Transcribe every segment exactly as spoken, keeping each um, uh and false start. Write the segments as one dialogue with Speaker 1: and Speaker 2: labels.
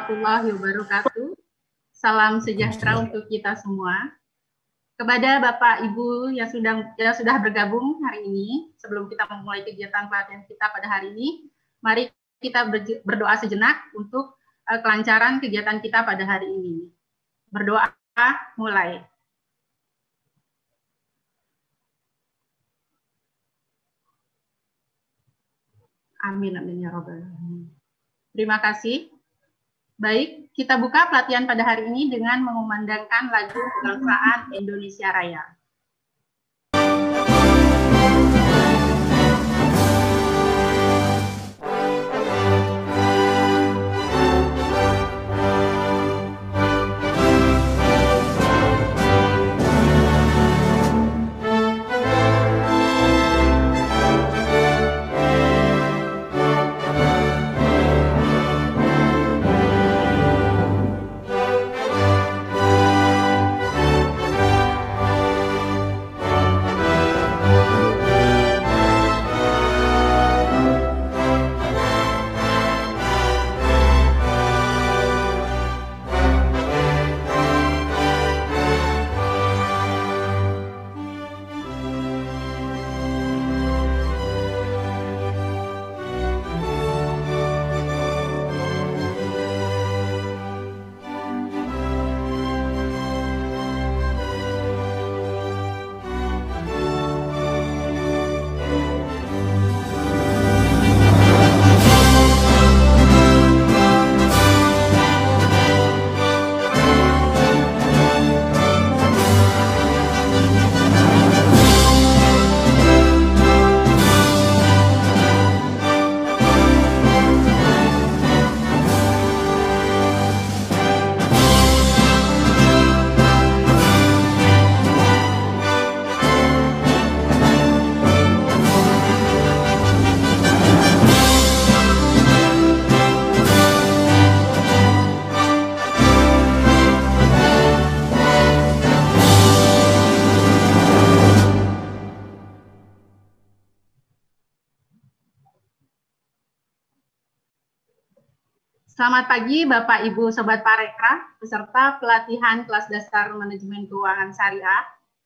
Speaker 1: warahmatullahi wabarakatuh. Salam sejahtera untuk kita semua. Kepada Bapak Ibu yang sudah yang sudah bergabung hari ini, sebelum kita memulai kegiatan pelatihan kita pada hari ini, mari kita berdoa sejenak untuk uh, kelancaran kegiatan kita pada hari ini. Berdoa, mulai. Amin, amin ya robbal alamin. Terima kasih. Baik, kita buka pelatihan pada hari ini dengan mengumandangkan lagu kebangsaan Indonesia Raya. Selamat pagi Bapak Ibu Sobat Parekraf, peserta pelatihan kelas dasar manajemen keuangan syariah,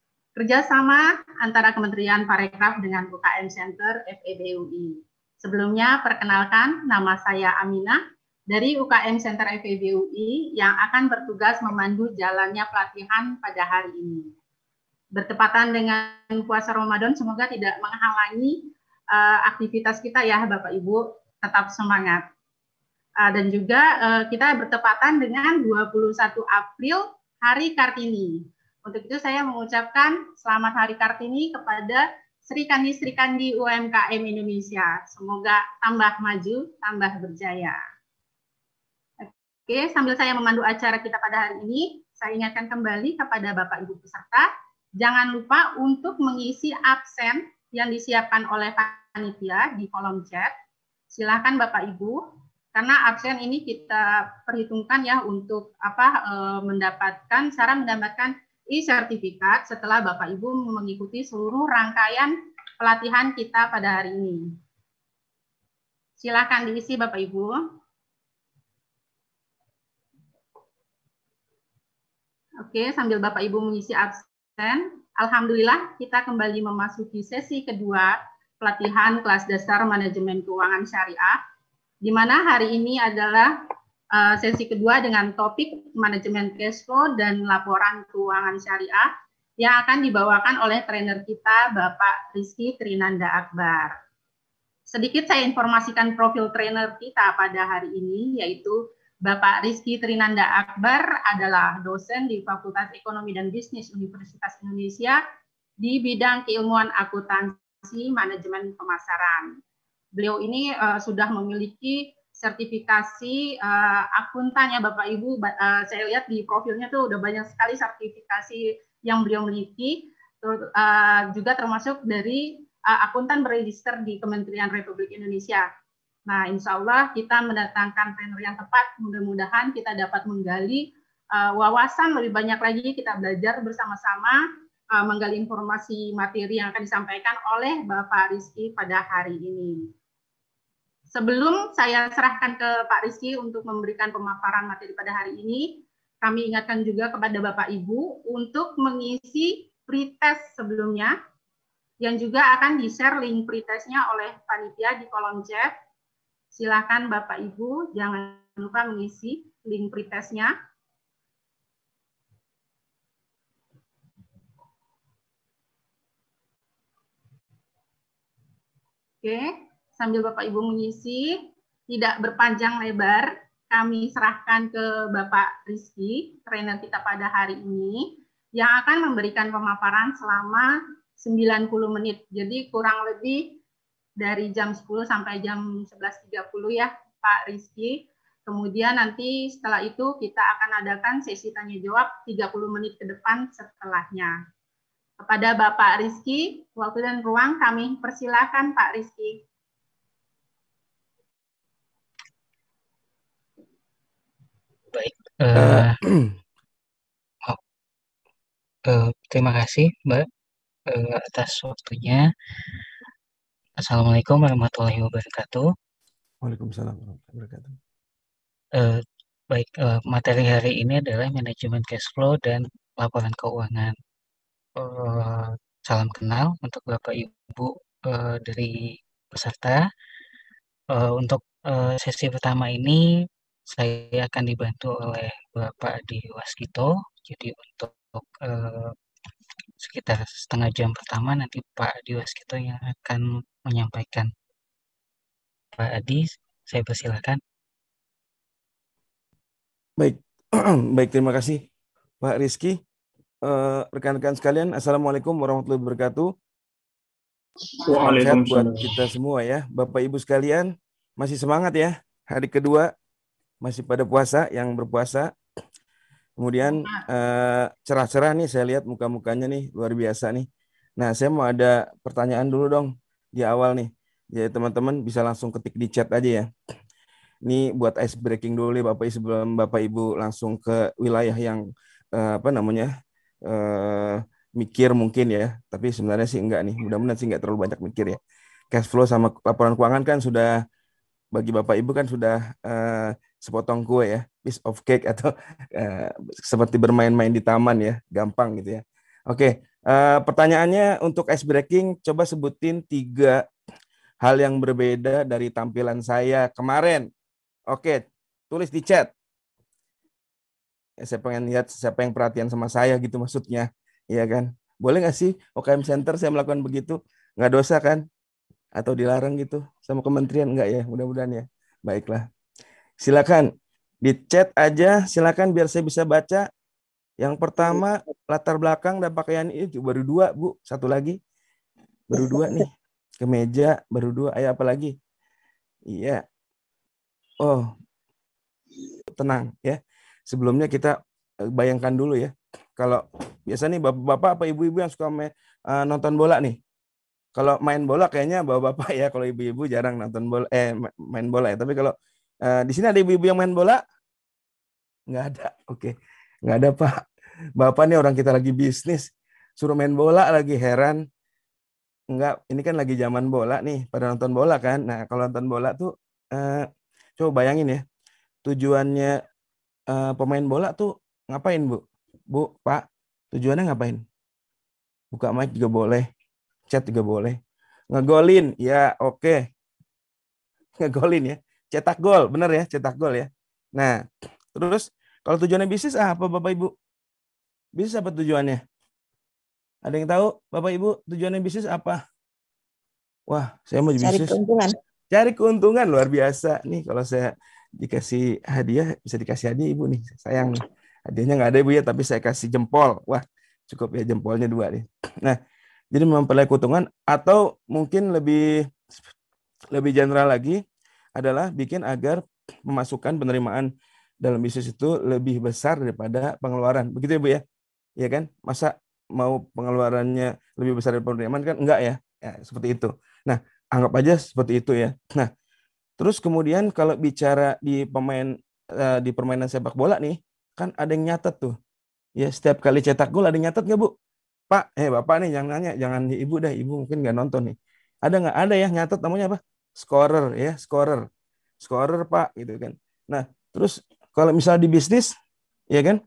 Speaker 1: kerjasama antara Kementerian Parekraf dengan U K M Center F E B U I. Sebelumnya perkenalkan, nama saya Aminah dari U K M Center F E B U I yang akan bertugas memandu jalannya pelatihan pada hari ini. Bertepatan dengan puasa Ramadan, semoga tidak menghalangi uh, aktivitas kita ya Bapak Ibu, tetap semangat. Uh, dan juga uh, kita bertepatan dengan dua puluh satu April Hari Kartini. Untuk itu saya mengucapkan selamat Hari Kartini kepada Sri Kandi Sri Kandi U M K M Indonesia. Semoga tambah maju, tambah berjaya. Oke, sambil saya memandu acara kita pada hari ini, saya ingatkan kembali kepada Bapak Ibu peserta, jangan lupa untuk mengisi absen yang disiapkan oleh panitia di kolom chat. Silakan Bapak Ibu. Karena absen ini kita perhitungkan ya untuk apa e, mendapatkan cara mendapatkan e-sertifikat setelah Bapak Ibu mengikuti seluruh rangkaian pelatihan kita pada hari ini. Silakan diisi Bapak Ibu. Oke, sambil Bapak Ibu mengisi absen, alhamdulillah kita kembali memasuki sesi kedua pelatihan kelas dasar manajemen keuangan syariah, di mana hari ini adalah uh, sesi kedua dengan topik manajemen cash flow dan laporan keuangan syariah yang akan dibawakan oleh trainer kita Bapak Rizky Trinanda Akbar. Sedikit saya informasikan profil trainer kita pada hari ini, yaitu Bapak Rizky Trinanda Akbar adalah dosen di Fakultas Ekonomi dan Bisnis Universitas Indonesia di bidang keilmuan akuntansi manajemen pemasaran. Beliau ini uh, sudah memiliki sertifikasi uh, akuntan ya Bapak Ibu. Uh, saya lihat di profilnya tuh udah banyak sekali sertifikasi yang beliau miliki, ter, uh, juga termasuk dari uh, akuntan berregister di Kementerian Republik Indonesia. Nah, insya Allah kita mendatangkan trainer yang tepat. Mudah-mudahan kita dapat menggali uh, wawasan lebih banyak lagi, kita belajar bersama-sama uh, menggali informasi materi yang akan disampaikan oleh Bapak Rizky pada hari ini. Sebelum saya serahkan ke Pak Rizky untuk memberikan pemaparan materi pada hari ini, kami ingatkan juga kepada Bapak Ibu untuk mengisi pretest sebelumnya, yang juga akan di-share link pretestnya oleh panitia di kolom chat. Silakan Bapak Ibu, jangan lupa mengisi link pretestnya. Oke, sambil Bapak Ibu mengisi, tidak berpanjang lebar, kami serahkan ke Bapak Rizky, trainer kita pada hari ini, yang akan memberikan pemaparan selama sembilan puluh menit. Jadi kurang lebih dari jam sepuluh sampai jam sebelas tiga puluh ya, Pak Rizky. Kemudian nanti setelah itu kita akan adakan sesi tanya jawab tiga puluh menit ke depan setelahnya. Kepada Bapak Rizky, waktu dan ruang kami persilakan Pak Rizky.
Speaker 2: Baik, uh, oh, uh, terima kasih Mbak uh, atas waktunya. Assalamualaikum warahmatullahi wabarakatuh.
Speaker 3: Waalaikumsalam warahmatullahi wabarakatuh.
Speaker 2: Uh, baik, uh, materi hari ini adalah manajemen cash flow dan laporan keuangan. Uh, salam kenal untuk Bapak Ibu uh, dari peserta. Uh, untuk uh, sesi pertama ini saya akan dibantu oleh Bapak Adi Waskito. Jadi untuk uh, sekitar setengah jam pertama nanti Pak Adi Waskito yang akan menyampaikan. Pak Adi, saya persilakan.
Speaker 3: Baik, baik terima kasih Pak Rizky. Rekan-rekan uh, sekalian, Assalamualaikum warahmatullahi wabarakatuh. Salam sehat buat kita semua ya. Bapak Ibu sekalian, masih semangat ya. Hari kedua, masih pada puasa, yang berpuasa. Kemudian uh, cerah-cerah nih, saya lihat muka-mukanya nih, luar biasa nih. Nah, saya mau ada pertanyaan dulu dong di awal nih. Ya teman-teman bisa langsung ketik di chat aja ya. Ini buat ice breaking dulu nih Bapak Ibu sebelum Bapak Ibu langsung ke wilayah yang uh, apa namanya uh, mikir mungkin ya. Tapi sebenarnya sih enggak nih. Mudah-mudahan sih enggak terlalu banyak mikir ya. Cash flow sama laporan keuangan kan sudah bagi Bapak Ibu kan sudah uh, sepotong kue ya, piece of cake atau uh, seperti bermain-main di taman ya, gampang gitu ya. Oke, uh, pertanyaannya untuk ice breaking, coba sebutin tiga hal yang berbeda dari tampilan saya kemarin. Oke, tulis di chat. Ya, saya pengen lihat siapa yang perhatian sama saya gitu maksudnya. Iya kan? Boleh nggak sih O K M Center saya melakukan begitu? Nggak dosa kan? Atau dilarang gitu sama kementerian? Nggak ya? Mudah-mudahan ya. Baiklah. Silakan di chat aja. Silakan biar saya bisa baca. Yang pertama, latar belakang dan pakaian itu baru dua, Bu. Satu lagi. Baru dua nih. Kemeja, baru dua. Ayo apa lagi? Iya. Oh, tenang ya. Sebelumnya kita bayangkan dulu ya. Kalau biasa nih bapak-bapak apa ibu-ibu yang suka main, uh, nonton bola nih. Kalau main bola kayaknya bapak-bapak ya. Kalau ibu-ibu jarang nonton bola, eh main bola ya. Tapi kalau uh, di sini ada ibu-ibu yang main bola, nggak ada. Oke, nggak ada Pak. Bapak nih orang kita lagi bisnis, suruh main bola lagi, heran. Enggak, ini kan lagi zaman bola nih, pada nonton bola kan. Nah kalau nonton bola tuh, uh, coba bayangin ya. Tujuannya uh, pemain bola tuh ngapain Bu? Bu, Pak, tujuannya ngapain? Buka mic juga boleh, chat juga boleh. Ngegolin, ya oke. Okay. Ngegolin ya, cetak gol, bener ya, cetak gol ya. Nah, terus kalau tujuannya bisnis apa Bapak Ibu? Bisnis apa tujuannya? Ada yang tahu Bapak Ibu tujuannya bisnis apa? Wah, saya mau bisnis. Cari keuntungan. Cari keuntungan, luar biasa. Nih kalau saya dikasih hadiah, bisa dikasih hadiah Ibu nih. Sayang nih. Hadiahnya nggak ada Ibu ya, tapi saya kasih jempol. Wah, cukup ya jempolnya dua nih. Nah, jadi memperoleh keuntungan atau mungkin lebih lebih general lagi adalah bikin agar pemasukan penerimaan dalam bisnis itu lebih besar daripada pengeluaran. Begitu ya Bu ya? Iya kan? Masa mau pengeluarannya lebih besar dari penerimaan kan enggak ya? Ya, seperti itu. Nah, anggap aja seperti itu ya. Nah, terus kemudian kalau bicara di pemain di permainan sepak bola nih, kan ada yang nyatet tuh. Ya, setiap kali cetak gol ada yang nyatet nggak Bu? Pak, eh Bapak nih jangan nanya, jangan Ibu dah, Ibu mungkin nggak nonton nih. Ada nggak? Ada ya nyatet, namanya apa? scorer ya, scorer. Scorer, Pak, gitu kan. Nah, terus kalau misalnya di bisnis, ya kan,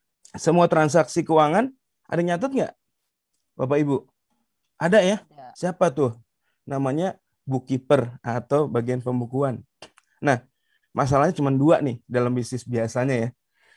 Speaker 3: semua transaksi keuangan ada yang nyatet nggak, Bapak Ibu? Ada ya?
Speaker 4: Ada.
Speaker 3: Siapa tuh? Namanya bookkeeper atau bagian pembukuan. Nah, masalahnya cuma dua nih dalam bisnis biasanya ya.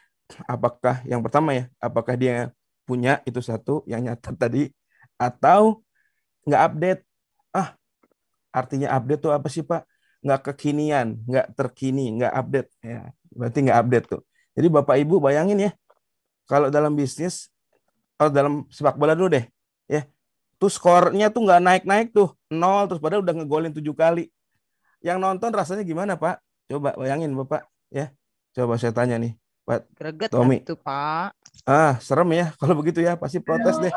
Speaker 3: Apakah yang pertama ya, apakah dia punya itu satu yang nyatet tadi, atau nggak update. Ah, artinya update tuh apa sih, Pak? Nggak kekinian, nggak terkini, nggak update. Ya, berarti nggak update tuh. Jadi Bapak Ibu bayangin ya, kalau dalam bisnis, kalau dalam sepak bola dulu deh, ya, tuh skornya tuh nggak naik-naik tuh, nol, terus padahal udah ngegolin tujuh kali. Yang nonton rasanya gimana, Pak? Coba bayangin, Bapak. Ya, coba saya tanya nih, Pak
Speaker 4: Greget
Speaker 3: Tommy.
Speaker 4: tuh, Pak.
Speaker 3: Ah, serem ya kalau begitu ya, pasti protes deh.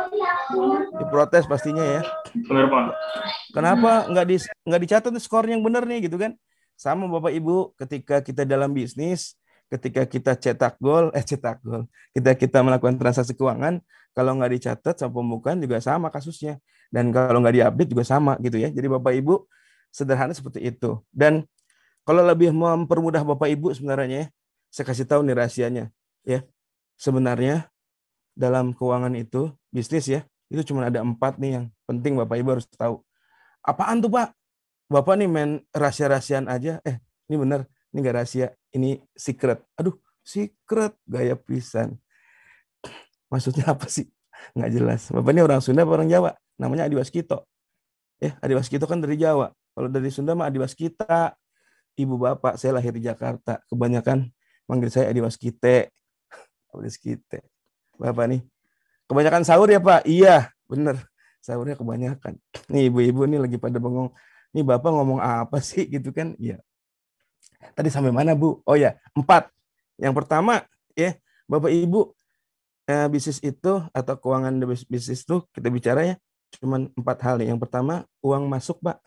Speaker 3: Diprotes pastinya ya.
Speaker 5: Benar, Pak.
Speaker 3: Kenapa nggak di nggak dicatat skor yang benar nih gitu kan? Sama Bapak Ibu, ketika kita dalam bisnis, ketika kita cetak gol, eh cetak gol, kita kita melakukan transaksi keuangan, kalau nggak dicatat sama pembukaan juga sama kasusnya, dan kalau nggak diupdate juga sama gitu ya. Jadi Bapak Ibu sederhana seperti itu. Dan kalau lebih mempermudah Bapak Ibu sebenarnya, saya kasih tahu nih rahasianya ya. Sebenarnya dalam keuangan itu bisnis ya, itu cuma ada empat nih yang penting Bapak Ibu harus tahu. Apaan tuh, Pak? Bapak nih main rahasia-rahasiaan aja. Eh, ini bener. Ini nggak rahasia. Ini secret. Aduh, secret. Gaya pisan. Maksudnya apa sih? Nggak jelas. Bapak ini orang Sunda apa orang Jawa? Namanya Adi Waskito. Ya, Adi Waskito kan dari Jawa. Kalau dari Sunda mah Adi Waskita. Ibu bapak, saya lahir di Jakarta. Kebanyakan manggil saya Adi Waskite. Adi Waskite. Bapak nih. Kebanyakan sahur ya, Pak? Iya, bener. Sahurnya kebanyakan. Nih ibu-ibu nih lagi pada bengong. Nih Bapak ngomong apa sih gitu kan? Iya. Tadi sampai mana, Bu? Oh ya, empat. Yang pertama, ya, Bapak Ibu, eh, bisnis itu atau keuangan bisnis itu kita bicara ya, cuman empat hal. Yang pertama, uang masuk, Pak.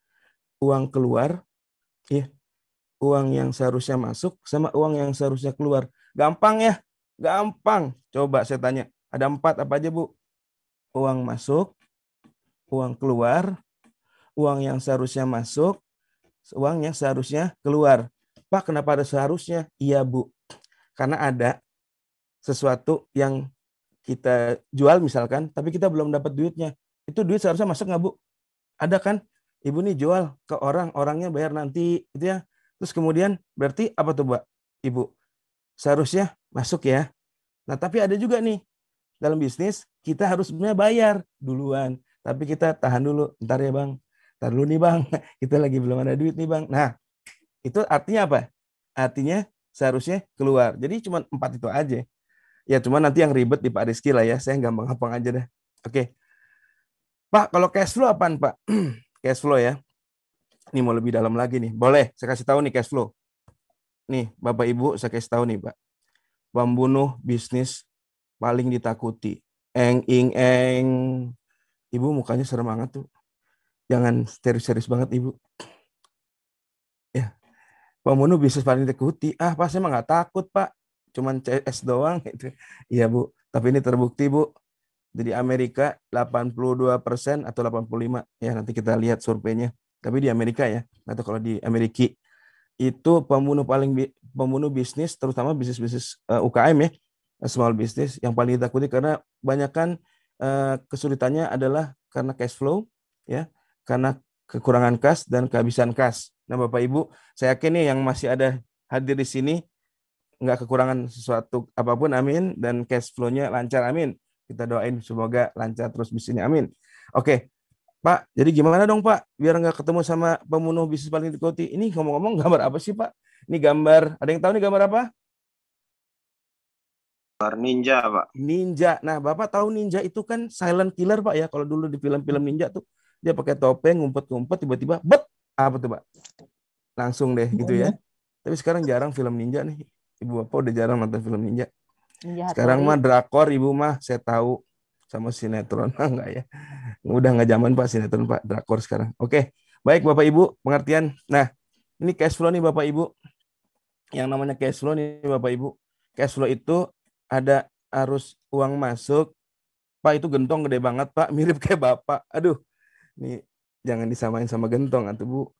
Speaker 3: Uang keluar, ya. Uang yang seharusnya masuk sama uang yang seharusnya keluar. Gampang ya? Gampang. Coba saya tanya, ada empat apa aja, Bu? Uang masuk, uang keluar, uang yang seharusnya masuk, uang yang seharusnya keluar. Pak, kenapa ada seharusnya? Iya, Bu. Karena ada sesuatu yang kita jual misalkan, tapi kita belum dapat duitnya. Itu duit seharusnya masuk nggak, Bu? Ada kan? Ibu nih jual ke orang, orangnya bayar nanti, gitu ya. Terus kemudian berarti apa tuh, Mbak? Ibu, seharusnya masuk ya. Nah, tapi ada juga nih, dalam bisnis, kita harus sebenarnya bayar duluan. Tapi kita tahan dulu, ntar ya Bang. Ntar dulu nih Bang, kita lagi belum ada duit nih Bang. Nah, itu artinya apa? Artinya seharusnya keluar. Jadi cuma empat itu aja. Ya cuma nanti yang ribet di Pak Rizky lah ya. Saya gampang-gampang aja deh. Oke. Pak, kalau cash flow apaan Pak? Cash flow ya. Ini mau lebih dalam lagi nih. Boleh, saya kasih tahu nih cash flow. Nih, Bapak Ibu, saya kasih tahu nih Pak. Pembunuh bisnis paling ditakuti. Eng, ing, eng. Ibu mukanya serem banget tuh. Jangan serius-serius banget Ibu. Ya, pembunuh bisnis paling ditakuti. Ah, Pak, saya mah nggak takut Pak. Cuman C S doang gitu. Iya Bu, tapi ini terbukti Bu. Jadi Amerika delapan puluh dua persen atau delapan puluh lima ya, nanti kita lihat surveinya. Tapi di Amerika ya, atau kalau di Amerika itu pembunuh paling pembunuh bisnis, terutama bisnis-bisnis uh, U K M ya, small business yang paling ditakuti karena banyakkan uh, kesulitannya adalah karena cash flow ya, karena kekurangan kas dan kehabisan kas. Nah Bapak Ibu, saya yakin nih yang masih ada hadir di sini nggak kekurangan sesuatu apapun, amin, dan cash flow-nya lancar, amin. Kita doain semoga lancar terus bisnisnya, amin. Oke, Pak, jadi gimana dong Pak, biar nggak ketemu sama pembunuh bisnis paling ditakuti? Ini ngomong-ngomong gambar apa sih Pak? Ini gambar, ada yang tahu nih gambar apa?
Speaker 5: Gambar ninja Pak.
Speaker 3: Ninja. Nah Bapak tahu ninja itu kan silent killer Pak ya, kalau dulu di film-film ninja tuh, dia pakai topeng, ngumpet-ngumpet, tiba-tiba, bet, apa tuh Pak? Langsung deh gitu ya. Tapi sekarang jarang film ninja nih. Ibu Bapak udah jarang nonton film ninja.
Speaker 4: Ninja
Speaker 3: Sekarang
Speaker 4: Hattori.
Speaker 3: mah drakor Ibu mah, saya tahu, sama sinetron enggak ya. Udah nggak zaman Pak sinetron Pak, drakor sekarang. Oke, baik Bapak Ibu, pengertian. Nah, ini cash flow nih Bapak Ibu. Yang namanya cash flow nih Bapak Ibu. Cash flow itu ada arus uang masuk. Pak itu gentong gede banget Pak, mirip kayak Bapak. Aduh, ini jangan disamain sama gentong atuh Bu.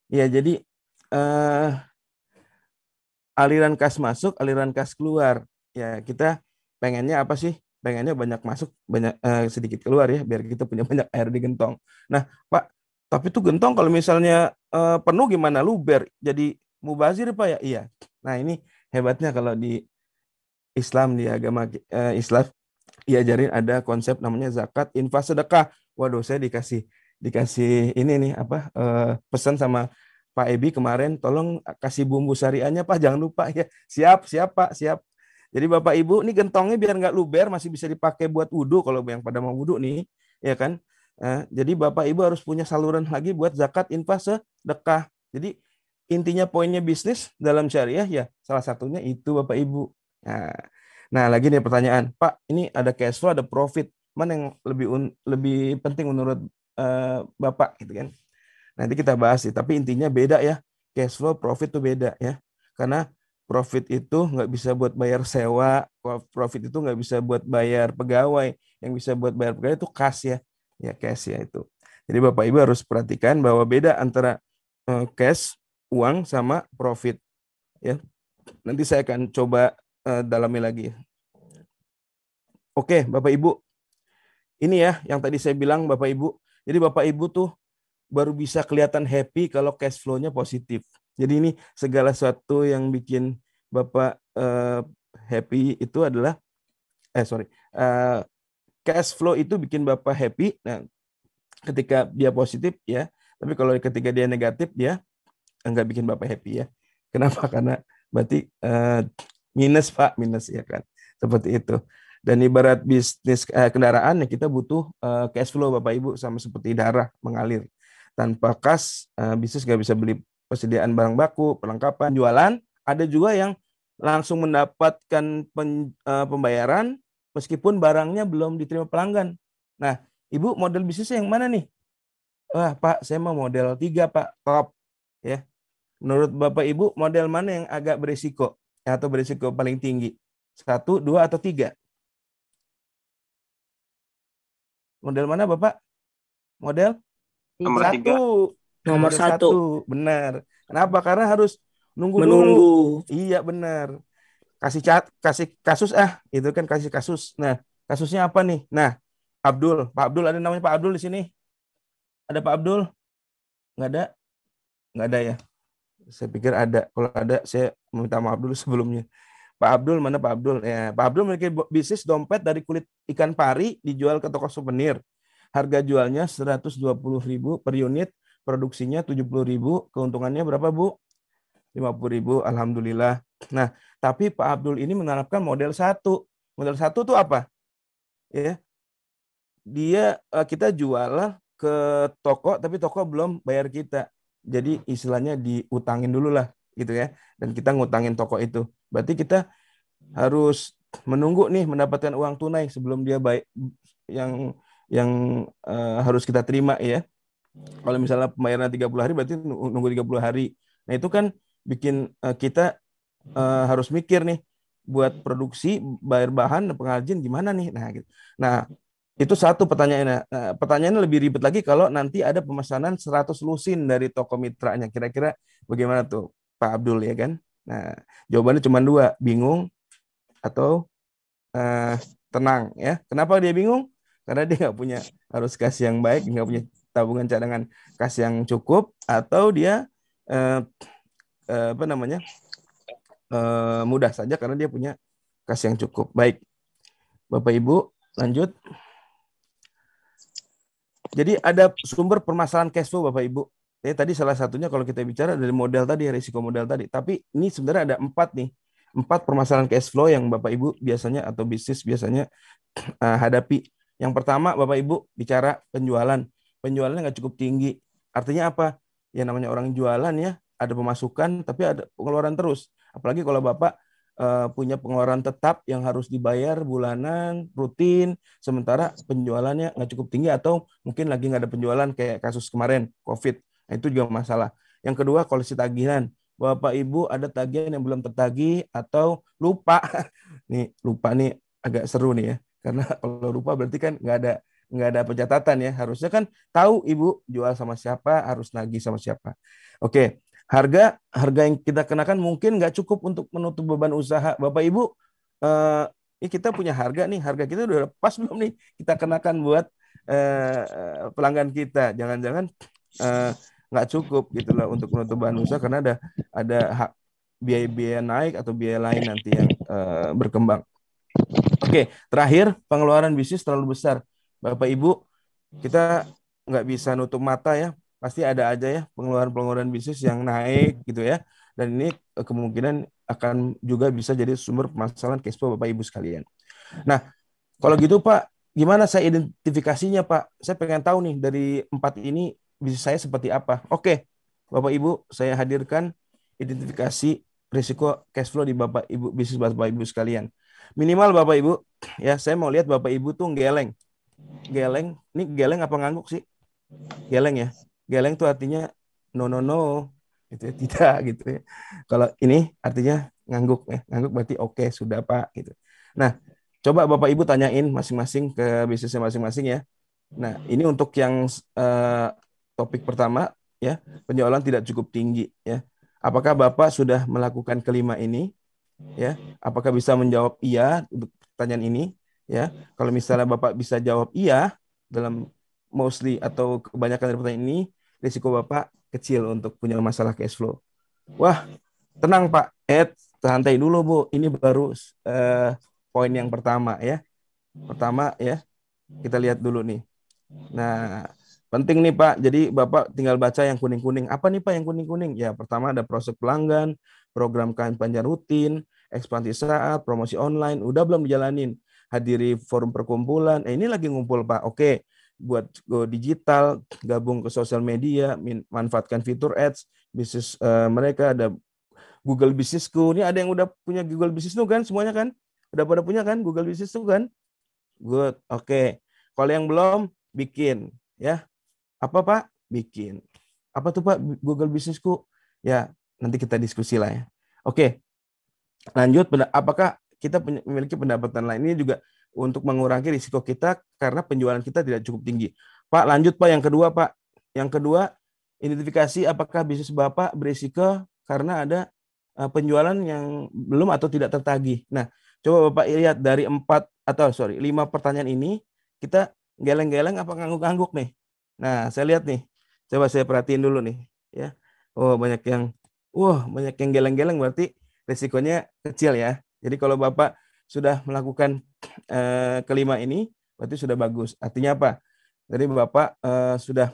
Speaker 3: Ya, jadi uh, aliran kas masuk, aliran kas keluar. Ya, kita pengennya apa sih? Pengennya banyak masuk, banyak uh, sedikit keluar ya, biar kita punya banyak air di gentong. Nah, Pak, tapi tuh gentong kalau misalnya uh, penuh gimana? Luber, jadi mubazir Pak ya? Iya. Nah, ini hebatnya kalau di Islam, di agama uh, Islam diajarin ada konsep namanya zakat, infak, sedekah. Waduh, saya dikasih dikasih ini nih apa uh, pesan sama Pak Ebi kemarin, tolong kasih bumbu syariahnya Pak, jangan lupa ya. Siap, siap Pak, siap. Jadi Bapak Ibu, ini gentongnya biar nggak luber, masih bisa dipakai buat wudhu kalau yang pada mau wudhu nih, ya kan? Nah, jadi Bapak Ibu harus punya saluran lagi buat zakat, infak, sedekah. Jadi intinya poinnya bisnis dalam syariah ya salah satunya itu Bapak Ibu. Nah, nah lagi nih pertanyaan, Pak, ini ada cash flow, ada profit, mana yang lebih un, lebih penting menurut uh, Bapak gitu kan? Nanti kita bahas sih, tapi intinya beda ya. Cash flow, profit tuh beda ya. Karena profit itu nggak bisa buat bayar sewa, profit itu nggak bisa buat bayar pegawai. Yang bisa buat bayar pegawai itu cash ya. Ya cash ya itu. Jadi Bapak Ibu harus perhatikan bahwa beda antara uh, cash, uang sama profit. Ya. Nanti saya akan coba uh, dalami lagi. Oke, Bapak Ibu. Ini ya yang tadi saya bilang Bapak Ibu. Jadi Bapak Ibu tuh baru bisa kelihatan happy kalau cash flow-nya positif. Jadi ini segala sesuatu yang bikin Bapak uh, happy itu adalah, eh sorry, uh, cash flow itu bikin Bapak happy. Nah, ketika dia positif ya, tapi kalau ketika dia negatif dia enggak bikin Bapak happy ya. Kenapa? Karena berarti uh, minus Pak, minus ya kan. Seperti itu. Dan ibarat bisnis uh, kendaraan ya kita butuh uh, cash flow Bapak Ibu sama seperti darah mengalir. Tanpa kas, bisnis nggak bisa beli persediaan barang baku, perlengkapan, jualan. Ada juga yang langsung mendapatkan pen, uh, pembayaran meskipun barangnya belum diterima pelanggan. Nah, Ibu model bisnisnya yang mana nih? Wah, Pak, saya mau model tiga, Pak, top. Ya. Menurut Bapak Ibu, model mana yang agak berisiko atau berisiko paling tinggi? Satu, dua, atau tiga? Model mana, Bapak? Model?
Speaker 5: Nomor
Speaker 3: satu.
Speaker 5: tiga.
Speaker 4: Nomor satu.
Speaker 3: satu. Benar. Kenapa? Karena harus nunggu
Speaker 4: Menunggu.
Speaker 3: dulu. Iya, benar. Kasih cat, kasih kasus ah, itu kan kasih kasus. Nah, kasusnya apa nih? Nah, Abdul, Pak Abdul, ada namanya Pak Abdul di sini? Ada Pak Abdul? Nggak ada? Nggak ada ya? Saya pikir ada. Kalau ada, saya meminta maaf dulu sebelumnya. Pak Abdul, mana Pak Abdul? Ya, Pak Abdul memiliki bisnis dompet dari kulit ikan pari dijual ke toko souvenir. Harga jualnya seratus dua puluh ribu per unit, produksinya tujuh puluh ribu, keuntungannya berapa Bu? lima puluh ribu, alhamdulillah. Nah, tapi Pak Abdul ini menerapkan model satu. Model satu itu apa? Ya, dia kita jual ke toko, tapi toko belum bayar kita. Jadi istilahnya diutangin dulu lah, gitu ya. Dan kita ngutangin toko itu. Berarti kita harus menunggu nih mendapatkan uang tunai sebelum dia baik yang yang uh, harus kita terima ya. Kalau misalnya pembayaran tiga puluh hari berarti nunggu tiga puluh hari. Nah, itu kan bikin uh, kita uh, harus mikir nih buat produksi, bayar bahan, pengrajin gimana nih. Nah, gitu. Nah, itu satu pertanyaannya. Nah, pertanyaannya lebih ribet lagi kalau nanti ada pemesanan seratus lusin dari toko mitranya. Kira-kira bagaimana tuh Pak Abdul ya kan? Nah, jawabannya cuma dua, bingung atau uh, tenang ya. Kenapa dia bingung? Karena dia nggak punya arus kas yang baik, nggak punya tabungan cadangan kas yang cukup, atau dia eh, eh, apa namanya eh, mudah saja karena dia punya kas yang cukup. Baik, Bapak Ibu, lanjut. Jadi ada sumber permasalahan cash flow Bapak Ibu. Ya, tadi salah satunya kalau kita bicara dari model tadi, risiko model tadi. Tapi ini sebenarnya ada empat nih, empat permasalahan cash flow yang Bapak Ibu biasanya atau bisnis biasanya uh, hadapi. Yang pertama, Bapak Ibu bicara penjualan. Penjualannya nggak cukup tinggi. Artinya apa? Ya namanya orang jualan ya, ada pemasukan tapi ada pengeluaran terus. Apalagi kalau Bapak uh, punya pengeluaran tetap yang harus dibayar bulanan, rutin, sementara penjualannya nggak cukup tinggi atau mungkin lagi nggak ada penjualan kayak kasus kemarin, COVID. Nah, itu juga masalah. Yang kedua, koleksi tagihan. Bapak Ibu ada tagihan yang belum tertagih atau lupa. Nih, lupa nih agak seru nih ya. Karena kalau lupa berarti kan nggak ada nggak ada pencatatan ya. Harusnya kan tahu Ibu jual sama siapa, harus nagih sama siapa. Oke, harga harga yang kita kenakan mungkin nggak cukup untuk menutup beban usaha. Bapak Ibu, eh, ini kita punya harga nih, harga kita udah pas belum nih kita kenakan buat eh, pelanggan kita. Jangan-jangan eh, nggak cukup gitu loh untuk menutup beban usaha karena ada ada hak biaya-biaya naik atau biaya lain nanti yang uh, berkembang. Oke, terakhir pengeluaran bisnis terlalu besar. Bapak Ibu, kita nggak bisa nutup mata ya. Pasti ada aja ya pengeluaran-pengeluaran bisnis yang naik gitu ya. Dan ini uh, kemungkinan akan juga bisa jadi sumber permasalahan cash flow Bapak Ibu sekalian. Nah, kalau gitu Pak, gimana saya identifikasinya Pak? Saya pengen tahu nih dari empat ini bisnis saya seperti apa. Oke, Bapak Ibu, saya hadirkan identifikasi risiko cash flow di Bapak Ibu bisnis Bapak Ibu sekalian. Minimal Bapak Ibu, ya saya mau lihat Bapak Ibu tuh geleng. Geleng, ini geleng apa ngangguk sih? Geleng ya. Geleng tuh artinya no no no, gitu ya, tidak gitu ya. Kalau ini artinya ngangguk ya. Ngangguk berarti oke, okay, sudah Pak gitu. Nah, coba Bapak Ibu tanyain masing-masing ke bisnisnya masing-masing ya. Nah, ini untuk yang uh, topik pertama ya, penjualan tidak cukup tinggi ya. Apakah Bapak sudah melakukan kelima ini? Ya, apakah bisa menjawab iya untuk pertanyaan ini? Ya, kalau misalnya Bapak bisa jawab iya dalam mostly atau kebanyakan dari pertanyaan ini, risiko Bapak kecil untuk punya masalah cash flow. Wah, tenang Pak, Ed, santai dulu Bu. Ini baru uh, poin yang pertama ya. Pertama ya, kita lihat dulu nih. Nah, penting nih Pak, jadi Bapak tinggal baca yang kuning-kuning. Apa nih Pak yang kuning-kuning? Ya, pertama ada proses pelanggan, program kampanye rutin, ekspansi saat, promosi online, udah belum dijalanin. Hadiri forum perkumpulan, eh, ini lagi ngumpul Pak. Oke, buat go digital, gabung ke sosial media, manfaatkan fitur ads, bisnis uh, mereka ada Google Businessku. Ini ada yang udah punya Google Businessku kan semuanya kan? Udah pada punya kan Google Businessku kan? Good, oke. Kalau yang belum, bikin ya. Apa Pak? Bikin. Apa tuh Pak Google Businessku? Ya, nanti kita diskusi lah ya. Oke. Lanjut, apakah kita memiliki pendapatan lain? Ini juga untuk mengurangi risiko kita karena penjualan kita tidak cukup tinggi. Pak, lanjut Pak yang kedua Pak. Yang kedua, identifikasi apakah bisnis Bapak berisiko karena ada penjualan yang belum atau tidak tertagih. Nah, coba Bapak lihat dari empat atau sorry lima pertanyaan ini, kita geleng-geleng apa ngangguk-ngangguk nih. Nah, saya lihat nih. Coba saya perhatiin dulu nih, ya. Oh, banyak yang wah, banyak yang geleng-geleng berarti risikonya kecil ya. Jadi kalau Bapak sudah melakukan eh, kelima ini, berarti sudah bagus. Artinya apa? Jadi Bapak eh, sudah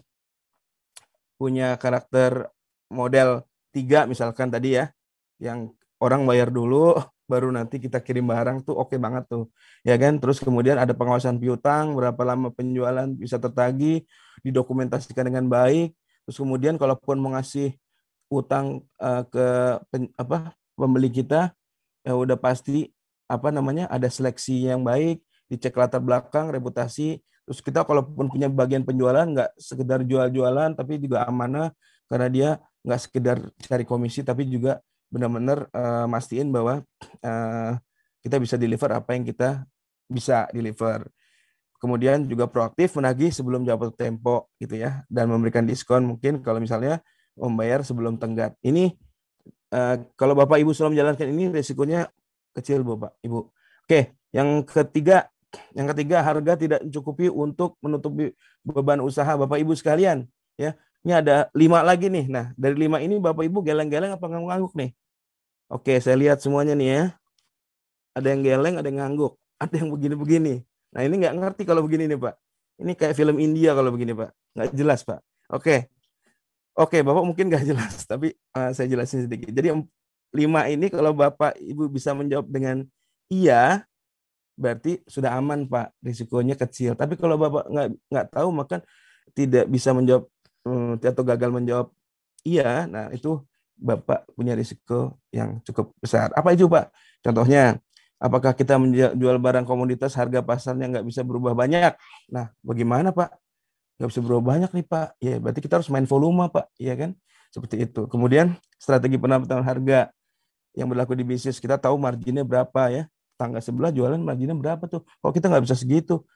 Speaker 3: punya karakter model tiga misalkan tadi ya, yang orang bayar dulu, baru nanti kita kirim barang tuh oke okay banget tuh, ya kan? Terus kemudian ada pengawasan piutang, berapa lama penjualan bisa tertagih, didokumentasikan dengan baik. Terus kemudian kalaupun mau ngasih utang uh, ke pen, apa pembeli kita, ya udah pasti apa namanya ada seleksi yang baik, dicek latar belakang, reputasi. Terus kita kalaupun punya bagian penjualan nggak sekedar jual-jualan, tapi juga amanah karena dia nggak sekedar cari komisi, tapi juga benar-benar uh, mastiin bahwa uh, kita bisa deliver apa yang kita bisa deliver. Kemudian juga proaktif menagih sebelum jatuh tempo gitu ya, dan memberikan diskon mungkin kalau misalnya membayar sebelum tenggat. Ini uh, kalau Bapak Ibu sudah menjalankan ini risikonya kecil Bapak Ibu. Oke, yang ketiga, yang ketiga harga tidak mencukupi untuk menutupi beban usaha Bapak Ibu sekalian ya. Ini ada lima lagi nih. Nah, dari lima ini Bapak Ibu geleng-geleng apa ngangguk-ngangguk nih? Oke, saya lihat semuanya nih ya. Ada yang geleng, ada yang ngangguk. Ada yang begini-begini. Nah, ini nggak ngerti kalau begini nih, Pak. Ini kayak film India kalau begini, Pak. Nggak jelas, Pak. Oke. Oke, Bapak mungkin nggak jelas, tapi uh, saya jelasin sedikit. Jadi, lima ini kalau Bapak Ibu bisa menjawab dengan iya, berarti sudah aman, Pak. Risikonya kecil. Tapi kalau Bapak nggak nggak tahu, maka tidak bisa menjawab atau gagal menjawab iya, nah itu Bapak punya risiko yang cukup besar. Apa itu Pak? Contohnya, apakah kita menjual barang komoditas harga pasarnya nggak bisa berubah banyak? Nah, bagaimana Pak? Nggak bisa berubah banyak nih Pak. Ya, berarti kita harus main volume Pak, ya kan? Seperti itu. Kemudian strategi penetapan harga yang berlaku di bisnis, kita tahu marginnya berapa ya. Tangga sebelah jualan marginnya berapa tuh? Kalau kita nggak bisa segitu,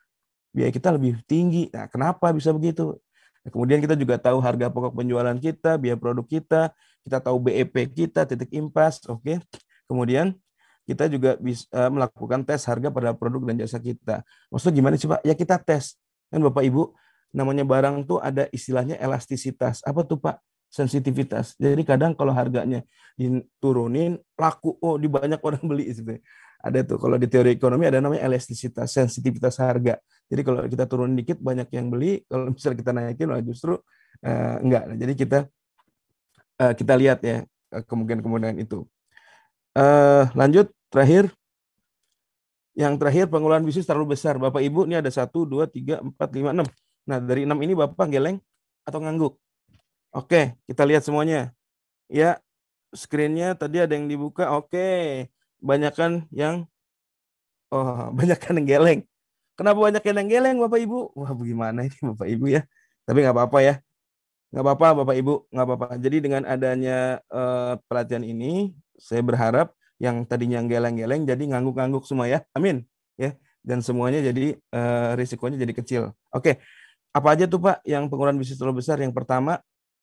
Speaker 3: biaya kita lebih tinggi. Nah, kenapa bisa begitu? Nah, kemudian kita juga tahu harga pokok penjualan kita, biaya produk kita, kita tahu B E P kita, titik impas, oke. Okay? Kemudian kita juga bisa uh, melakukan tes harga pada produk dan jasa kita. Maksudnya gimana sih Pak? Ya kita tes. Kan Bapak Ibu, namanya barang tuh ada istilahnya elastisitas. Apa tuh Pak? Sensitivitas. Jadi kadang kalau harganya diturunin, laku, oh di banyak orang beli. Gitu. Ada tuh, kalau di teori ekonomi ada namanya elastisitas, sensitivitas harga. Jadi kalau kita turunin dikit, banyak yang beli. Kalau misalnya kita naikin, nah justru uh, enggak. Jadi kita uh, kita lihat ya kemungkinan-kemungkinan itu. Uh, lanjut, terakhir. Yang terakhir, pengelolaan bisnis terlalu besar. Bapak Ibu, ini ada satu, dua, tiga, empat, lima, enam. Nah, dari enam ini Bapak geleng atau ngangguk? Oke, kita lihat semuanya. Ya, screen-nya tadi ada yang dibuka. Oke, banyakan yang oh, banyakan yang geleng. Kenapa banyak yang geleng, Bapak Ibu? Wah, bagaimana ini Bapak Ibu ya? Tapi nggak apa-apa ya. Nggak apa-apa, Bapak Ibu. Nggak apa-apa. Jadi dengan adanya uh, pelatihan ini, saya berharap yang tadinya yang geleng-geleng jadi ngangguk-ngangguk semua ya. Amin. Ya. Dan semuanya jadi uh, risikonya jadi kecil. Oke. Apa aja tuh Pak yang pengeluaran bisnis terlalu besar? Yang pertama,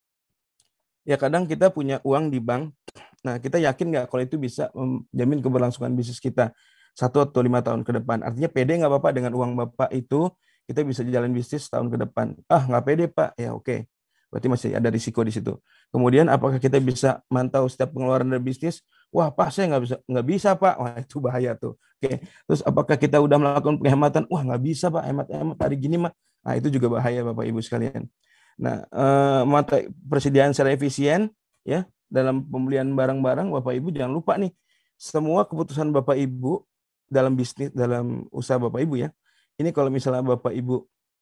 Speaker 3: ya kadang kita punya uang di bank. Nah, kita yakin nggak kalau itu bisa menjamin keberlangsungan bisnis kita satu atau lima tahun ke depan. Artinya pede nggak Bapak dengan uang Bapak itu kita bisa jalan bisnis tahun ke depan. Ah, nggak pede Pak. Ya oke. Berarti masih ada risiko di situ. Kemudian apakah kita bisa mantau setiap pengeluaran dari bisnis? Wah Pak, saya nggak bisa, nggak bisa Pak. Wah itu bahaya tuh. Oke. Terus apakah kita udah melakukan penghematan? Wah nggak bisa Pak, hemat-hemat hari gini mah. Nah itu juga bahaya Bapak Ibu sekalian. Nah, eh, mata persediaan secara efisien ya dalam pembelian barang-barang, Bapak Ibu jangan lupa nih semua keputusan Bapak Ibu dalam bisnis, dalam usaha Bapak Ibu ya. Ini kalau misalnya Bapak Ibu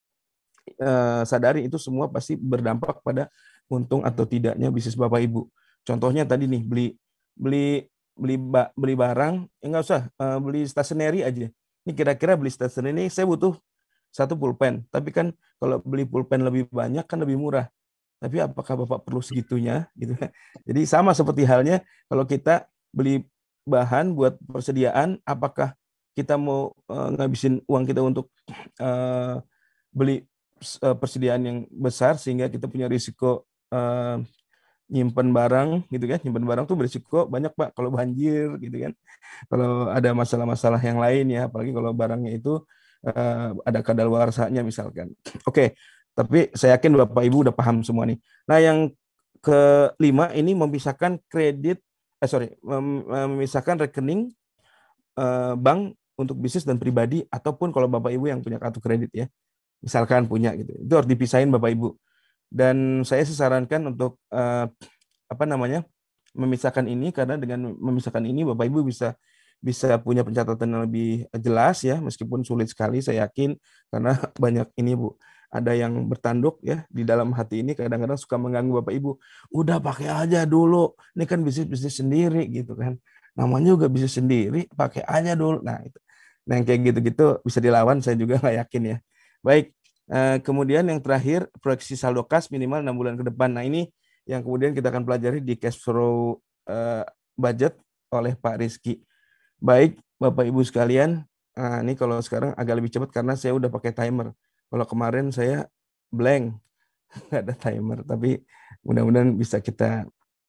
Speaker 3: eh, sadari itu semua pasti berdampak pada untung atau tidaknya bisnis Bapak Ibu. Contohnya tadi nih beli beli beli beli barang, ya nggak usah eh, beli stationery aja. Ini kira-kira beli stationery ini saya butuh satu pulpen. Tapi kan kalau beli pulpen lebih banyak kan lebih murah. Tapi apakah Bapak perlu segitunya? Gitu. Jadi sama seperti halnya kalau kita beli bahan buat persediaan, apakah kita mau uh, ngabisin uang kita untuk uh, beli uh, persediaan yang besar sehingga kita punya risiko uh, nyimpen barang gitu kan, nyimpen barang tuh berisiko banyak Pak kalau banjir gitu kan, kalau ada masalah-masalah yang lain ya, apalagi kalau barangnya itu uh, ada kadaluarsanya misalkan. Oke, okay. Tapi saya yakin Bapak Ibu udah paham semua nih. Nah yang kelima ini memisahkan kredit, eh sorry, memisahkan rekening uh, bank untuk bisnis dan pribadi, ataupun kalau Bapak Ibu yang punya kartu kredit ya, misalkan punya gitu, itu harus dipisahin Bapak Ibu. Dan saya sarankan untuk uh, apa namanya memisahkan ini, karena dengan memisahkan ini Bapak Ibu bisa bisa punya pencatatan yang lebih jelas ya, meskipun sulit sekali saya yakin karena banyak ini Bu, ada yang bertanduk ya di dalam hati ini, kadang-kadang suka mengganggu Bapak Ibu. Udah pakai aja dulu, ini kan bisnis bisnis sendiri gitu kan, namanya juga bisnis sendiri, pakai aja dulu. Nah itu, nah yang kayak gitu-gitu bisa dilawan, saya juga nggak yakin ya. Baik. Uh, kemudian yang terakhir, proyeksi saldo kas minimal enam bulan ke depan. Nah ini yang kemudian kita akan pelajari di cash flow uh, budget oleh Pak Rizky. Baik Bapak Ibu sekalian, nah, ini kalau sekarang agak lebih cepat karena saya udah pakai timer. Kalau kemarin saya blank, nggak ada timer. Tapi mudah-mudahan bisa kita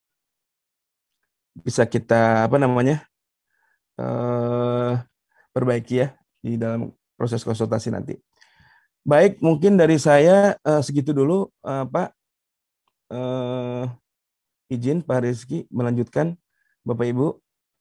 Speaker 3: bisa kita apa namanya uh, perbaiki ya di dalam proses konsultasi nanti. Baik, mungkin dari saya uh, segitu dulu, uh, Pak. Uh, izin Pak Rizky melanjutkan, Bapak Ibu.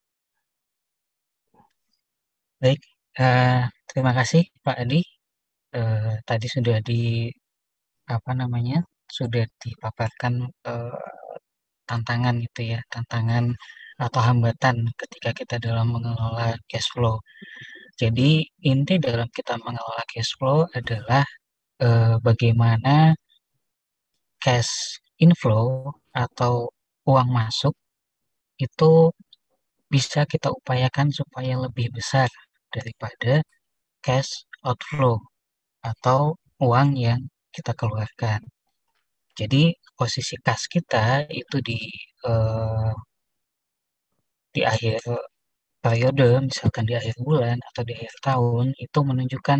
Speaker 2: Baik, uh, terima kasih Pak Adi. Uh, tadi sudah di apa namanya sudah dipaparkan uh, tantangan itu ya, tantangan atau hambatan ketika kita dalam mengelola cash flow. Jadi inti dalam kita mengelola cash flow adalah eh, bagaimana cash inflow atau uang masuk itu bisa kita upayakan supaya lebih besar daripada cash outflow atau uang yang kita keluarkan. Jadi posisi kas kita itu di eh, di akhir periode, misalkan di akhir bulan atau di akhir tahun, itu menunjukkan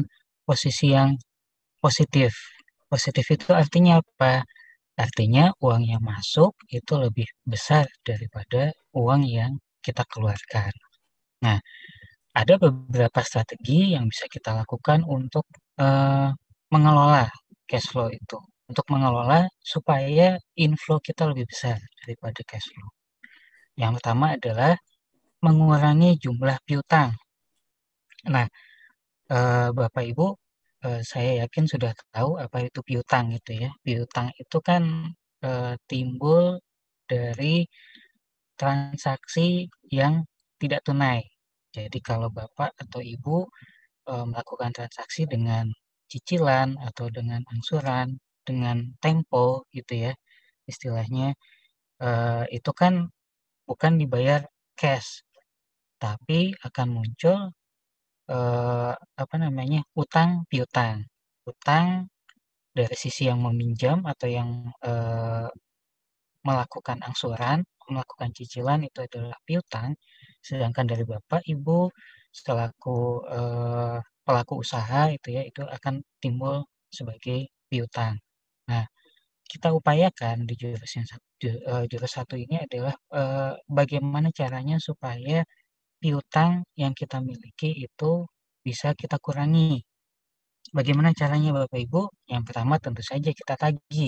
Speaker 2: posisi yang positif. Positif itu artinya apa? Artinya uang yang masuk itu lebih besar daripada uang yang kita keluarkan. Nah, ada beberapa strategi yang bisa kita lakukan untuk eh, mengelola cash flow itu. Untuk mengelola supaya inflow kita lebih besar daripada cash flow. Yang pertama adalah mengurangi jumlah piutang. Nah, eh, Bapak Ibu, eh, saya yakin sudah tahu apa itu piutang itu ya. Piutang itu kan eh, timbul dari transaksi yang tidak tunai. Jadi kalau Bapak atau Ibu eh, melakukan transaksi dengan cicilan atau dengan angsuran, dengan tempo gitu ya, istilahnya eh, itu kan bukan dibayar cash, tapi akan muncul eh, apa namanya utang piutang. Utang dari sisi yang meminjam atau yang eh, melakukan angsuran, melakukan cicilan itu adalah piutang, sedangkan dari Bapak Ibu selaku eh, pelaku usaha itu ya itu akan timbul sebagai piutang. Nah, kita upayakan di jurus yang satu, eh, jurus satu ini adalah eh, bagaimana caranya supaya piutang yang kita miliki itu bisa kita kurangi. Bagaimana caranya Bapak Ibu? Yang pertama tentu saja kita tagih.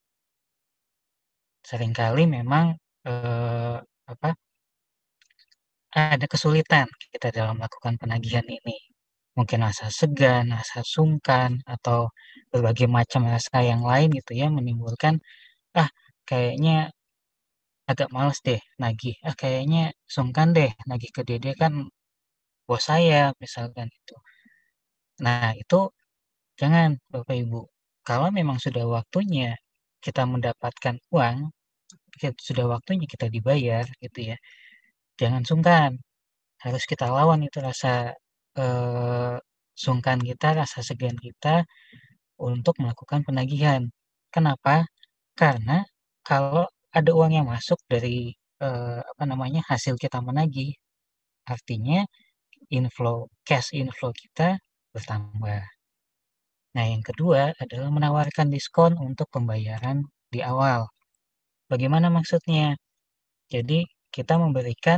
Speaker 2: Seringkali memang eh, apa ada kesulitan kita dalam melakukan penagihan ini. Mungkin rasa segan, rasa sungkan, atau berbagai macam rasa yang lain gitu ya menimbulkan, ah kayaknya agak males deh nagih, ah kayaknya sungkan deh nagih ke dede kan bos saya misalkan itu. Nah itu jangan Bapak Ibu. Kalau memang sudah waktunya kita mendapatkan uang, sudah waktunya kita dibayar gitu ya. Jangan sungkan, harus kita lawan itu rasa eh, sungkan kita, rasa segan kita untuk melakukan penagihan. Kenapa? Karena kalau ada uang yang masuk dari eh, apa namanya hasil kita menagih, artinya inflow cash inflow kita bertambah. Nah, yang kedua adalah menawarkan diskon untuk pembayaran di awal. Bagaimana maksudnya? Jadi kita memberikan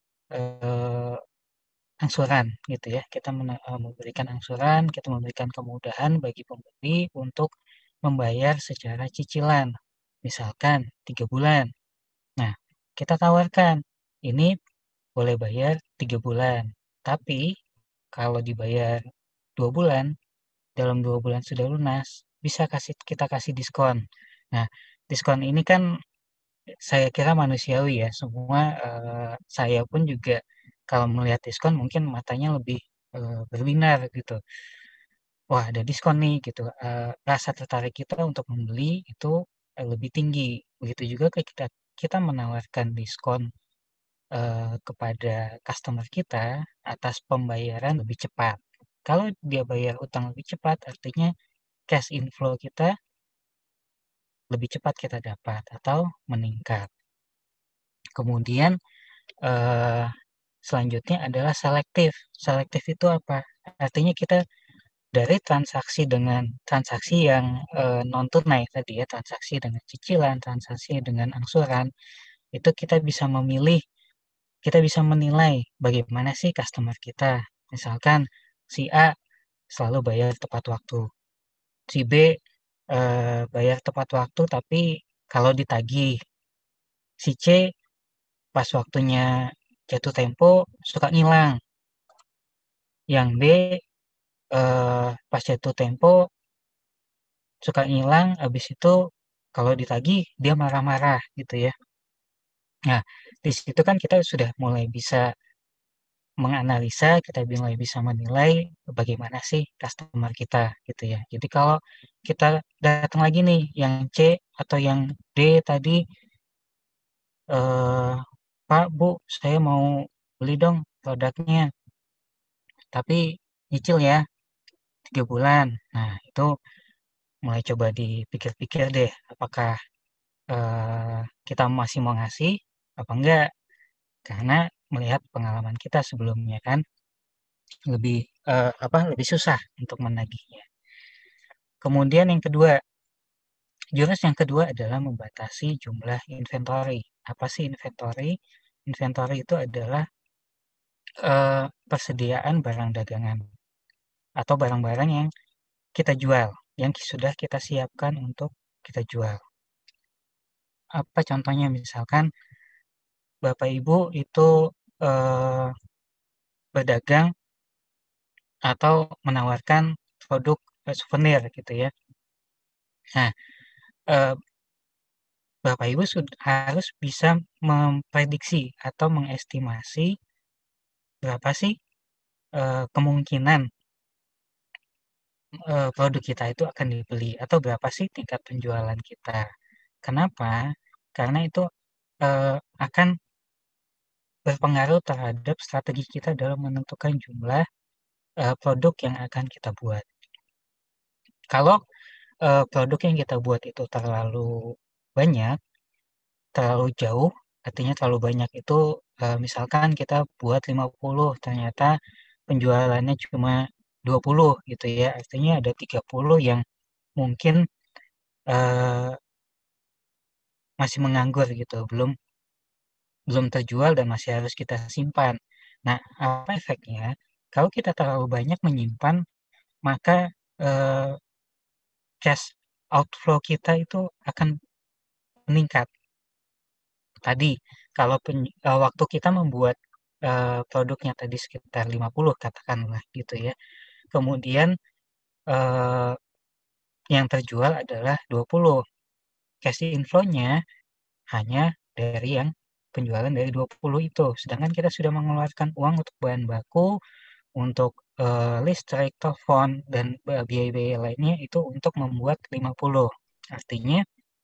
Speaker 2: eh, angsuran gitu ya. Kita eh, memberikan angsuran, kita memberikan kemudahan bagi pembeli untuk membayar secara cicilan. Misalkan tiga bulan. Nah, kita tawarkan ini boleh bayar tiga bulan. Tapi kalau dibayar dua bulan, dalam dua bulan sudah lunas, bisa kasih kita kasih diskon. Nah, diskon ini kan saya kira manusiawi ya. Semua eh, saya pun juga kalau melihat diskon mungkin matanya lebih eh, berbinar gitu. Wah, ada diskon nih gitu. Eh, rasa tertarik kita untuk membeli itu eh, lebih tinggi. Begitu juga kayak kita kita menawarkan diskon eh, kepada customer kita atas pembayaran lebih cepat. Kalau dia bayar utang lebih cepat, artinya cash inflow kita lebih cepat kita dapat atau meningkat. Kemudian eh, selanjutnya adalah selektif. Selektif itu apa? Artinya kita dari transaksi dengan transaksi yang eh, non tunai tadi ya, transaksi dengan cicilan, transaksi dengan angsuran, itu kita bisa memilih, kita bisa menilai bagaimana sih customer kita. Misalkan si A selalu bayar tepat waktu, si B eh, bayar tepat waktu tapi kalau ditagih, si C pas waktunya jatuh tempo suka ngilang, yang D eh, pas jatuh tempo suka ngilang, habis itu kalau ditagih dia marah-marah gitu ya. Nah, di situ kan kita sudah mulai bisa menganalisa, kita mulai bisa menilai bagaimana sih customer kita gitu ya. Jadi kalau kita datang lagi nih yang C atau yang D tadi, eh, Pak, Bu, saya mau beli dong produknya, tapi nyicil ya tiga bulan. Nah, itu mulai coba dipikir-pikir deh, apakah eh, kita masih mau ngasih apa enggak, karena melihat pengalaman kita sebelumnya kan. lebih uh, apa lebih susah untuk menagihnya. Kemudian yang kedua, jurus yang kedua adalah membatasi jumlah inventory. Apa sih inventory? Inventory itu adalah uh, persediaan barang dagangan atau barang-barang yang kita jual, yang sudah kita siapkan untuk kita jual. Apa contohnya? Misalkan Bapak Ibu itu uh, berdagang atau menawarkan produk uh, souvenir gitu ya. Nah, uh, Bapak Ibu sudah harus bisa memprediksi atau mengestimasi berapa sih uh, kemungkinan uh, produk kita itu akan dibeli atau berapa sih tingkat penjualan kita. Kenapa? Karena itu uh, akan berpengaruh terhadap strategi kita dalam menentukan jumlah uh, produk yang akan kita buat. Kalau uh, produk yang kita buat itu terlalu banyak, terlalu jauh, artinya terlalu banyak itu uh, misalkan kita buat lima puluh, ternyata penjualannya cuma dua puluh gitu ya, artinya ada tiga puluh yang mungkin uh, masih menganggur gitu, belum belum terjual dan masih harus kita simpan. Nah, apa efeknya? Kalau kita terlalu banyak menyimpan, maka uh, cash outflow kita itu akan meningkat. Tadi, kalau pen, uh, waktu kita membuat uh, produknya tadi sekitar lima puluh katakanlah gitu ya. Kemudian uh, yang terjual adalah dua puluh. Cash inflow-nya hanya dari yang penjualan dari dua puluh itu. Sedangkan kita sudah mengeluarkan uang untuk bahan baku, untuk uh, listrik, telepon, dan biaya-biaya lainnya itu untuk membuat lima puluh. Artinya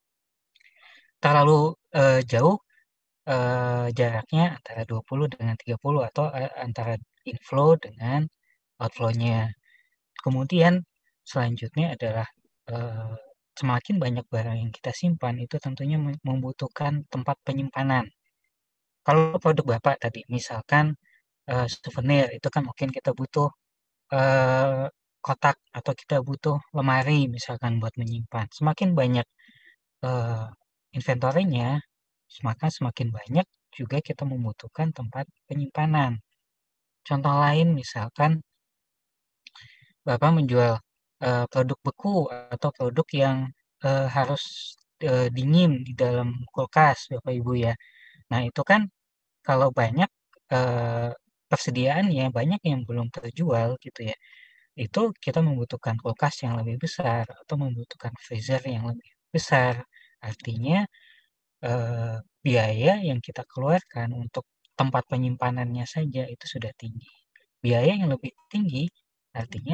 Speaker 2: terlalu uh, jauh uh, jaraknya antara dua puluh dengan tiga puluh atau uh, antara inflow dengan outflow-nya. Kemudian selanjutnya adalah uh, semakin banyak barang yang kita simpan itu tentunya membutuhkan tempat penyimpanan. Kalau produk Bapak tadi misalkan uh, souvenir itu kan mungkin kita butuh uh, kotak atau kita butuh lemari misalkan buat menyimpan. Semakin banyak uh, inventory-nya, maka semakin banyak juga kita membutuhkan tempat penyimpanan. Contoh lain misalkan Bapak menjual uh, produk beku atau produk yang uh, harus uh, dingin di dalam kulkas Bapak Ibu ya. Nah, itu kan kalau banyak uh, persediaannya banyak yang belum terjual gitu ya. Itu kita membutuhkan kulkas yang lebih besar atau membutuhkan freezer yang lebih besar. Artinya eh, biaya yang kita keluarkan untuk tempat penyimpanannya saja itu sudah tinggi. Biaya yang lebih tinggi artinya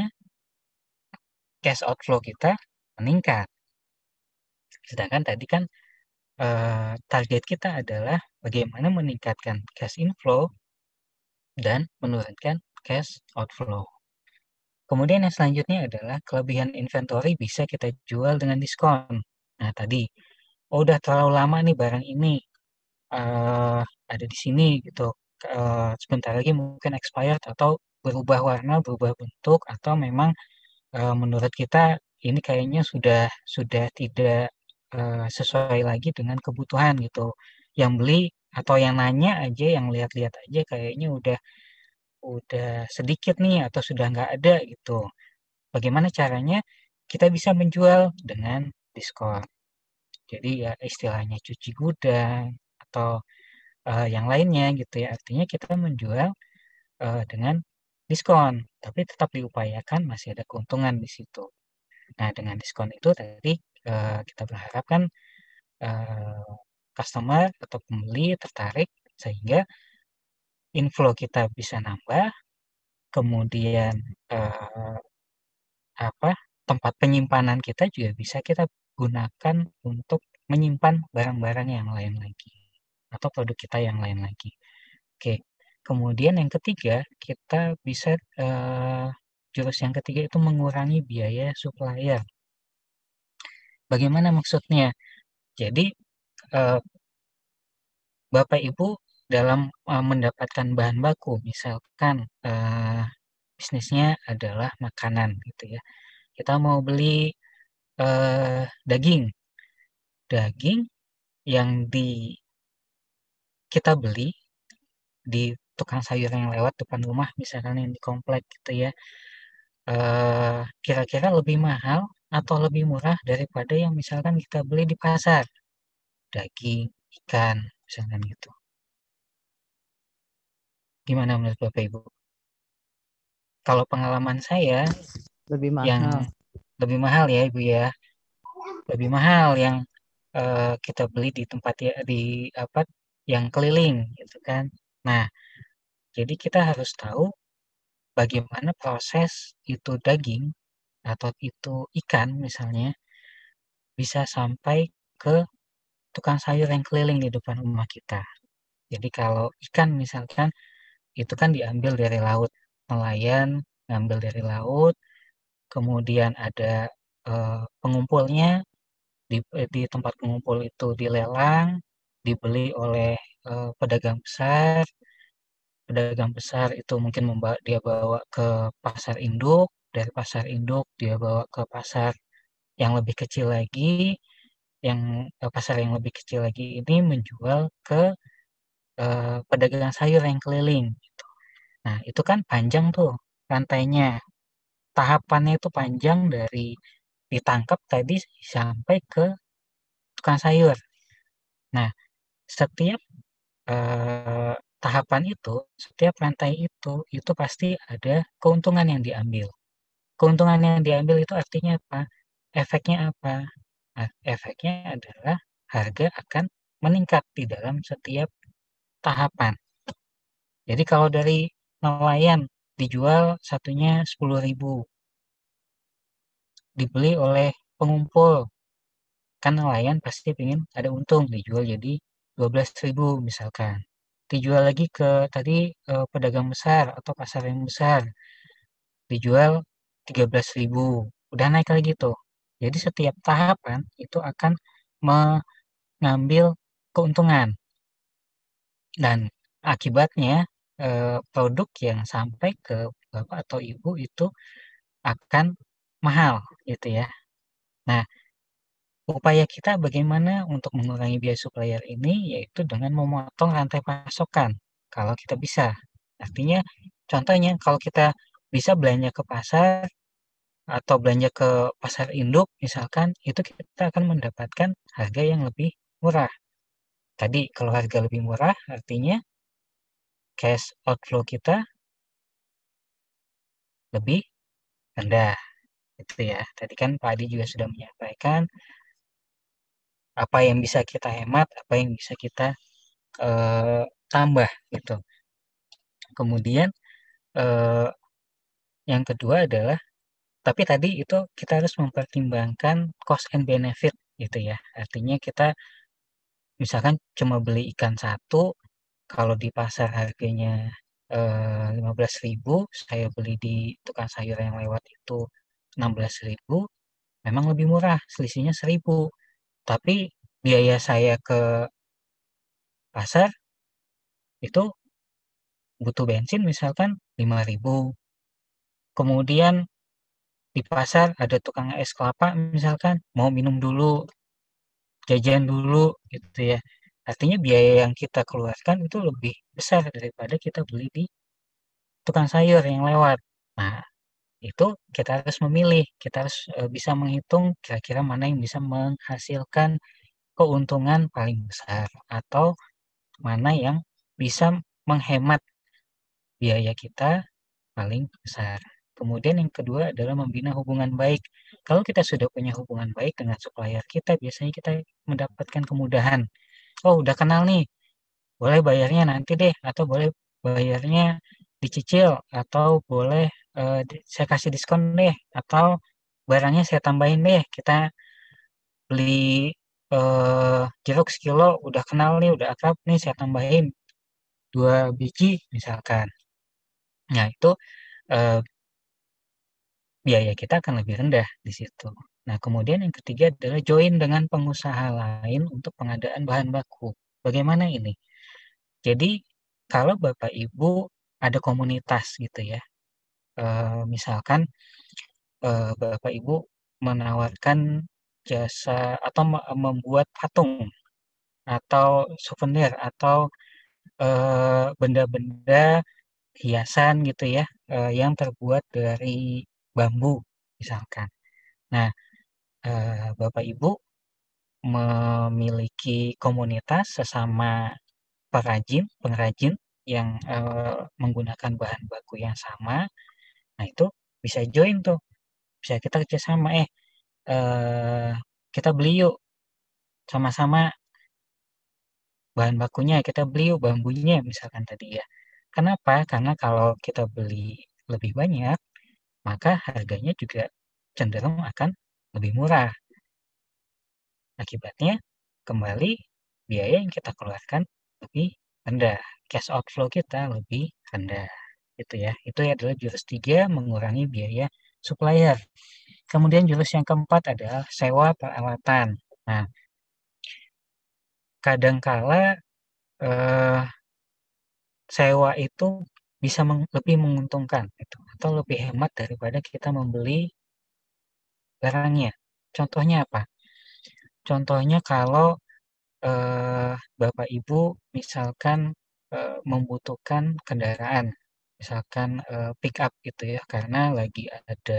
Speaker 2: cash outflow kita meningkat. Sedangkan tadi kan eh, target kita adalah bagaimana meningkatkan cash inflow dan menurunkan cash outflow. Kemudian yang selanjutnya adalah kelebihan inventory bisa kita jual dengan diskon. Nah tadi, oh udah terlalu lama nih barang ini uh, ada di sini gitu. Uh, sebentar lagi mungkin expired atau berubah warna, berubah bentuk, atau memang uh, menurut kita ini kayaknya sudah sudah tidak uh, sesuai lagi dengan kebutuhan gitu. Yang beli atau yang nanya aja, yang lihat-lihat aja kayaknya udah udah sedikit nih atau sudah nggak ada gitu. Bagaimana caranya kita bisa menjual dengan diskon. Jadi ya istilahnya cuci gudang atau uh, yang lainnya gitu ya. Artinya kita menjual uh, dengan diskon, tapi tetap diupayakan masih ada keuntungan di situ. Nah, dengan diskon itu tadi uh, kita berharap kan uh, customer atau pembeli tertarik sehingga inflow kita bisa nambah, kemudian uh, apa tempat penyimpanan kita juga bisa kita gunakan untuk menyimpan barang-barang yang lain lagi atau produk kita yang lain lagi. Oke, kemudian yang ketiga kita bisa uh, jurus yang ketiga itu mengurangi biaya supplier. Bagaimana maksudnya? Jadi uh, Bapak Ibu dalam uh, mendapatkan bahan baku, misalkan uh, bisnisnya adalah makanan gitu ya. Kita mau beli eh, daging, daging yang di kita beli di tukang sayur yang lewat depan rumah, misalkan yang di komplek gitu ya. Eh, kira-kira lebih mahal atau lebih murah daripada yang misalkan kita beli di pasar, daging, ikan, misalkan gitu. Gimana menurut Bapak Ibu? Kalau pengalaman saya
Speaker 4: Lebih
Speaker 2: yang
Speaker 4: mahal.
Speaker 2: lebih mahal ya Ibu ya, lebih mahal yang eh, kita beli di tempat ya di apa yang keliling gitu kan. Nah, jadi kita harus tahu bagaimana proses itu daging atau itu ikan misalnya bisa sampai ke tukang sayur yang keliling di depan rumah kita. Jadi kalau ikan misalkan itu kan diambil dari laut, nelayan ngambil dari laut, kemudian ada eh, pengumpulnya di, eh, di tempat pengumpul itu dilelang, dibeli oleh eh, pedagang besar. Pedagang besar itu mungkin membawa, dia bawa ke pasar induk, dari pasar induk dia bawa ke pasar yang lebih kecil lagi, yang eh, pasar yang lebih kecil lagi ini menjual ke eh, pedagang sayur yang keliling. Nah, itu kan panjang tuh rantainya. Tahapannya itu panjang dari ditangkap tadi sampai ke tukang sayur. Nah, setiap eh, tahapan itu, setiap rantai itu, itu pasti ada keuntungan yang diambil. Keuntungan yang diambil itu artinya apa? Efeknya apa? Nah, efeknya adalah harga akan meningkat di dalam setiap tahapan. Jadi kalau dari nelayan dijual satunya sepuluh ribu, dibeli oleh pengumpul, kan nelayan pasti ingin ada untung, dijual jadi dua belas ribu misalkan. Dijual lagi ke tadi eh, pedagang besar atau pasar yang besar, dijual tiga belas ribu, udah naik lagi tuh. Jadi setiap tahapan itu akan mengambil keuntungan dan akibatnya eh, produk yang sampai ke Bapak atau Ibu itu akan mahal gitu ya. Nah, upaya kita bagaimana untuk mengurangi biaya supplier ini yaitu dengan memotong rantai pasokan kalau kita bisa. Artinya contohnya kalau kita bisa belanja ke pasar atau belanja ke pasar induk misalkan itu kita akan mendapatkan harga yang lebih murah. Tadi kalau harga lebih murah artinya cash outflow kita lebih rendah gitu ya. Tadi kan Pak Adi juga sudah menyampaikan apa yang bisa kita hemat, apa yang bisa kita eh, tambah gitu. Kemudian eh, yang kedua adalah, tapi tadi itu kita harus mempertimbangkan cost and benefit gitu ya. Artinya kita misalkan cuma beli ikan satu, kalau di pasar harganya eh, lima belas ribu, saya beli di tukang sayur yang lewat itu enam belas ribu, memang lebih murah, selisihnya seribu. Tapi biaya saya ke pasar itu butuh bensin misalkan lima ribu. Kemudian di pasar ada tukang es kelapa misalkan, mau minum dulu, jajan dulu gitu ya. Artinya biaya yang kita keluarkan itu lebih besar daripada kita beli di tukang sayur yang lewat. Nah, itu kita harus memilih, kita harus e, bisa menghitung kira-kira mana yang bisa menghasilkan keuntungan paling besar atau mana yang bisa menghemat biaya kita paling besar. Kemudian yang kedua adalah membina hubungan baik. Kalau kita sudah punya hubungan baik dengan supplier kita, biasanya kita mendapatkan kemudahan. Oh, udah kenal nih, boleh bayarnya nanti deh, atau boleh bayarnya dicicil, atau boleh eh, saya kasih diskon deh, atau barangnya saya tambahin deh. Kita beli eh, jeruk sekilo, udah kenal nih, udah akrab nih, saya tambahin dua biji misalkan. Nah, itu eh, biaya kita akan lebih rendah di situ. Nah, kemudian yang ketiga adalah join dengan pengusaha lain untuk pengadaan bahan baku. Bagaimana ini? Jadi, kalau Bapak Ibu ada komunitas gitu ya, Uh, misalkan uh, Bapak Ibu menawarkan jasa atau membuat patung atau souvenir atau uh, benda-benda hiasan gitu ya, uh, yang terbuat dari bambu misalkan. Nah, uh, Bapak Ibu memiliki komunitas sesama pengrajin, pengrajin yang uh, menggunakan bahan baku yang sama. Nah, itu bisa join tuh, bisa kita kerjasama, eh uh, kita beli yuk sama-sama bahan bakunya, kita beli yuk bambunya misalkan tadi ya. Kenapa? Karena kalau kita beli lebih banyak, maka harganya juga cenderung akan lebih murah. Akibatnya, kembali biaya yang kita keluarkan lebih rendah. Cash outflow kita lebih rendah. Gitu ya. Itu adalah jurus tiga, mengurangi biaya supplier. Kemudian jurus yang keempat adalah sewa peralatan. Nah, kadangkala eh, sewa itu bisa meng, lebih menguntungkan gitu, atau lebih hemat daripada kita membeli barangnya. Contohnya apa? Contohnya kalau eh, Bapak Ibu misalkan eh, membutuhkan kendaraan, misalkan eh, pick up gitu ya, karena lagi ada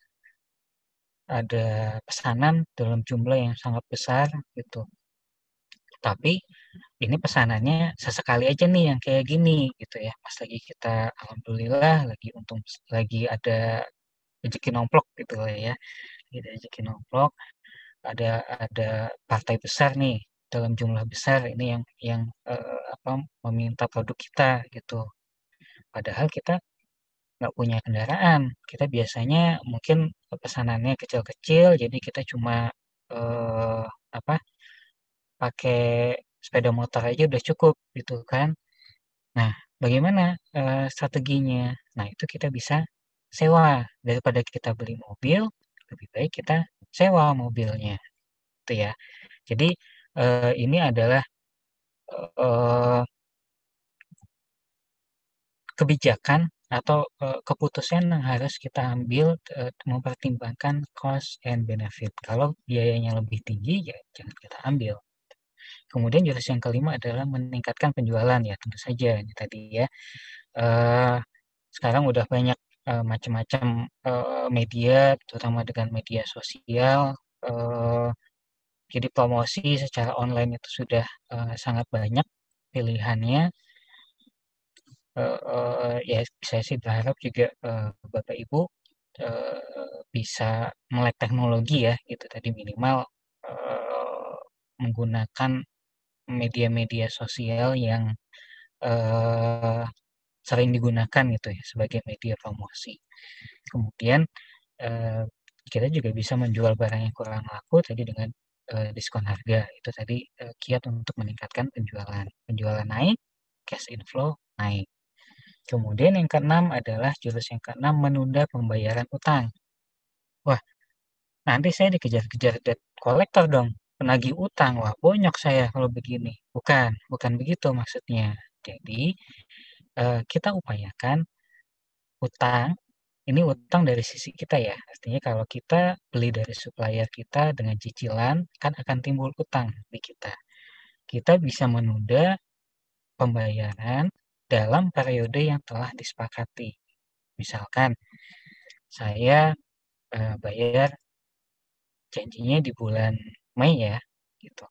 Speaker 2: ada pesanan dalam jumlah yang sangat besar gitu. Tapi ini pesanannya sesekali aja nih yang kayak gini gitu ya. Pas lagi kita alhamdulillah lagi untung lagi ada rezeki nomplok gitu lah ya. Ada rezeki nomplok, ada ada partai besar nih dalam jumlah besar ini yang yang eh, apa meminta produk kita gitu. Padahal kita nggak punya kendaraan. Kita biasanya mungkin pesanannya kecil-kecil, jadi kita cuma eh, apa pakai sepeda motor aja udah cukup gitu kan. Nah, bagaimana eh, strateginya? Nah, itu kita bisa sewa daripada kita beli mobil, lebih baik kita sewa mobilnya, gitu ya. Jadi eh, ini adalah eh, kebijakan atau eh, keputusan yang harus kita ambil eh, mempertimbangkan cost and benefit. Kalau biayanya lebih tinggi, ya jangan kita ambil. Kemudian jurus yang kelima adalah meningkatkan penjualan ya tentu saja ini tadi ya. Eh, sekarang udah banyak eh, macam-macam eh, media, terutama dengan media sosial. Eh, jadi promosi secara online itu sudah eh, sangat banyak pilihannya. Eh, eh, ya saya sih berharap juga eh, Bapak Ibu eh, bisa melek teknologi ya, gitu tadi minimal eh, menggunakan media-media sosial yang eh, sering digunakan gitu ya sebagai media promosi. Kemudian eh, kita juga bisa menjual barang yang kurang laku tadi dengan eh, diskon harga. Itu tadi eh, kiat untuk meningkatkan penjualan. Penjualan naik, cash inflow naik. Kemudian yang keenam adalah jurus yang keenam menunda pembayaran utang. Wah, nanti saya dikejar-kejar debt collector dong, penagih utang. Wah, bonyok saya kalau begini. Bukan, bukan begitu maksudnya. Jadi, eh, kita upayakan utang, ini utang dari sisi kita ya. Artinya kalau kita beli dari supplier kita dengan cicilan, kan akan timbul utang di kita. Kita bisa menunda pembayaran dalam periode yang telah disepakati. Misalkan, saya eh, bayar janjinya di bulan Mei ya, gitu.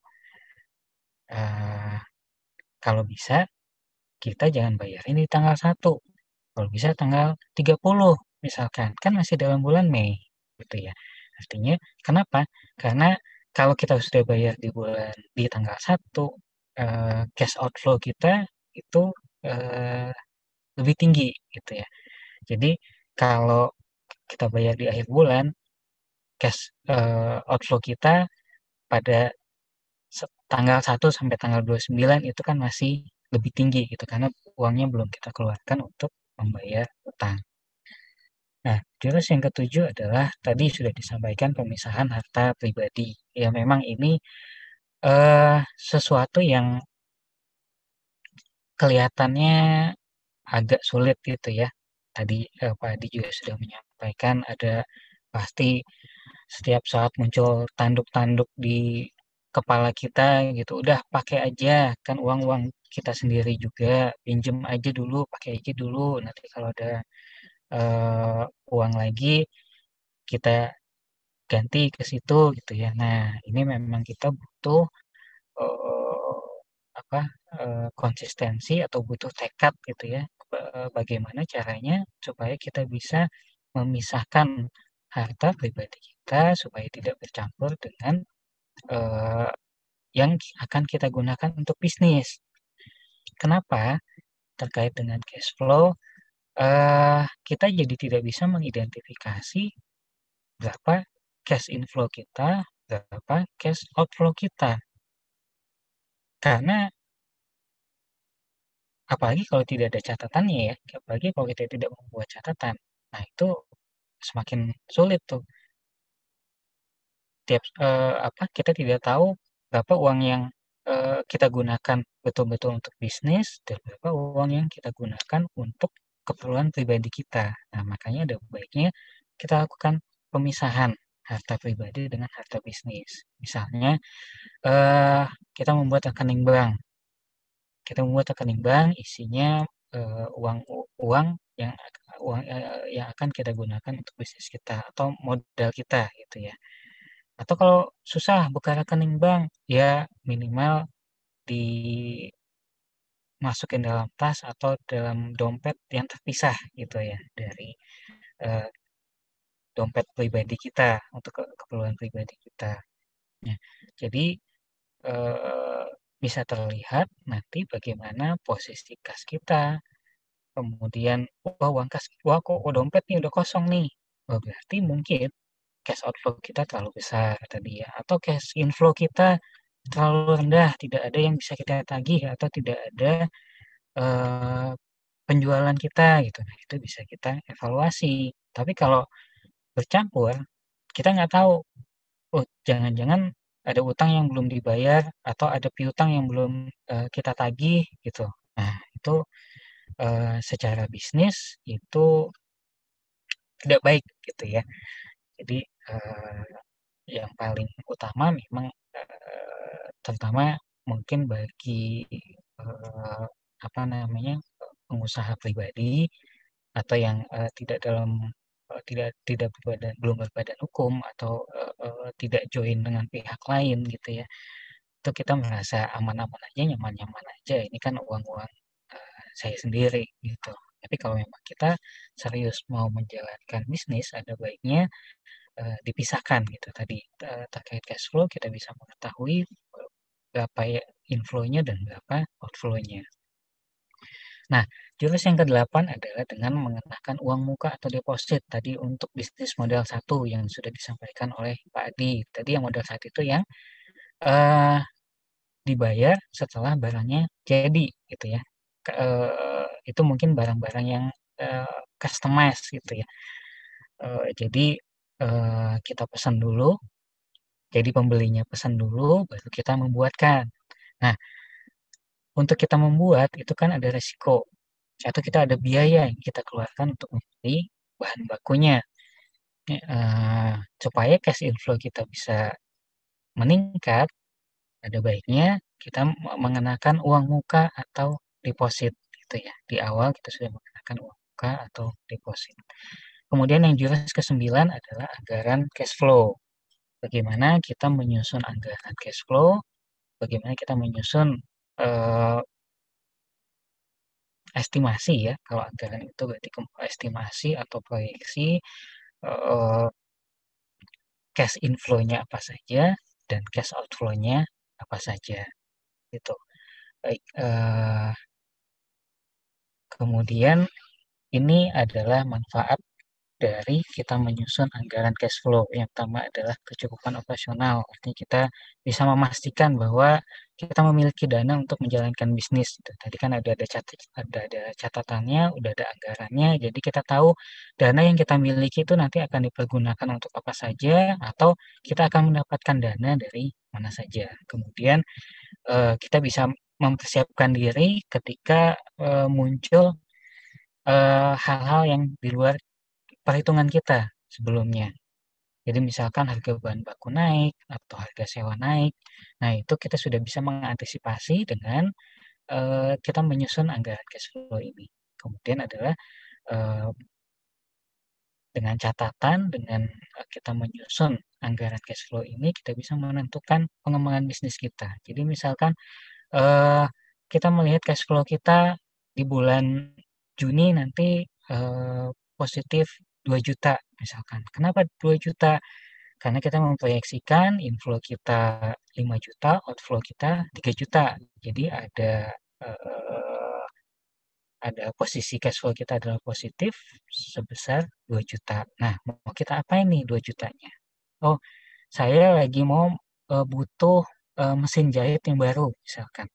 Speaker 2: Eh, kalau bisa, kita jangan bayarin di tanggal satu. Kalau bisa tanggal tiga puluh misalkan. Kan masih dalam bulan Mei gitu ya. Artinya kenapa? Karena kalau kita sudah bayar di bulan di tanggal satu, eh, cash outflow kita itu eh, lebih tinggi gitu ya. Jadi kalau kita bayar di akhir bulan, cash eh, outflow kita pada tanggal satu sampai tanggal dua puluh sembilan itu kan masih lebih tinggi gitu karena uangnya belum kita keluarkan untuk membayar utang. Nah, jurus yang ketujuh adalah tadi sudah disampaikan pemisahan harta pribadi. Ya memang ini eh, sesuatu yang kelihatannya agak sulit gitu ya. tadi eh, Pak Adi juga sudah menyampaikan, ada pasti setiap saat muncul tanduk-tanduk di kepala kita gitu. Udah pakai aja, kan uang-uang kita sendiri juga, pinjem aja dulu, pakai aja dulu. Nanti kalau ada eh, uang lagi kita ganti ke situ gitu ya. Nah, ini memang kita butuh eh, apa eh, konsistensi atau butuh tekad gitu ya. Ba- Bagaimana caranya supaya kita bisa memisahkan harta pribadi kita supaya tidak bercampur dengan eh, yang akan kita gunakan untuk bisnis. Kenapa? Terkait dengan cash flow, eh, kita jadi tidak bisa mengidentifikasi berapa cash inflow kita, berapa cash outflow kita. Karena apalagi kalau tidak ada catatannya ya, apalagi kalau kita tidak membuat catatan. Nah, itu semakin sulit tuh. Tiap eh, apa kita tidak tahu berapa uang yang eh, kita gunakan betul-betul untuk bisnis dan berapa uang yang kita gunakan untuk keperluan pribadi kita. Nah, makanya ada baiknya kita lakukan pemisahan harta pribadi dengan harta bisnis. Misalnya, eh, kita membuat rekening bank. Kita membuat rekening bank isinya eh, uang uang yang uang eh, yang akan kita gunakan untuk bisnis kita atau modal kita gitu ya. Atau kalau susah buka rekening bank, ya minimal dimasukin dalam tas atau dalam dompet yang terpisah gitu ya dari eh, dompet pribadi kita untuk ke- keperluan pribadi kita. Ya, jadi eh, bisa terlihat nanti bagaimana posisi kas kita. Kemudian, wah uang kas, wah kok dompet nih udah kosong nih. Wah, berarti mungkin cash outflow kita terlalu besar tadi ya. Atau cash inflow kita terlalu rendah, tidak ada yang bisa kita tagih atau tidak ada eh, penjualan kita gitu. Nah, itu bisa kita evaluasi. Tapi kalau bercampur, kita nggak tahu, oh jangan-jangan ada utang yang belum dibayar atau ada piutang yang belum eh, kita tagih gitu. Nah, itu eh, secara bisnis itu tidak baik gitu ya. Jadi eh, yang paling utama memang eh, terutama mungkin bagi eh, apa namanya pengusaha pribadi atau yang eh, tidak dalam eh, tidak tidak berbadan, belum berbadan hukum atau eh, eh, tidak join dengan pihak lain gitu ya. Itu kita merasa aman-aman aja, nyaman-nyaman aja. Ini kan uang-uang eh, saya sendiri gitu. Tapi kalau memang kita serius mau menjalankan bisnis, ada baiknya eh, dipisahkan gitu tadi. Eh, terkait cash flow kita bisa mengetahui eh, berapa ya inflow-nya dan berapa outflow-nya. Nah, jurus yang kedelapan adalah dengan mengenakan uang muka atau deposit tadi untuk bisnis modal satu yang sudah disampaikan oleh Pak Adi. Tadi yang modal satu itu yang eh, dibayar setelah barangnya jadi gitu ya. Ke- eh, itu mungkin barang-barang yang eh, customized gitu ya. Eh, jadi eh, kita pesan dulu. Jadi pembelinya pesan dulu, baru kita membuatkan. Nah, untuk kita membuat itu kan ada resiko atau kita ada biaya yang kita keluarkan untuk membeli bahan bakunya. Ya, eh, supaya cash inflow kita bisa meningkat, ada baiknya kita m- mengenakan uang muka atau deposit gitu ya. Di awal kita sudah mengenakan uang muka atau deposit. Kemudian yang jurus kesembilan adalah anggaran cash flow. Bagaimana kita menyusun anggaran cash flow, bagaimana kita menyusun eh, estimasi ya. Kalau anggaran itu berarti ke- estimasi atau proyeksi eh, cash inflow-nya apa saja dan cash outflow-nya apa saja gitu. Baik, eh, kemudian ini adalah manfaat dari kita menyusun anggaran cash flow. Yang pertama adalah kecukupan operasional. Artinya kita bisa memastikan bahwa kita memiliki dana untuk menjalankan bisnis. Tadi kan ada ada catat, ada ada catatannya, udah ada anggarannya. Jadi kita tahu dana yang kita miliki itu nanti akan dipergunakan untuk apa saja atau kita akan mendapatkan dana dari mana saja. Kemudian eh, kita bisa mempersiapkan diri ketika eh, muncul eh, hal-hal yang di luar perhitungan kita sebelumnya. Jadi misalkan harga bahan baku naik atau harga sewa naik, nah itu kita sudah bisa mengantisipasi dengan eh, kita menyusun anggaran cash flow ini. Kemudian adalah eh, dengan catatan, dengan eh, kita menyusun anggaran cash flow ini, kita bisa menentukan pengembangan bisnis kita. Jadi misalkan eh, kita melihat cash flow kita di bulan Juni nanti eh, positif dua juta misalkan. Kenapa dua juta? Karena kita memproyeksikan inflow kita lima juta, outflow kita tiga juta. Jadi ada eh, ada posisi cash flow kita adalah positif sebesar dua juta. Nah, mau kita apa ini dua jutanya? Oh, saya lagi mau eh, butuh eh, mesin jahit yang baru misalkan.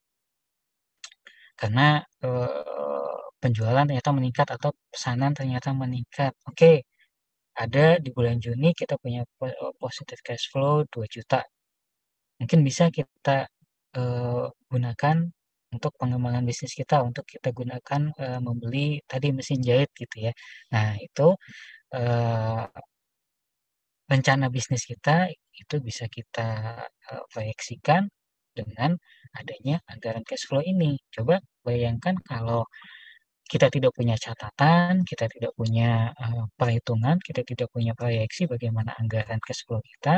Speaker 2: Karena eh, penjualan ternyata meningkat atau pesanan ternyata meningkat. Oke, ada di bulan Juni kita punya positive cash flow dua juta. Mungkin bisa kita eh, gunakan untuk pengembangan bisnis kita, untuk kita gunakan eh, membeli tadi mesin jahit gitu ya. Nah, itu eh, rencana bisnis kita itu bisa kita eh, proyeksikan dengan adanya anggaran cash flow ini. Coba bayangkan kalau kita tidak punya catatan, kita tidak punya uh, perhitungan, kita tidak punya proyeksi bagaimana anggaran cash flow kita,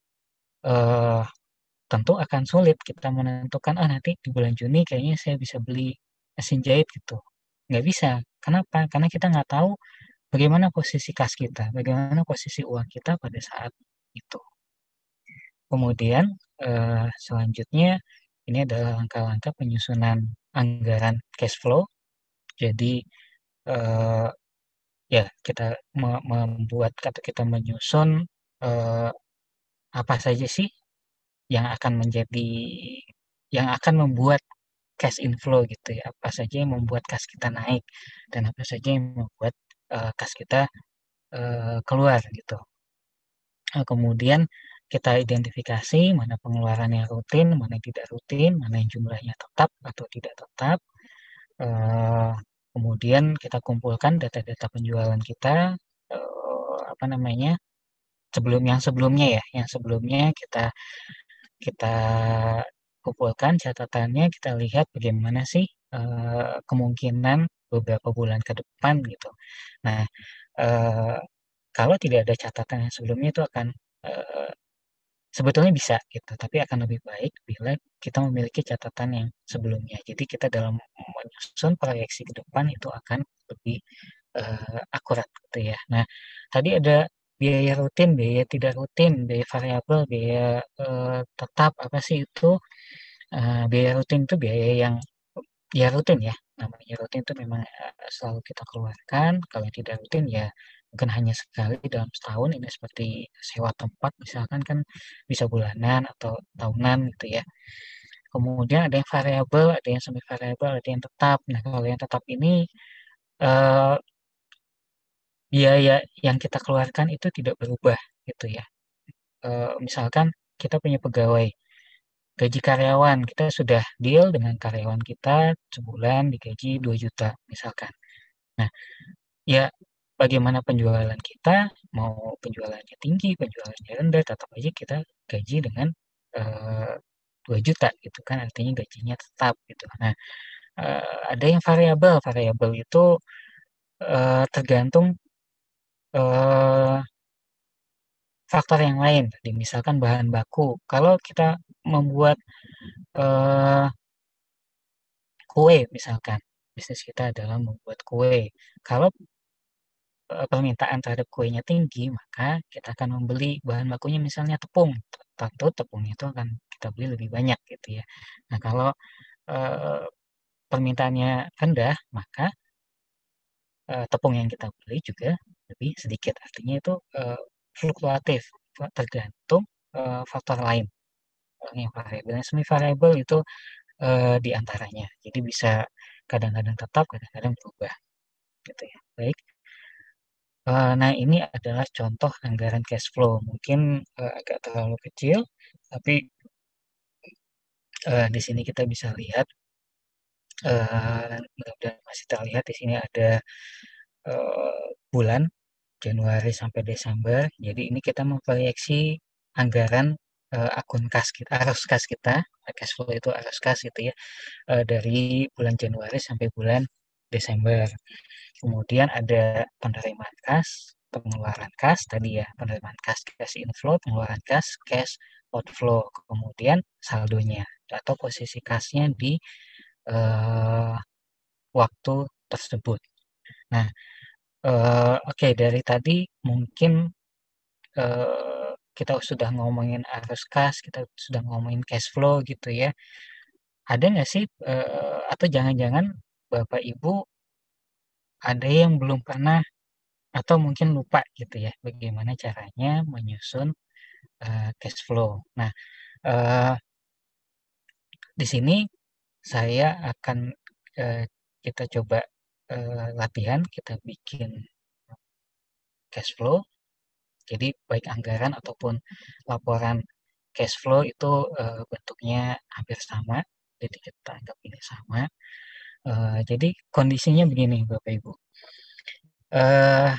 Speaker 2: uh, tentu akan sulit kita menentukan, ah nanti di bulan Juni kayaknya saya bisa beli mesin jahit gitu. Nggak bisa. Kenapa? Karena kita nggak tahu bagaimana posisi kas kita, bagaimana posisi uang kita pada saat itu. Kemudian uh, selanjutnya ini adalah langkah-langkah penyusunan anggaran cash flow. Jadi uh, ya kita membuat atau kita menyusun eh, apa saja sih yang akan menjadi yang akan membuat cash inflow gitu ya, apa saja yang membuat kas kita naik dan apa saja yang membuat eh, kas kita eh, keluar gitu. Nah, kemudian kita identifikasi mana pengeluaran yang rutin, mana yang tidak rutin, mana yang jumlahnya tetap atau tidak tetap. Eh, kemudian kita kumpulkan data-data penjualan kita, eh, apa namanya, sebelum yang sebelumnya ya, yang sebelumnya kita kita kumpulkan catatannya, kita lihat bagaimana sih eh, kemungkinan beberapa bulan ke depan gitu. Nah, eh, kalau tidak ada catatan yang sebelumnya itu akan eh, sebetulnya bisa gitu, tapi akan lebih baik bila kita memiliki catatan yang sebelumnya. Jadi kita dalam menyusun proyeksi ke depan itu akan lebih eh, akurat gitu ya. Nah, tadi ada biaya rutin, biaya tidak rutin, biaya variabel, biaya eh, tetap apa sih itu? Eh, biaya rutin itu biaya yang ya rutin ya. Namanya rutin itu memang eh, selalu kita keluarkan. Kalau tidak rutin ya mungkin hanya sekali dalam setahun. Ini seperti sewa tempat misalkan kan bisa bulanan atau tahunan gitu ya. Kemudian ada yang variabel, ada yang semi variabel, ada yang tetap. Nah, kalau yang tetap ini eh, biaya yang kita keluarkan itu tidak berubah gitu ya. Eh, misalkan kita punya pegawai, gaji karyawan, kita sudah deal dengan karyawan kita sebulan digaji dua juta misalkan. Nah, ya bagaimana penjualan kita, mau penjualannya tinggi, penjualannya rendah, tetap aja kita gaji dengan eh, dua juta gitu kan, artinya gajinya tetap gitu. Nah, eh, ada yang variabel, variabel itu eh, tergantung eh, faktor yang lain. Jadi misalkan bahan baku. Kalau kita membuat eh, kue misalkan, bisnis kita adalah membuat kue. Kalau eh, permintaan terhadap kuenya tinggi, maka kita akan membeli bahan bakunya misalnya tepung. Tentu tepungnya itu akan kita beli lebih banyak gitu ya. Nah, kalau eh, permintaannya rendah, maka eh, tepung yang kita beli juga lebih sedikit. Artinya itu eh, fluktuatif, tergantung eh, faktor lain. Yang variabel, yang semi variabel itu eh, di antaranya. Jadi bisa kadang-kadang tetap, kadang-kadang berubah gitu ya. Baik. Eh, nah, ini adalah contoh anggaran cash flow. Mungkin eh, agak terlalu kecil, tapi eh, di sini kita bisa lihat uh, mudah-mudahan masih terlihat di sini ada uh, bulan Januari sampai Desember. Jadi ini kita memproyeksi anggaran uh, akun kas kita, arus kas kita, cash flow itu arus kas gitu ya, uh, dari bulan Januari sampai bulan Desember. Kemudian ada penerimaan kas, pengeluaran kas tadi ya, penerimaan kas cash inflow, pengeluaran kas cash outflow, kemudian saldonya atau posisi kasnya di uh, waktu tersebut. Nah, uh, oke okay, dari tadi mungkin uh, kita sudah ngomongin arus kas, kita sudah ngomongin cash flow gitu ya. Ada nggak sih uh, atau jangan-jangan Bapak Ibu ada yang belum pernah atau mungkin lupa gitu ya bagaimana caranya menyusun uh, cash flow. Nah, uh, di sini saya akan uh, kita coba uh, latihan, kita bikin cash flow. Jadi baik anggaran ataupun laporan cash flow itu uh, bentuknya hampir sama. Jadi kita anggap ini sama. Uh, jadi kondisinya begini Bapak Ibu. Uh,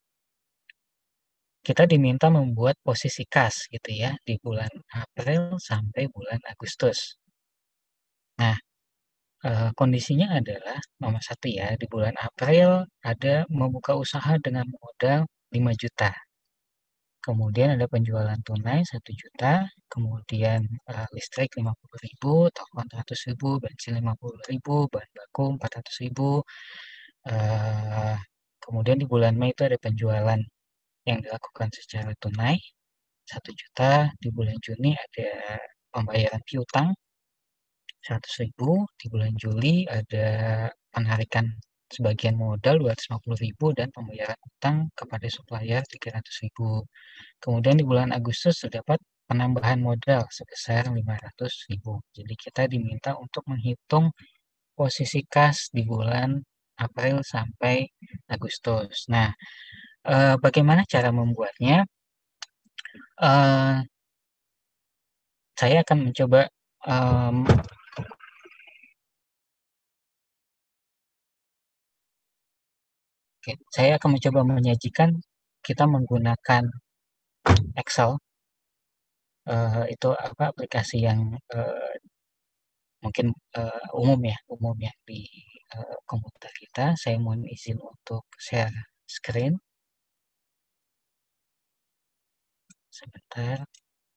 Speaker 2: kita diminta membuat posisi kas gitu ya di bulan April sampai bulan Agustus. Nah, eh, kondisinya adalah nomor satu ya, di bulan April ada membuka usaha dengan modal lima juta. Kemudian ada penjualan tunai satu juta, kemudian uh, listrik lima puluh ribu, telepon seratus ribu, bensin lima puluh ribu, bahan baku empat ratus ribu. Uh, kemudian di bulan Mei itu ada penjualan yang dilakukan secara tunai satu juta. Di bulan Juni ada pembayaran piutang seratus ribu. Di bulan Juli ada penarikan sebagian modal dua ratus lima puluh ribu dan pembayaran utang kepada supplier tiga ratus ribu. Kemudian di bulan Agustus terdapat penambahan modal sebesar lima ratus ribu. Jadi kita diminta untuk menghitung posisi kas di bulan April sampai Agustus. Nah, eh, bagaimana cara membuatnya? Eh, saya akan mencoba um, Oke, saya akan mencoba menyajikan kita menggunakan Excel. Uh, itu apa aplikasi yang uh, mungkin uh, umum ya, umum ya di uh, komputer kita. Saya mohon izin untuk share screen. Sebentar.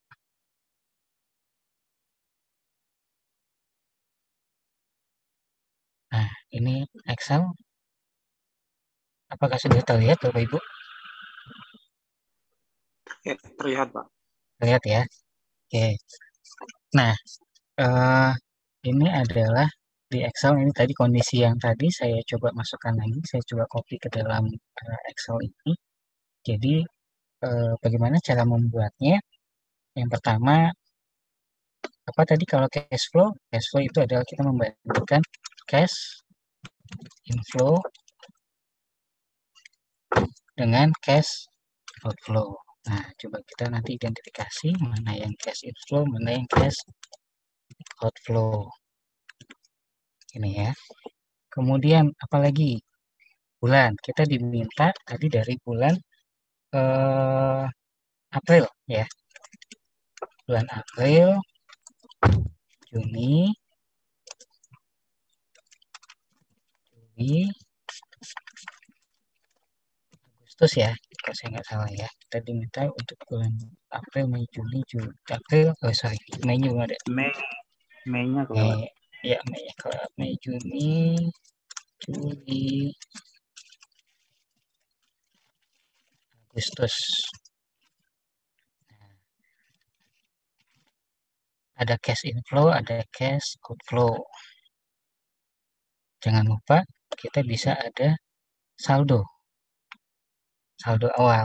Speaker 2: Nah, ini Excel. Apakah sudah terlihat Bapak Ibu?
Speaker 5: Ya, terlihat Pak.
Speaker 2: Terlihat ya. Oke. Nah, uh, ini adalah di Excel ini tadi kondisi yang tadi saya coba masukkan lagi, saya coba copy ke dalam uh, Excel ini. Jadi uh, bagaimana cara membuatnya? Yang pertama, apa tadi kalau cash flow? Cash flow itu adalah kita membandingkan cash inflow dengan cash outflow. Nah, coba kita nanti identifikasi mana yang cash inflow, mana yang cash outflow. Ini ya. Kemudian apalagi? Bulan. Kita diminta tadi dari bulan eh, April ya. Bulan April, Juni, Juli, Agustus ya, kalau saya nggak salah ya. Kita diminta untuk bulan April, Mei, Juni, Juli, April, oh sorry, Mei juga ada.
Speaker 5: Mei, Mei-nya
Speaker 2: Mei, ya Mei, kalau Mei, Juni, Juli, Agustus. Ada cash inflow, ada cash outflow. Jangan lupa kita bisa ada saldo. Saldo awal.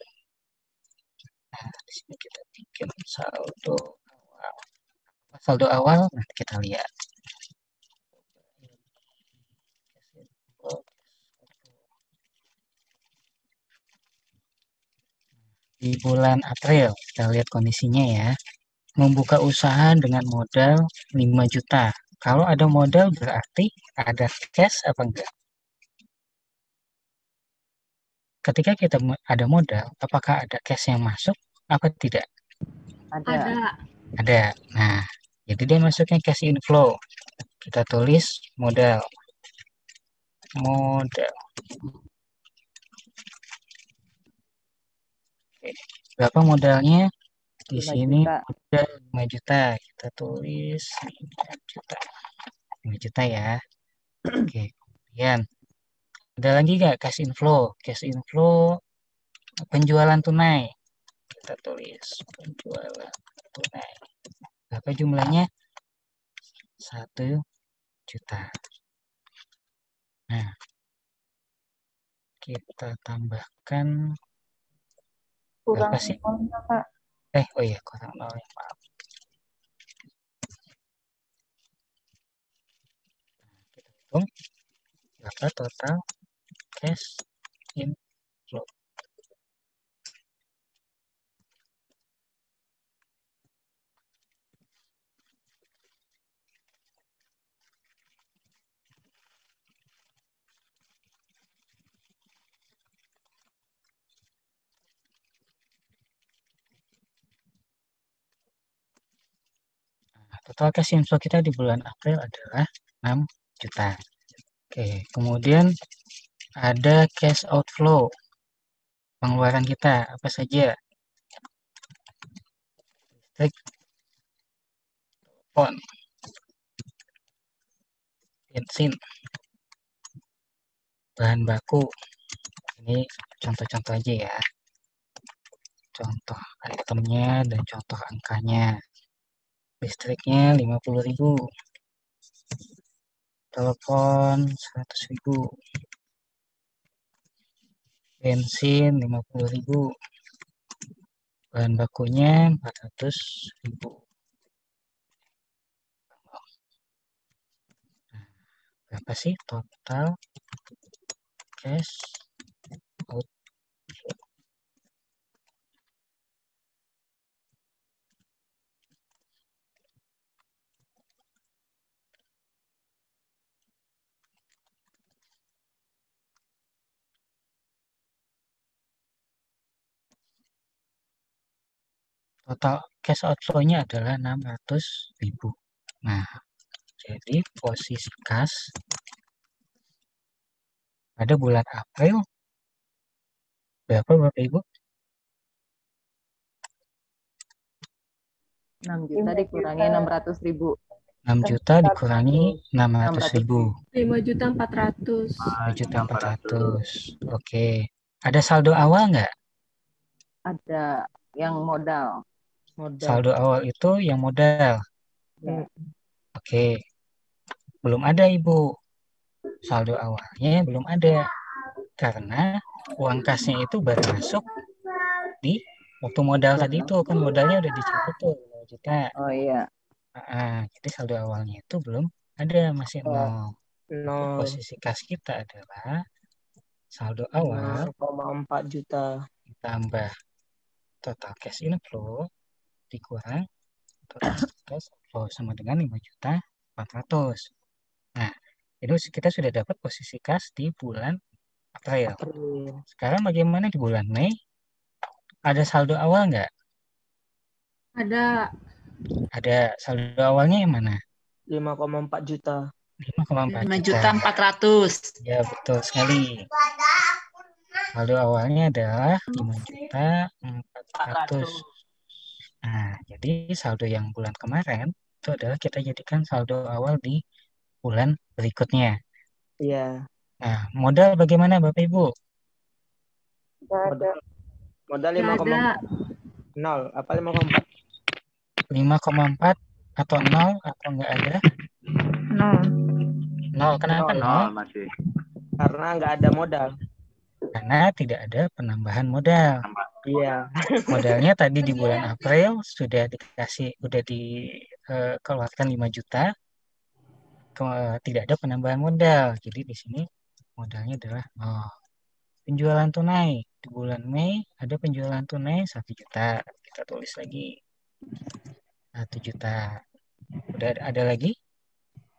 Speaker 2: Nah, di sini kita bikin saldo awal. Saldo awal, nanti kita lihat. Di bulan April, kita lihat kondisinya ya. Membuka usaha dengan modal lima juta. Kalau ada modal berarti ada cash apa enggak? Ketika kita ada modal, apakah ada cash yang masuk apa tidak?
Speaker 4: Ada.
Speaker 1: Ada.
Speaker 2: Ada. Nah, jadi dia masuknya cash inflow. Kita tulis modal. Modal. Oke. Berapa modalnya? Di sini udah lima juta. Kita tulis lima juta. lima juta ya. Oke. Kemudian ada lagi nggak cash inflow? Cash inflow penjualan tunai. Kita tulis penjualan tunai. Berapa jumlahnya? Satu juta. Nah, kita tambahkan
Speaker 4: kurang
Speaker 2: berapa sih?
Speaker 4: nolnya, Pak.
Speaker 2: Eh, oh iya, kurang nol ya, maaf. Kita hitung berapa total cash inflow. Total cash inflow kita di bulan April adalah enam juta. Oke, kemudian ada cash outflow. Pengeluaran kita apa saja? Listrik, telepon, bensin, bahan baku. Ini contoh-contoh aja ya. Contoh itemnya dan contoh angkanya. Listriknya lima puluh ribu. Telepon seratus ribu. Bensin lima puluh ribu. Bahan bakunya empat ratus ribu. Nah, berapa sih total cash out? Total cash outflow-nya adalah enam ratus ribu. Nah, jadi posisi kas pada bulan April berapa Bapak Ibu?
Speaker 4: enam juta dikurangi enam ratus ribu.
Speaker 2: enam juta dikurangi enam ratus ribu.
Speaker 1: lima juta empat ratus.
Speaker 2: lima juta empat ratus. Oke. Ada saldo awal nggak?
Speaker 4: Ada yang modal. modal.
Speaker 2: Saldo awal itu yang modal.
Speaker 4: Ya.
Speaker 2: Oke. Belum ada Ibu. Saldo awalnya belum ada. Karena uang kasnya itu baru masuk di waktu modal tadi itu. Kan modalnya udah dicatat tuh lima juta.
Speaker 4: Oh iya.
Speaker 2: Nah, jadi saldo awalnya itu belum ada, masih nol.
Speaker 6: nol.
Speaker 2: Posisi kas kita adalah saldo awal
Speaker 6: nol koma empat juta
Speaker 2: ditambah total cash inflow dikurang total cash outflow sama dengan lima juta empat ratus. Nah, itu kita sudah dapat posisi kas di bulan April.
Speaker 6: April.
Speaker 2: Sekarang bagaimana di bulan Mei? Ada saldo awal nggak?
Speaker 1: Ada.
Speaker 2: Ada. Saldo awalnya yang mana?
Speaker 6: lima koma empat juta.
Speaker 2: lima koma empat
Speaker 7: lima juta empat ratus.
Speaker 2: Ya, betul sekali. Saldo awalnya adalah lima juta empat ratus. Nah, jadi saldo yang bulan kemarin itu adalah kita jadikan saldo awal di bulan berikutnya.
Speaker 6: Iya.
Speaker 2: Nah, modal bagaimana Bapak Ibu?
Speaker 6: Modal modal lima koma empat. nol apa lima koma empat?
Speaker 2: lima koma empat atau nol atau enggak ada?
Speaker 4: Nol.
Speaker 2: Nol. Kenapa
Speaker 6: Nol.
Speaker 2: nol?
Speaker 5: Masih.
Speaker 6: Karena nggak ada modal.
Speaker 2: Karena tidak ada penambahan modal.
Speaker 6: Iya.
Speaker 2: Modalnya tadi di bulan April sudah dikasih, sudah dikeluarkan lima juta. Ke, tidak ada penambahan modal. Jadi di sini modalnya adalah nol. Penjualan tunai di bulan Mei ada penjualan tunai satu juta. Kita tulis lagi satu juta. Udah ada lagi?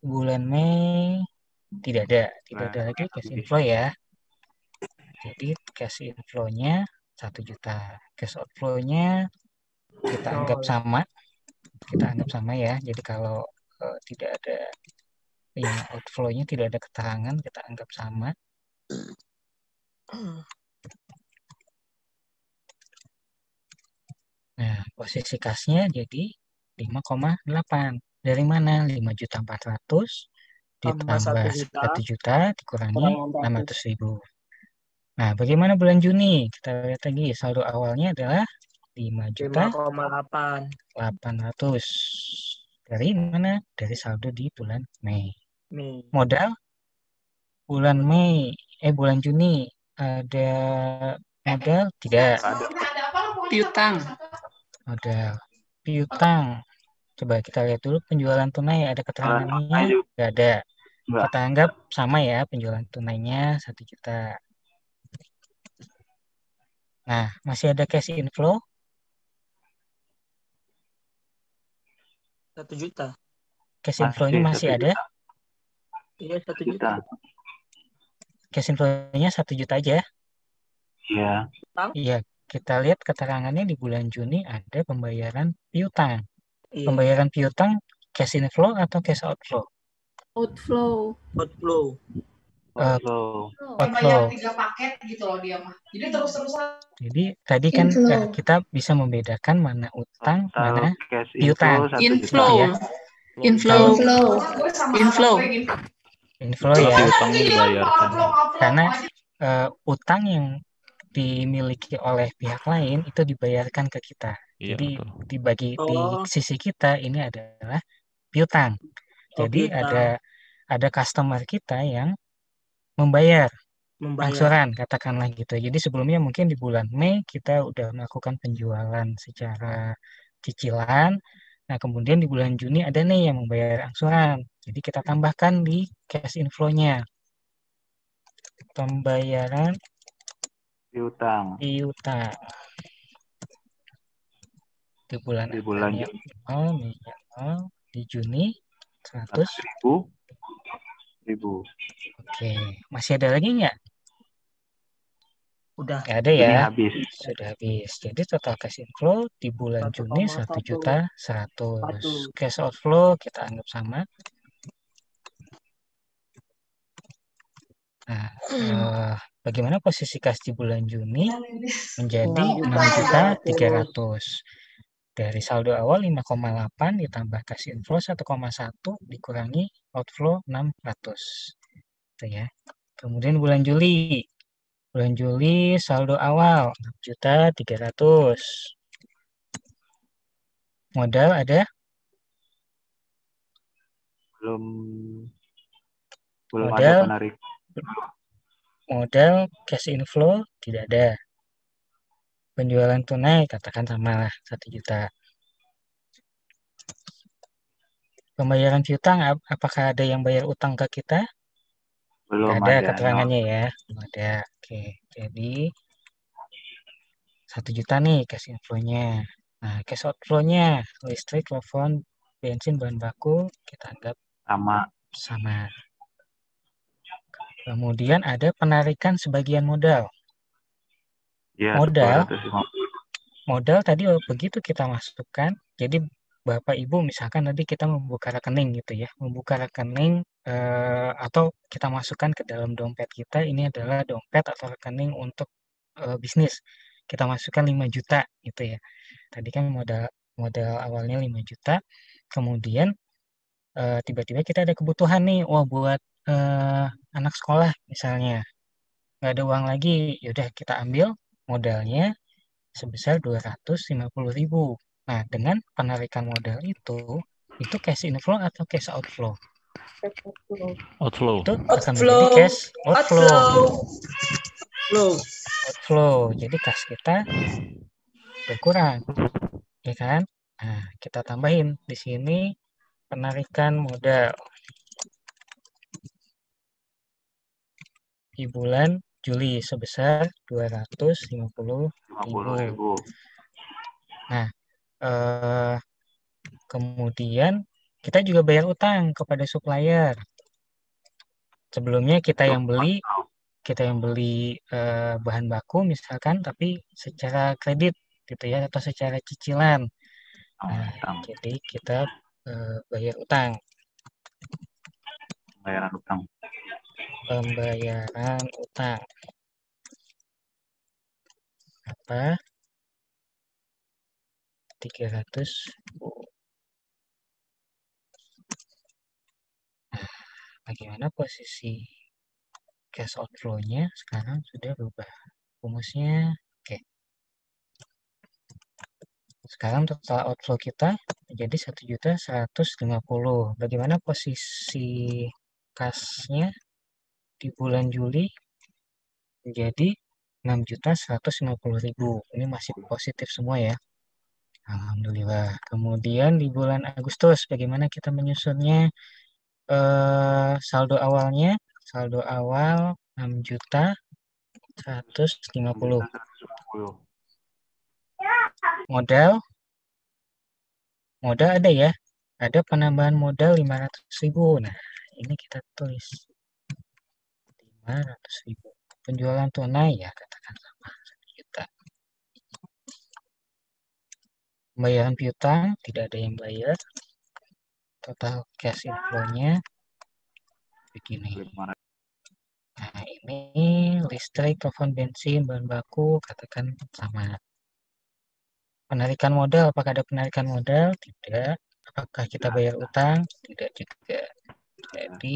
Speaker 2: bulan Mei tidak ada, tidak ada lagi cash inflow ya. Jadi cash inflow-nya satu juta. Cash outflow-nya kita anggap sama. Kita anggap sama ya. Jadi kalau uh, tidak ada yang outflow-nya tidak ada keterangan, kita anggap sama. Nah, posisi kasnya jadi lima koma delapan. Dari mana? lima juta empat ratus ditambah satu juta dikurangi enam ratus ribu. Nah, bagaimana bulan Juni? Kita lihat lagi, saldo awalnya adalah lima juta delapan ratus. Dari mana? Dari saldo di bulan Mei. Modal bulan Mei, eh bulan Juni ada modal tidak?
Speaker 7: Piutang.
Speaker 2: Modal piutang. Coba kita lihat dulu penjualan tunai ada keterangannya? Tidak ada. Kita anggap sama ya, penjualan tunainya satu juta. Nah, masih ada cash inflow?
Speaker 6: Satu juta.
Speaker 2: Cash inflow-nya masih ada?
Speaker 6: Iya, satu juta.
Speaker 2: Cash inflow-nya satu juta aja?
Speaker 5: Iya.
Speaker 2: Iya, kita lihat keterangannya di bulan Juni ada pembayaran piutang.
Speaker 6: Iya.
Speaker 2: Pembayaran piutang cash inflow atau cash outflow?
Speaker 1: Outflow.
Speaker 6: Outflow.
Speaker 2: Uh,
Speaker 5: Outflow.
Speaker 2: outflow.
Speaker 7: tiga paket gitu loh dia mah. Jadi terus-terusan.
Speaker 2: Jadi tadi kan uh, kita bisa membedakan mana utang,
Speaker 5: Total
Speaker 2: mana
Speaker 5: cash
Speaker 2: piutang.
Speaker 7: Inflow.
Speaker 2: Ya.
Speaker 7: Inflow. Inflow.
Speaker 2: Inflow ya.
Speaker 8: Utangnya dibayarkan.
Speaker 2: Karena uh, utang yang dimiliki oleh pihak lain itu dibayarkan ke kita.
Speaker 8: Iya,
Speaker 2: Jadi
Speaker 8: betul.
Speaker 2: dibagi
Speaker 6: Oh.
Speaker 2: di sisi kita ini adalah piutang.
Speaker 6: Oh,
Speaker 2: Jadi
Speaker 6: piutang.
Speaker 2: ada ada customer kita yang membayar,
Speaker 6: Membayar.
Speaker 2: angsuran katakanlah gitu. Jadi sebelumnya mungkin di bulan Mei kita udah melakukan penjualan secara cicilan. Nah, kemudian di bulan Juni ada nih yang membayar angsuran. Jadi kita tambahkan di cash inflow-nya. Pembayaran
Speaker 5: piutang
Speaker 2: piutang. Di bulan
Speaker 5: di bulan
Speaker 2: April
Speaker 5: Juni
Speaker 2: nol, Mei nol, di Juni seratus
Speaker 5: ribu ribu.
Speaker 2: Oke, masih ada lagi nggak?
Speaker 6: Udah.
Speaker 2: Nggak ada
Speaker 5: Ini
Speaker 2: ya?
Speaker 5: habis.
Speaker 2: Sudah habis. Jadi total cash inflow di bulan Juni satu juta seratus. Cash outflow kita anggap sama. Nah, eh, bagaimana posisi kas di bulan Juni? Menjadi enam juta tiga ratus. Dari saldo awal lima koma delapan ditambah cash inflow satu koma satu dikurangi outflow enam ratus. Itu ya. Kemudian bulan Juli. Bulan Juli saldo awal enam juta tiga ratus. Modal ada?
Speaker 5: Belum belum
Speaker 2: Modal,
Speaker 5: ada penarik.
Speaker 2: Modal cash inflow tidak ada. Penjualan tunai katakan sama lah satu juta. Pembayaran piutang apakah ada yang bayar utang ke kita?
Speaker 5: Belum
Speaker 2: ada,
Speaker 5: ada
Speaker 2: keterangannya no. ya. Belum ada. Oke, jadi satu juta nih cash inflow-nya. Nah, cash outflow-nya listrik, telepon, bensin, bahan baku kita anggap
Speaker 5: sama.
Speaker 2: Sama. Kemudian ada penarikan sebagian modal.
Speaker 5: Ya,
Speaker 2: modal,
Speaker 5: dua ratus lima puluh.
Speaker 2: modal tadi begitu kita masukkan. Jadi Bapak Ibu misalkan nanti kita membuka rekening gitu ya, membuka rekening eh, atau kita masukkan ke dalam dompet kita. Ini adalah dompet atau rekening untuk eh, bisnis. Kita masukkan lima juta gitu ya. Tadi kan modal modal awalnya lima juta. Kemudian eh, tiba-tiba kita ada kebutuhan nih, wah buat eh, anak sekolah misalnya. Nggak ada uang lagi, yaudah kita ambil modalnya sebesar dua ratus lima puluh ribu. Nah, dengan penarikan modal itu, itu cash inflow atau cash outflow?
Speaker 8: Outflow.
Speaker 2: Itu akan menjadi cash outflow.
Speaker 6: Outflow.
Speaker 2: Outflow. Jadi kas kita berkurang, ya kan? Nah, kita tambahin di sini penarikan modal di bulan Juli sebesar dua ratus lima puluh ribu. Nah, eh, kemudian kita juga bayar utang kepada supplier. Sebelumnya kita yang beli, kita yang beli eh, bahan baku misalkan, tapi secara kredit gitu ya, atau secara cicilan. Nah, jadi kita eh, bayar utang.
Speaker 5: Bayaran utang.
Speaker 2: Pembayaran utang. Apa? tiga ratus ribu. Nah, bagaimana posisi cash outflow-nya sekarang sudah berubah. Rumusnya, oke. Sekarang total outflow kita menjadi satu juta seratus lima puluh. Bagaimana posisi kas-nya di bulan Juli menjadi enam juta seratus lima puluh ribu. Ini masih positif semua ya. Alhamdulillah. Kemudian di bulan Agustus, bagaimana kita menyusunnya? Eh, saldo awalnya, saldo awal enam juta seratus lima puluh. Modal, modal ada ya, ada penambahan modal lima ratus ribu. Nah, ini kita tulis lima ratus ribu. Penjualan tunai ya, katakan sama satu juta. Pembayaran piutang, tidak ada yang bayar. Total cash inflow-nya begini. Nah, ini listrik, telepon, bensin, bahan baku, katakan sama. Penarikan modal, apakah ada penarikan modal? Tidak. Apakah kita bayar utang? Tidak juga. Jadi,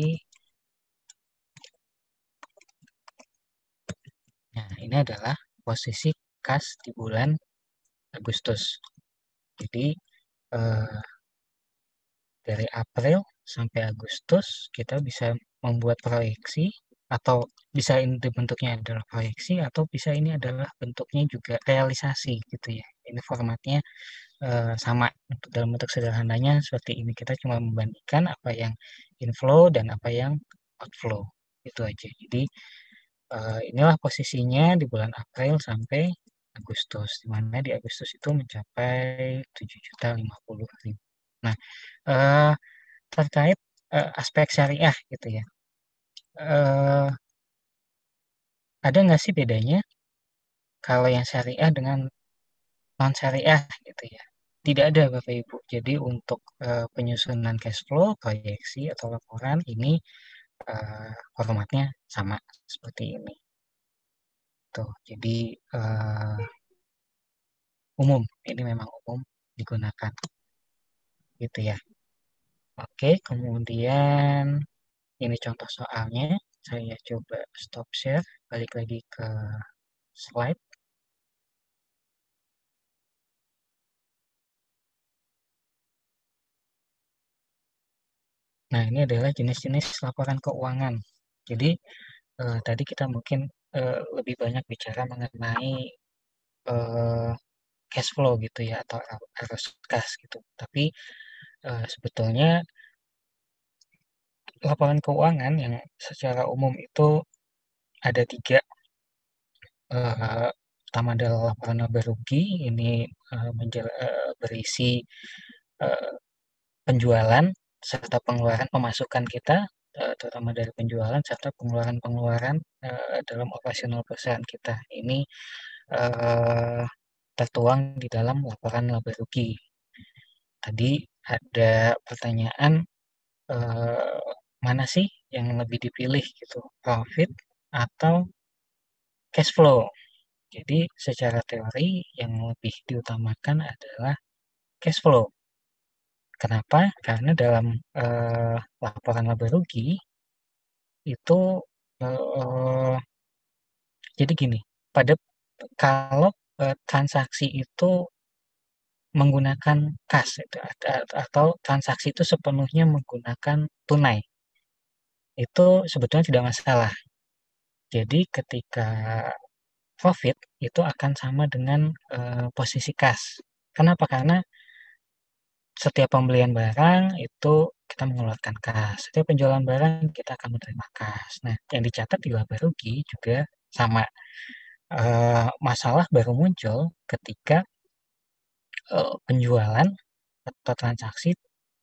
Speaker 2: nah ini adalah posisi kas di bulan Agustus. Jadi, eh, dari April sampai Agustus, kita bisa membuat proyeksi, atau bisa ini bentuknya adalah proyeksi, atau bisa ini adalah bentuknya juga realisasi gitu ya. Ini formatnya uh, sama. Untuk dalam bentuk sederhananya seperti ini, kita cuma membandingkan apa yang inflow dan apa yang outflow, itu aja. Jadi uh, inilah posisinya di bulan April sampai Agustus, di mana di Agustus itu mencapai tujuh juta lima puluh ribu. Nah, uh, terkait uh, aspek syariah gitu ya, uh, ada nggak sih bedanya kalau yang syariah dengan non syariah gitu ya? Tidak ada Bapak Ibu. Jadi untuk uh, penyusunan cash flow, proyeksi atau laporan ini uh, formatnya sama seperti ini. Tuh, jadi uh, umum, ini memang umum digunakan, gitu ya. Oke, kemudian ini contoh soalnya. Saya coba stop share, balik lagi ke slide. Nah, ini adalah jenis-jenis laporan keuangan. Jadi, eh, tadi kita mungkin eh, lebih banyak bicara mengenai eh, cash flow gitu ya, atau arus kas gitu. Tapi eh, sebetulnya laporan keuangan yang secara umum itu ada tiga. Eh, pertama adalah laporan laba rugi. Ini eh, menjel- eh, berisi eh, penjualan serta pengeluaran pemasukan kita, eh, terutama dari penjualan serta pengeluaran-pengeluaran eh, dalam operasional perusahaan kita. Ini eh, tertuang di dalam laporan laba rugi. Tadi ada pertanyaan, eh, mana sih yang lebih dipilih gitu, profit atau cash flow? Jadi secara teori yang lebih diutamakan adalah cash flow. Kenapa? Karena dalam eh, laporan laba rugi itu eh, jadi gini, pada kalau eh, transaksi itu menggunakan kas itu, atau transaksi itu sepenuhnya menggunakan tunai, itu sebetulnya tidak masalah. Jadi ketika profit itu akan sama dengan uh, posisi kas. Kenapa? Karena setiap pembelian barang itu kita mengeluarkan kas, setiap penjualan barang kita akan menerima kas. Nah, yang dicatat di laba rugi juga sama. Uh, masalah baru muncul ketika uh, penjualan atau transaksi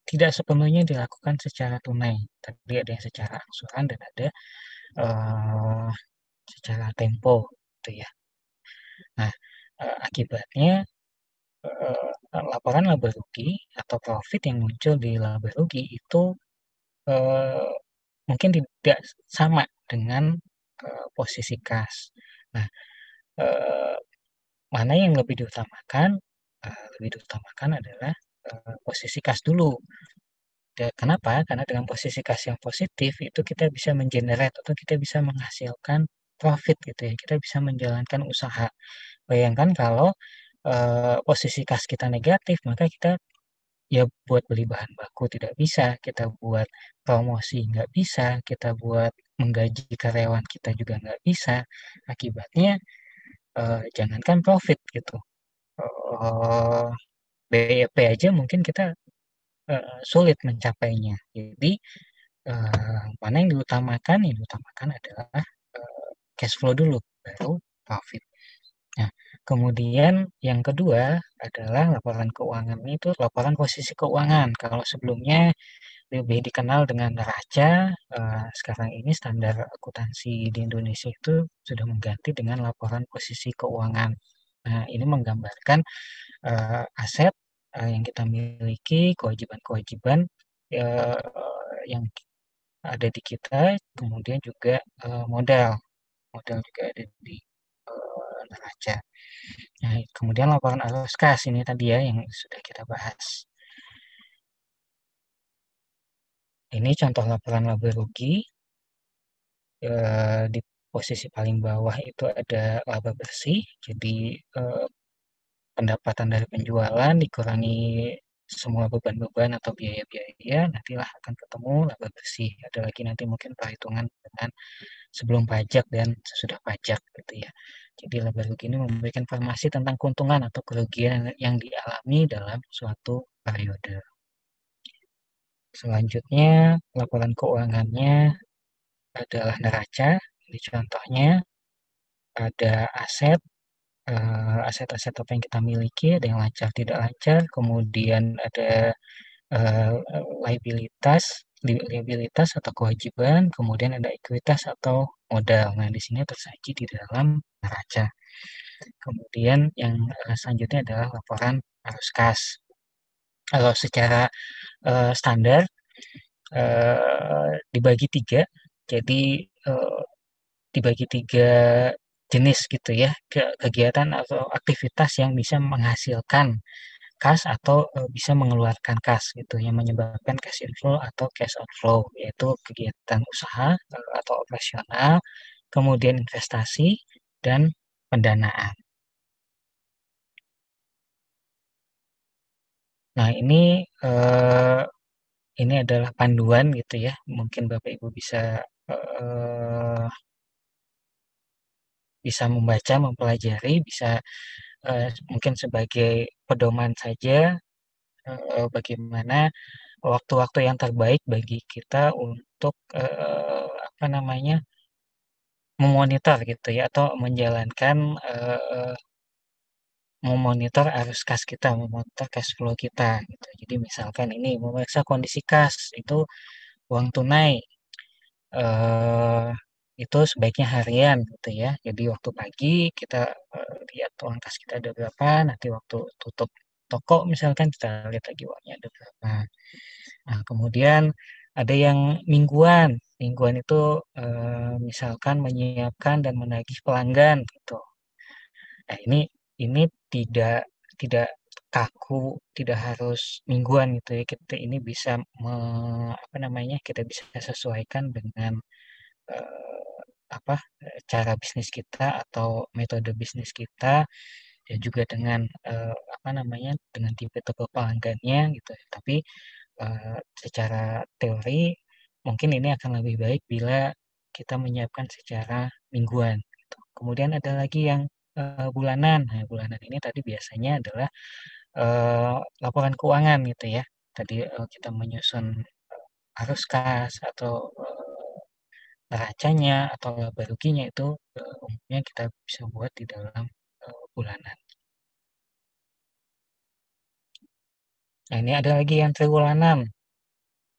Speaker 2: tidak sepenuhnya dilakukan secara tunai. Tadi ada yang secara angsuran dan ada uh, secara tempo, gitu ya. Nah, uh, akibatnya uh, laporan laba rugi atau profit yang muncul di laba rugi itu uh, mungkin tidak sama dengan uh, posisi kas. Nah, uh, mana yang lebih diutamakan? Uh, lebih diutamakan adalah uh, posisi kas dulu. Kenapa? Karena dengan posisi kas yang positif itu kita bisa mengenerate atau kita bisa menghasilkan profit gitu ya. Kita bisa menjalankan usaha. Bayangkan kalau uh, posisi kas kita negatif, maka kita ya buat beli bahan baku tidak bisa, kita buat promosi nggak bisa, kita buat menggaji karyawan kita juga nggak bisa. Akibatnya uh, jangankan profit gitu. Uh, B E P aja mungkin kita uh, sulit mencapainya. Jadi uh, mana yang diutamakan? Yang diutamakan adalah uh, cash flow dulu, baru profit. Nah, kemudian yang kedua adalah laporan keuangan itu laporan posisi keuangan. Kalau sebelumnya lebih dikenal dengan neraca, uh, sekarang ini standar akuntansi di Indonesia itu sudah mengganti dengan laporan posisi keuangan. Nah, ini menggambarkan uh, aset uh, yang kita miliki, kewajiban-kewajiban uh, yang ada di kita, kemudian juga uh, modal, modal juga ada di uh, neraca. Nah, kemudian laporan arus kas ini tadi ya yang sudah kita bahas. Ini contoh laporan laba rugi. Uh, di posisi paling bawah itu ada laba bersih, jadi uh, pendapatan dari penjualan dikurangi semua beban-beban atau biaya-biaya, nantilah akan ketemu laba bersih. Ada lagi nanti mungkin perhitungan dengan sebelum pajak dan sesudah pajak gitu ya. Jadi laba rugi ini memberikan informasi tentang keuntungan atau kerugian yang dialami dalam suatu periode. Selanjutnya, laporan keuangannya adalah neraca. Ini contohnya ada aset, aset-aset apa yang kita miliki, ada yang lancar, tidak lancar, kemudian ada uh, liabilitas, liabilitas atau kewajiban, kemudian ada ekuitas atau modal. Nah, di sini tersaji di dalam neraca. Kemudian yang uh, selanjutnya adalah laporan arus kas. Kalau secara uh, standar uh, dibagi tiga, jadi uh, dibagi tiga jenis gitu ya, ke kegiatan atau aktivitas yang bisa menghasilkan kas atau uh, bisa mengeluarkan kas gitu yang menyebabkan cash inflow atau cash outflow, yaitu kegiatan usaha uh, atau operasional, kemudian investasi dan pendanaan. Nah, ini uh, ini adalah panduan gitu ya, mungkin Bapak Ibu bisa uh, bisa membaca, mempelajari, bisa uh, mungkin sebagai pedoman saja uh, bagaimana waktu-waktu yang terbaik bagi kita untuk uh, apa namanya memonitor gitu ya, atau menjalankan uh, memonitor arus kas kita, memonitor cash flow kita gitu. Jadi misalkan ini memeriksa kondisi kas itu uang tunai uh, itu sebaiknya harian gitu ya. Jadi waktu pagi kita uh, lihat uang kas kita ada berapa, nanti waktu tutup toko misalkan kita lihat lagi uangnya ada berapa. Nah, kemudian ada yang mingguan. Mingguan itu uh, misalkan menyiapkan dan menagih pelanggan gitu. Nah, ini ini tidak tidak kaku, tidak harus mingguan gitu ya. Kita ini bisa me, apa namanya? Kita bisa sesuaikan dengan uh, apa cara bisnis kita atau metode bisnis kita, dan juga dengan uh, apa namanya? Dengan tipe-tipe pelanggannya gitu. Tapi uh, secara teori mungkin ini akan lebih baik bila kita menyiapkan secara mingguan gitu. Kemudian ada lagi yang uh, bulanan. Nah, bulanan ini tadi biasanya adalah uh, laporan keuangan gitu ya. Tadi uh, kita menyusun uh, arus kas atau uh, neracanya atau laba ruginya itu uh, umumnya kita bisa buat di dalam uh, bulanan. Nah, ini ada lagi yang triwulan.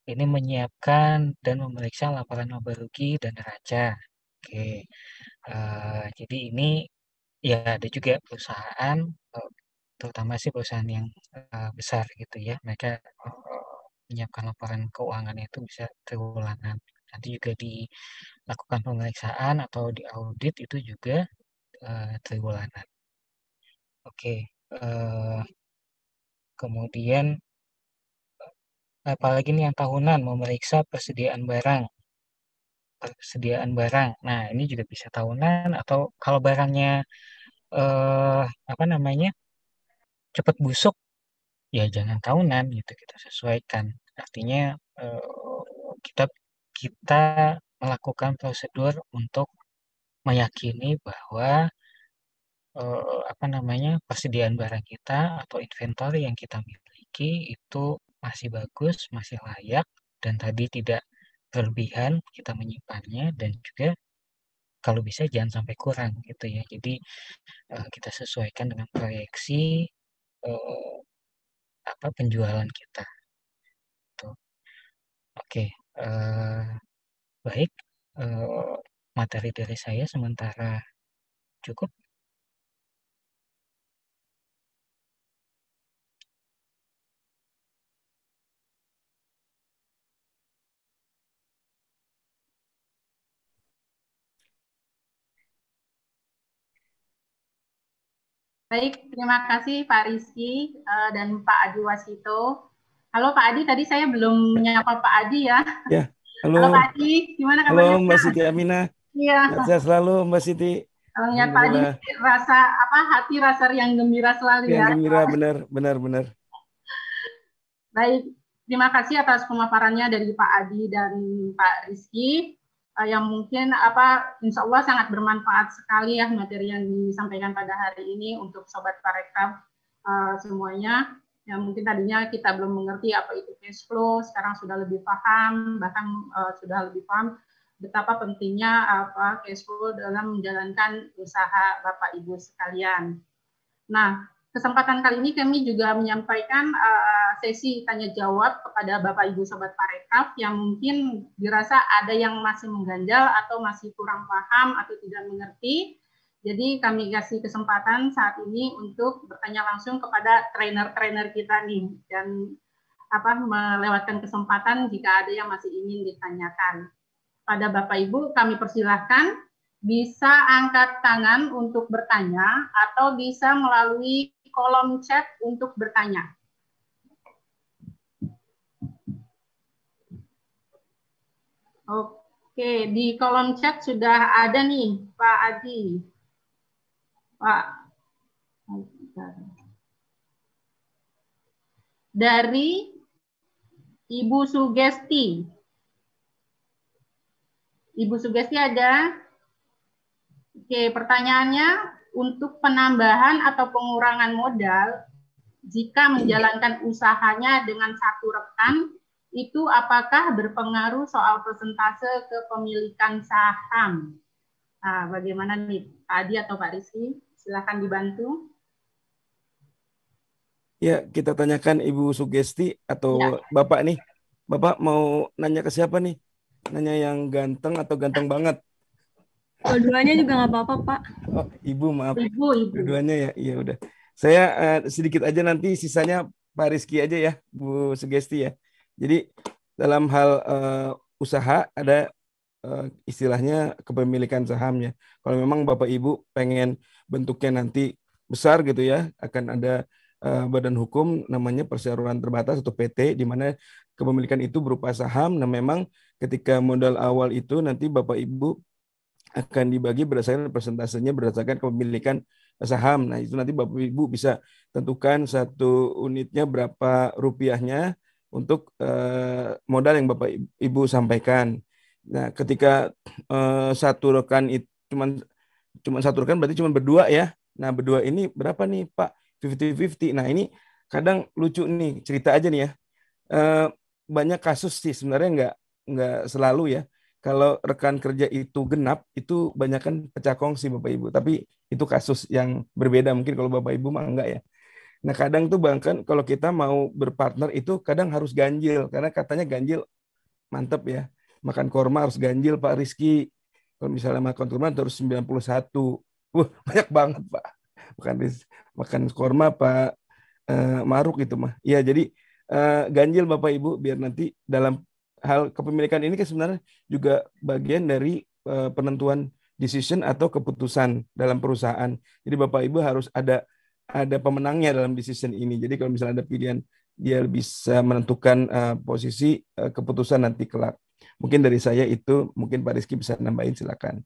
Speaker 2: ini menyiapkan dan memeriksa laporan laba rugi dan neraca. Oke, uh, jadi ini ya ada juga perusahaan, uh, terutama sih perusahaan yang uh, besar gitu ya, mereka uh, menyiapkan laporan keuangannya itu bisa triwulan. Nanti juga dilakukan pemeriksaan atau diaudit itu juga uh, triwulanan. Oke, uh, kemudian apalagi nih yang tahunan memeriksa persediaan barang. Persediaan barang. Nah, ini juga bisa tahunan atau kalau barangnya eh, apa namanya cepat busuk, ya jangan tahunan gitu kita sesuaikan. Artinya eh, kita kita melakukan prosedur untuk meyakini bahwa eh, apa namanya persediaan barang kita atau inventory yang kita miliki itu masih bagus, masih layak, dan tadi tidak berlebihan kita menyimpannya, dan juga kalau bisa jangan sampai kurang gitu ya. Jadi eh, kita sesuaikan dengan proyeksi eh, apa penjualan kita. Tuh. Oke, eh, baik. Eh, materi dari saya sementara cukup.
Speaker 1: Baik, terima kasih Pak Rizky uh, dan Pak Adi Wasito. Halo Pak Adi, tadi saya belum menyapa Pak Adi ya.
Speaker 3: Ya, halo.
Speaker 1: Halo Pak Adi, gimana kabarnya?
Speaker 3: Halo Mbak Siti Aminah.
Speaker 1: Iya.
Speaker 3: Sehat selalu Mbak Siti.
Speaker 1: Kalau lihat Pak Adi, rasa apa hati rasa yang gembira selalu
Speaker 3: yang
Speaker 1: ya.
Speaker 3: Yang gembira, benar, benar, benar.
Speaker 1: Baik, terima kasih atas pemaparannya dari Pak Adi dan Pak Rizky. Uh, yang mungkin apa insya Allah sangat bermanfaat sekali ya materi yang disampaikan pada hari ini untuk Sobat Parekraf uh, semuanya. Yang mungkin tadinya kita belum mengerti apa itu cash flow, sekarang sudah lebih paham, bahkan uh, sudah lebih paham betapa pentingnya apa cash flow dalam menjalankan usaha Bapak Ibu sekalian. Nah, kesempatan kali ini kami juga menyampaikan uh, sesi tanya jawab kepada Bapak Ibu Sobat Parekraf yang mungkin dirasa ada yang masih mengganjal atau masih kurang paham atau tidak mengerti. Jadi kami kasih kesempatan saat ini untuk bertanya langsung kepada trainer-trainer kita nih dan apa melewatkan kesempatan jika ada yang masih ingin ditanyakan. Pada Bapak Ibu kami persilahkan bisa angkat tangan untuk bertanya atau bisa melalui kolom chat untuk bertanya. Oke, di kolom chat sudah ada nih Pak Adi. Pak. Dari Ibu Sugesti. Ibu Sugesti ada? Oke, pertanyaannya, untuk penambahan atau pengurangan modal, jika menjalankan usahanya dengan satu rekan, itu apakah berpengaruh soal persentase kepemilikan saham? Nah, bagaimana nih, Pak Adi atau Pak Rizky? Silakan dibantu.
Speaker 3: Ya, kita tanyakan Ibu Sugesti atau ya. Bapak nih. Bapak mau nanya ke siapa nih? Nanya yang ganteng atau ganteng banget?
Speaker 8: Dua-duanya juga nggak apa-apa, Pak.
Speaker 3: Oh, Ibu, maaf.
Speaker 1: Ibu, Ibu.
Speaker 3: Dua-duanya ya, iya udah. Saya uh, sedikit aja nanti sisanya Pak Rizky aja ya, Bu Sugesti ya. Jadi dalam hal uh, usaha ada uh, istilahnya kepemilikan sahamnya. Kalau memang Bapak Ibu pengen bentuknya nanti besar gitu ya, akan ada uh, badan hukum namanya perseroan terbatas atau P T, di mana kepemilikan itu berupa saham. Nah memang ketika modal awal itu nanti Bapak Ibu akan dibagi berdasarkan persentasenya berdasarkan kepemilikan saham. Nah, itu nanti Bapak Ibu bisa tentukan satu unitnya berapa rupiahnya untuk uh, modal yang Bapak Ibu sampaikan. Nah, ketika uh, satu rekan itu cuman cuman satu rekan berarti cuma berdua ya. Nah, berdua ini berapa nih, Pak? lima puluh lima puluh. Nah, ini kadang lucu nih, cerita aja nih ya. Uh, banyak kasus sih sebenarnya nggak nggak selalu ya. Kalau rekan kerja itu genap, itu banyak kan pecah kongsi Bapak Ibu. Tapi itu kasus yang berbeda. Mungkin kalau Bapak Ibu mah enggak ya. Nah kadang tuh bahkan kalau kita mau berpartner itu kadang harus ganjil. Karena katanya ganjil mantap ya. Makan korma harus ganjil Pak Rizky. Kalau misalnya makan korma harus sembilan puluh satu. Wah, banyak banget Pak. Makan makan korma Pak eh, Maruk itu mah. Ya, jadi eh, ganjil Bapak Ibu biar nanti dalam hal kepemilikan ini kan sebenarnya juga bagian dari eh, penentuan decision atau keputusan dalam perusahaan. Jadi Bapak Ibu harus ada ada pemenangnya dalam decision ini. Jadi kalau misalnya ada pilihan, dia bisa menentukan uh, posisi uh, keputusan nanti kelak. Mungkin dari saya itu, mungkin Pak Rizky bisa nambahin, silakan.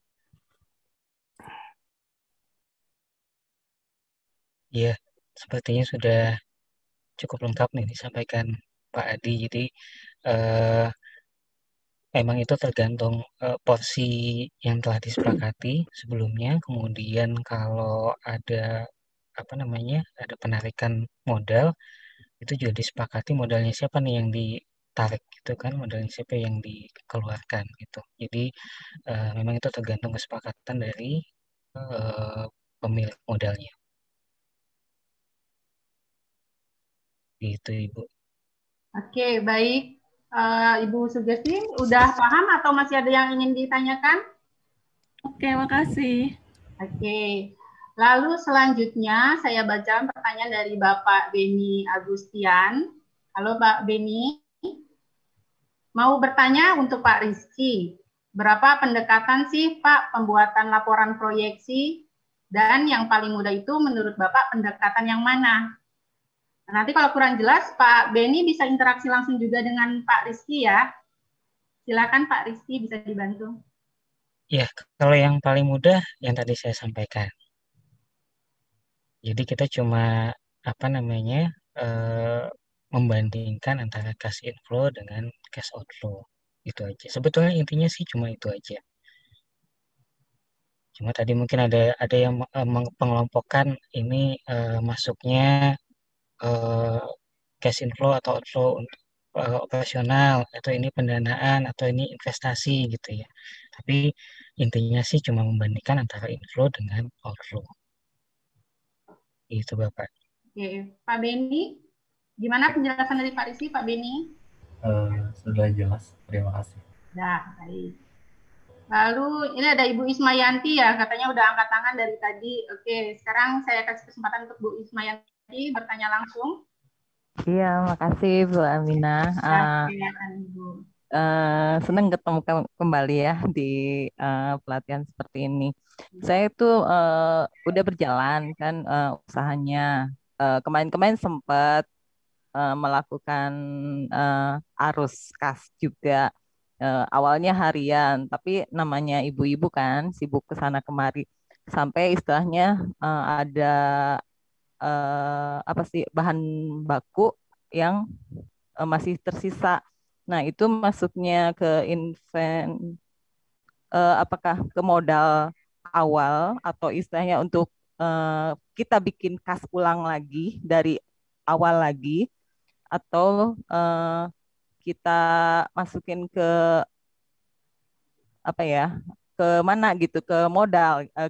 Speaker 2: Iya, sepertinya sudah cukup lengkap nih disampaikan Pak Adi. Jadi eh, emang itu tergantung eh, porsi yang telah disepakati sebelumnya. Kemudian kalau ada apa namanya, ada penarikan modal, itu juga disepakati modalnya siapa nih yang ditarik gitu kan, modalnya siapa yang dikeluarkan gitu. Jadi eh, memang itu tergantung kesepakatan dari eh, pemilik modalnya. Gitu Ibu.
Speaker 1: Oke, baik. Uh, Ibu Sugesti, udah paham atau masih ada yang ingin ditanyakan?
Speaker 8: Oke, makasih.
Speaker 1: Oke. Lalu selanjutnya saya baca pertanyaan dari Bapak Beni Agustian. Halo Pak Beni. Mau bertanya untuk Pak Rizky. Berapa pendekatan sih Pak pembuatan laporan proyeksi? Dan yang paling mudah itu menurut Bapak pendekatan yang mana? Nanti kalau kurang jelas, Pak Beni bisa interaksi langsung juga dengan Pak Rizky ya. Silakan Pak Rizky, bisa dibantu.
Speaker 2: Ya, kalau yang paling mudah yang tadi saya sampaikan. Jadi kita cuma apa namanya eh, membandingkan antara cash inflow dengan cash outflow. Itu aja. Sebetulnya intinya sih cuma itu aja. Cuma tadi mungkin ada ada yang eh, pengelompokan ini eh, masuknya eh, cash inflow atau outflow untuk eh, operasional, atau ini pendanaan, atau ini investasi gitu ya. Tapi intinya sih cuma membandingkan antara inflow dengan outflow. Itu Bapak.
Speaker 1: Oke, Pak Beni, gimana penjelasan dari Pak Rizky, Pak Beni?
Speaker 9: Uh, sudah jelas, terima kasih.
Speaker 1: Ya, baik. Lalu ini ada Ibu Ismayanti ya, katanya udah angkat tangan dari tadi. Oke, sekarang saya kasih kesempatan untuk Bu Ismayanti bertanya langsung.
Speaker 4: Iya, makasih Bu Amina. Uh,
Speaker 1: ya, Bu.
Speaker 4: Uh, senang ketemu kembali ya di uh, pelatihan seperti ini. Saya itu uh, udah berjalan kan uh, usahanya. Uh, kemarin-kemarin sempat uh, melakukan uh, arus kas juga. Uh, awalnya harian, tapi namanya ibu-ibu kan sibuk ke sana kemari sampai istilahnya uh, ada uh, apa sih bahan baku yang uh, masih tersisa. Nah itu masuknya ke invent uh, apakah ke modal awal atau istilahnya untuk uh, kita bikin kas ulang lagi dari awal lagi, atau uh, kita masukin ke apa ya, ke mana gitu, ke modal uh,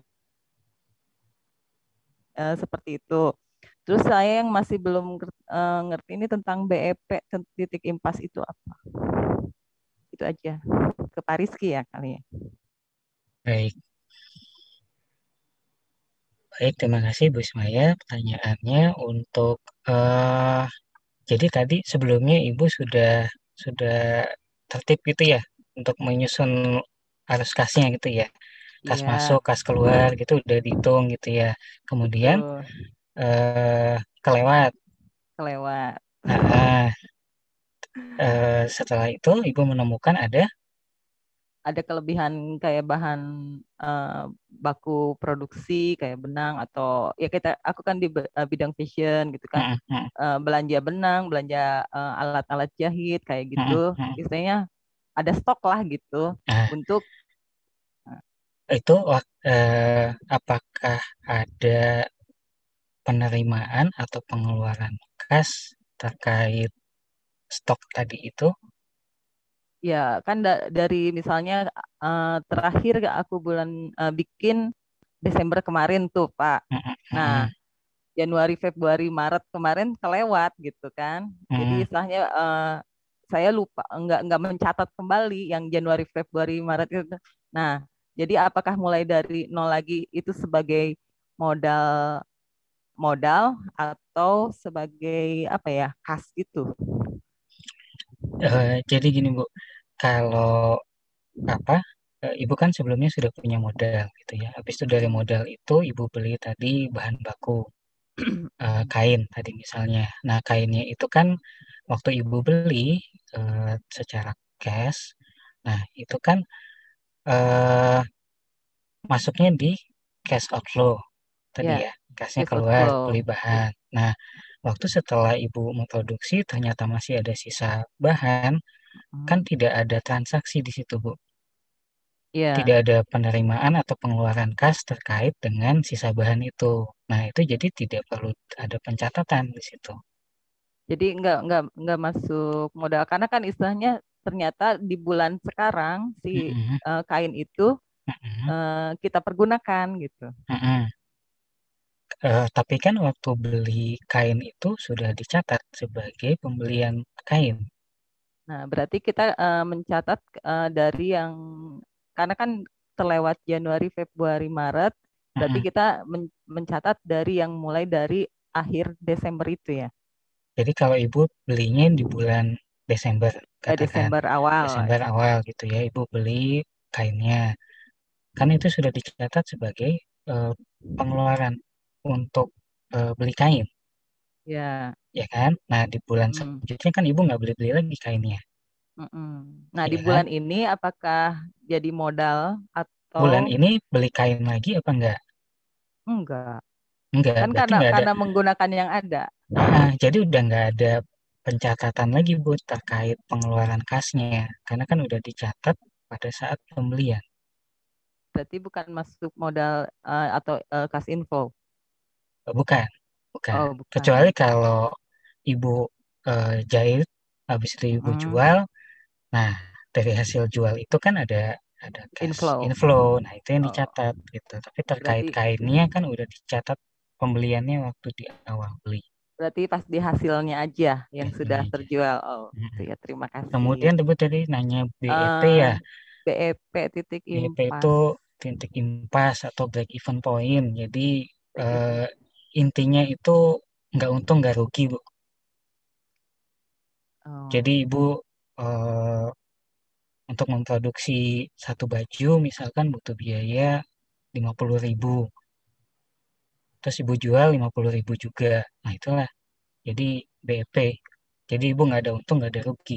Speaker 4: uh, seperti itu. Terus saya yang masih belum uh, ngerti ini tentang B E P titik impas itu apa? Itu aja. Ke Pak Rizky ya kali ya.
Speaker 2: Baik. Baik, terima kasih Bu Ismaya pertanyaannya. Untuk uh, jadi tadi sebelumnya Ibu sudah sudah tertib gitu ya untuk menyusun arus kasnya gitu ya. Kas yeah. masuk, kas keluar gitu udah dihitung gitu ya. Kemudian uh, kelewat.
Speaker 4: Kelewat.
Speaker 2: Nah, uh, setelah itu Ibu menemukan ada
Speaker 4: ada kelebihan kayak bahan uh, baku produksi kayak benang, atau ya kita aku kan di uh, bidang fashion gitu kan, uh-huh. uh, belanja benang, belanja uh, alat-alat jahit kayak gitu, uh-huh. istilahnya ada stok lah gitu uh. untuk
Speaker 2: uh. itu uh, apakah ada penerimaan atau pengeluaran kas terkait stok tadi itu?
Speaker 4: Ya kan da dari misalnya uh, terakhir aku bulan uh, bikin Desember kemarin tuh Pak. Nah Januari, Februari, Maret kemarin kelewat gitu kan. Hmm. Jadi istilahnya uh, saya lupa nggak nggak mencatat kembali yang Januari, Februari, Maret itu. Nah, jadi apakah mulai dari nol lagi itu sebagai modal modal atau sebagai apa ya, kas gitu?
Speaker 2: Uh, jadi gini Bu, kalau apa, uh, Ibu kan sebelumnya sudah punya modal gitu ya. Habis itu dari modal itu Ibu beli tadi bahan baku, uh, kain tadi misalnya. Nah kainnya itu kan waktu Ibu beli uh, secara cash, nah itu kan uh, masuknya di cash outflow tadi
Speaker 4: Ya,
Speaker 2: ya, cashnya
Speaker 4: cash
Speaker 2: keluar beli
Speaker 4: outflow.
Speaker 2: bahan. Nah waktu setelah Ibu memproduksi ternyata masih ada sisa bahan, kan
Speaker 4: Hmm.
Speaker 2: tidak ada transaksi di situ Bu.
Speaker 4: Ya.
Speaker 2: Tidak ada penerimaan atau pengeluaran kas terkait dengan sisa bahan itu. Nah itu jadi tidak perlu ada pencatatan di situ.
Speaker 4: Jadi nggak nggak nggak masuk modal karena kan istilahnya ternyata di bulan sekarang si
Speaker 2: Mm-mm.
Speaker 4: uh, kain itu
Speaker 2: Mm-mm.
Speaker 4: uh, kita pergunakan gitu.
Speaker 2: Mm-mm. Uh, tapi kan waktu beli kain itu sudah dicatat sebagai pembelian kain.
Speaker 4: Nah, berarti kita uh, mencatat uh, dari yang karena kan terlewat Januari, Februari, Maret, berarti
Speaker 2: Mm-mm.
Speaker 4: kita men- mencatat dari yang mulai dari akhir Desember itu ya.
Speaker 2: Jadi kalau Ibu belinya di bulan Desember,
Speaker 4: Eh,
Speaker 2: katakan
Speaker 4: Desember awal.
Speaker 2: Desember awal gitu ya, Ibu beli kainnya. Kan itu sudah dicatat sebagai uh, pengeluaran untuk uh, beli kain.
Speaker 4: Ya.
Speaker 2: Ya kan? Nah di bulan
Speaker 4: Hmm.
Speaker 2: selanjutnya kan Ibu nggak beli-beli lagi kainnya.
Speaker 4: Mm-mm. Nah,
Speaker 2: Ya
Speaker 4: di
Speaker 2: kan?
Speaker 4: bulan ini apakah jadi modal
Speaker 2: Bulan
Speaker 4: atau
Speaker 2: ini beli kain lagi apa enggak?
Speaker 4: enggak?
Speaker 2: Enggak,
Speaker 4: Kan
Speaker 2: berarti
Speaker 4: karena
Speaker 2: nggak ada.
Speaker 4: karena menggunakan yang ada.
Speaker 2: Ah, jadi udah nggak ada pencatatan lagi Bu terkait pengeluaran kasnya. Karena kan udah dicatat pada saat pembelian.
Speaker 4: Berarti bukan masuk modal uh, atau uh, kas info.
Speaker 2: Oh, bukan, bukan.
Speaker 4: Oh,
Speaker 2: Kecuali
Speaker 4: bukan.
Speaker 2: kalau Ibu eh, jahit, habis itu Ibu
Speaker 4: Mm.
Speaker 2: jual. Nah, dari hasil jual itu kan ada ada cash
Speaker 4: Inflow.
Speaker 2: inflow. Nah, itu yang
Speaker 4: Oh,
Speaker 2: dicatat gitu. Tapi terkait
Speaker 4: berarti
Speaker 2: kainnya kan udah dicatat pembeliannya waktu di awal beli.
Speaker 4: berarti pas di hasilnya aja yang sudah
Speaker 2: Hasilnya aja.
Speaker 4: terjual. Oh,
Speaker 2: Mm-mm.
Speaker 4: itu ya. Terima kasih.
Speaker 2: Kemudian Ibu tadi nanya B E P ya.
Speaker 4: Uh, B E P titik
Speaker 2: B E P
Speaker 4: impas.
Speaker 2: itu titik impas atau break even point. Jadi
Speaker 4: Break
Speaker 2: eh,
Speaker 4: even.
Speaker 2: intinya itu nggak untung nggak rugi Bu.
Speaker 4: Oh.
Speaker 2: Jadi Ibu eh, untuk memproduksi satu baju misalkan butuh biaya lima puluh ribu. Terus Ibu jual lima puluh ribu juga. Nah itulah. Jadi B E P. Jadi Ibu nggak ada untung nggak ada rugi.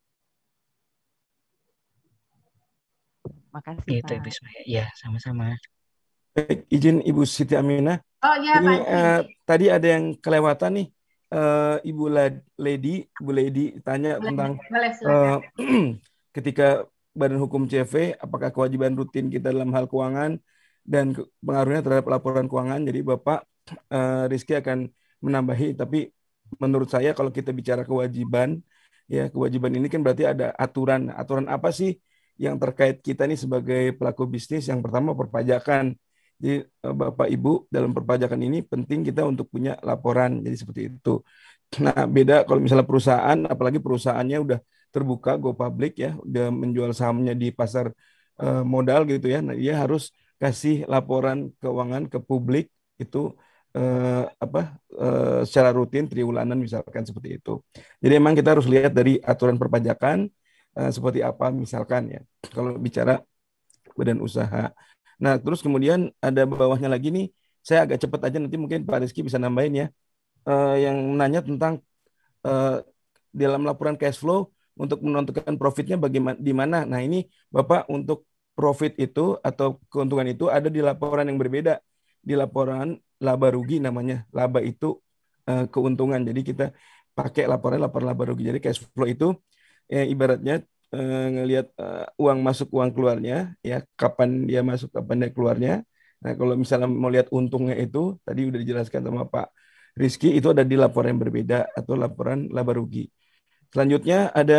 Speaker 4: Makasih
Speaker 2: Gitu
Speaker 4: Pak.
Speaker 2: Ibu Ismaya. Ya sama-sama.
Speaker 3: Baik, izin Ibu Siti Aminah.
Speaker 1: Oh iya
Speaker 3: Ini
Speaker 1: Pak.
Speaker 3: eh, tadi ada yang kelewatan nih. Eh, Ibu La- Lady, Bu Lady tanya
Speaker 1: Boleh,
Speaker 3: tentang
Speaker 1: boleh silakan.
Speaker 3: eh, ketika Badan Hukum C V, apakah kewajiban rutin kita dalam hal keuangan dan ke- pengaruhnya terhadap laporan keuangan. Jadi Bapak eh, Rizky akan menambahi, tapi menurut saya kalau kita bicara kewajiban, ya kewajiban ini kan berarti ada aturan. Aturan apa sih yang terkait kita nih sebagai pelaku bisnis? Yang pertama perpajakan. Jadi eh, Bapak Ibu dalam perpajakan ini penting kita untuk punya laporan. Jadi seperti itu. Nah, beda kalau misalnya perusahaan, apalagi perusahaannya udah terbuka, go public ya, udah menjual sahamnya di pasar eh, modal gitu ya. Nah, dia harus kasih laporan keuangan ke publik itu eh, apa eh, secara rutin triwulanan misalkan seperti itu. Jadi emang kita harus lihat dari aturan perpajakan eh, seperti apa misalkan ya. Kalau bicara badan usaha. Nah, terus kemudian ada bawahnya lagi nih, saya agak cepat aja nanti mungkin Pak Rizky bisa nambahin ya. Eh, yang nanya tentang eh, dalam laporan cash flow untuk menentukan profitnya bagaimana di mana. Nah, ini Bapak untuk profit itu atau keuntungan itu ada di laporan yang berbeda. Di laporan laba rugi namanya. Laba itu eh, keuntungan. Jadi kita pakai laporan laporan laba rugi. Jadi cash flow itu eh, ibaratnya eh, ngelihat eh, uang masuk uang keluarnya ya, kapan dia masuk kapan dia keluarnya. Nah, kalau misalnya mau lihat untungnya itu tadi udah dijelaskan sama Pak Rizky, itu ada di laporan yang berbeda atau laporan laba rugi. Selanjutnya ada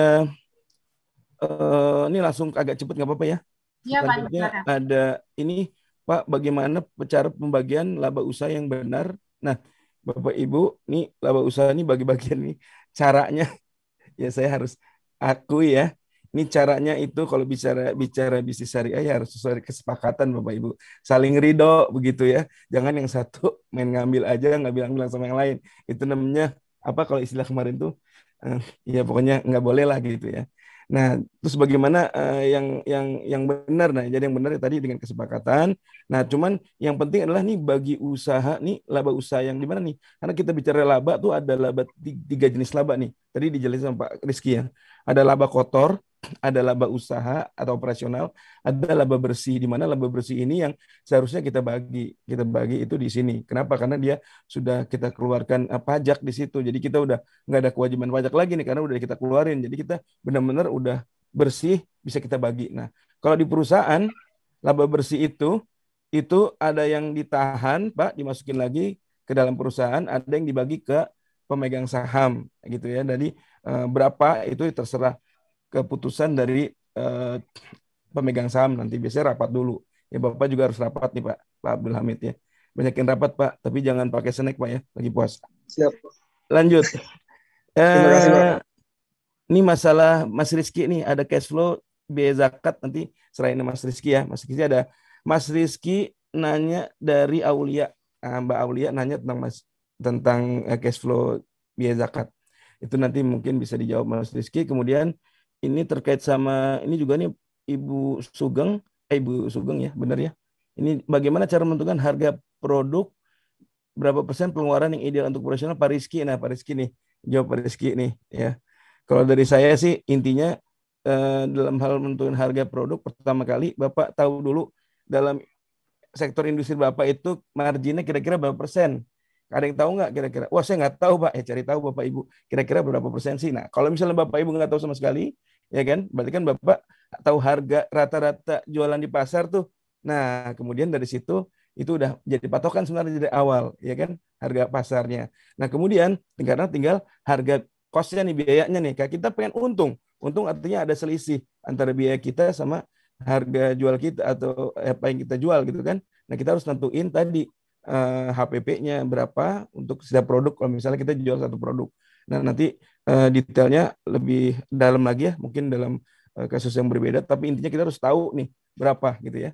Speaker 3: eh, ini langsung agak cepat nggak apa-apa ya.
Speaker 1: Iya Pak,
Speaker 3: Selanjutnya
Speaker 1: silakan.
Speaker 3: ada ini Pak, bagaimana cara pembagian laba usaha yang benar? Nah, Bapak Ibu, nih laba usaha ini bagi bagian nih caranya. Ya saya harus akui ya. Ini caranya itu kalau bicara bicara bisnis syariah ya harus sesuai kesepakatan Bapak Ibu. Saling ridho begitu ya. Jangan yang satu main ngambil aja nggak bilang-bilang sama yang lain. Itu namanya apa kalau istilah kemarin tuh eh, ya pokoknya nggak boleh lah gitu ya. Nah, terus bagaimana eh, yang yang yang benar? Nah, jadi yang benar tadi dengan kesepakatan. Nah, cuman yang penting adalah nih bagi usaha nih laba usaha yang di mana nih? Karena kita bicara laba tuh ada laba tiga jenis laba nih. Tadi dijelasin sama Pak Rizky ya. Ada laba kotor, ada laba usaha atau operasional, ada laba bersih. Di mana laba bersih ini yang seharusnya kita bagi, kita bagi itu di sini. Kenapa? Karena dia sudah kita keluarkan uh, pajak di situ. Jadi kita udah nggak ada kewajiban pajak lagi nih karena udah kita keluarin. Jadi kita benar-benar udah bersih bisa kita bagi. Nah, kalau di perusahaan laba bersih itu itu ada yang ditahan, Pak, dimasukin lagi ke dalam perusahaan, ada yang dibagi ke pemegang saham gitu ya. Jadi uh, berapa itu terserah keputusan dari uh, pemegang saham nanti biasanya rapat dulu. Ya Bapak juga harus rapat nih Pak, Pak Abdul Hamid ya. Banyakin rapat Pak, tapi jangan pakai snack Pak ya, lagi puasa.
Speaker 6: Siap.
Speaker 3: Lanjut.
Speaker 6: Terima kasih Pak.
Speaker 3: Eh, ini masalah Mas Rizky nih, ada cash flow biaya zakat nanti selain Mas Rizky ya. Mas Rizky ada Mas Rizky nanya dari Aulia. Nah, Mbak Aulia nanya tentang Mas tentang uh, cash flow biaya zakat. Itu nanti mungkin bisa dijawab Mas Rizky. Kemudian ini terkait sama ini juga nih Ibu Sugeng, eh, Ibu Sugeng ya, benar ya. Ini bagaimana cara menentukan harga produk, berapa persen pengeluaran yang ideal untuk operasional, Pak Rizky. Nah, Pak Rizky nih, jawab Pak Rizky nih ya. Kalau dari saya sih intinya eh, dalam hal menentukan harga produk pertama kali Bapak tahu dulu dalam sektor industri Bapak itu marginnya kira-kira berapa persen. Ada yang tahu nggak kira-kira? Wah, saya nggak tahu Pak. Ya cari tahu Bapak Ibu kira-kira berapa persen sih. Nah, kalau misalnya Bapak Ibu nggak tahu sama sekali, ya kan? Berarti kan Bapak tahu harga rata-rata jualan di pasar tuh. Nah, kemudian dari situ itu udah jadi patokan sebenarnya dari awal, ya kan? Harga pasarnya. Nah, kemudian karena tinggal harga cost-nya nih, biayanya nih. Kayak kita pengen untung. Untung artinya ada selisih antara biaya kita sama harga jual kita atau apa yang kita jual gitu kan. Nah, kita harus tentuin tadi uh, H P P-nya berapa untuk setiap produk kalau misalnya kita jual satu produk. Nah, nanti uh, detailnya lebih dalam lagi ya, mungkin dalam uh, kasus yang berbeda, tapi intinya kita harus tahu nih berapa gitu ya.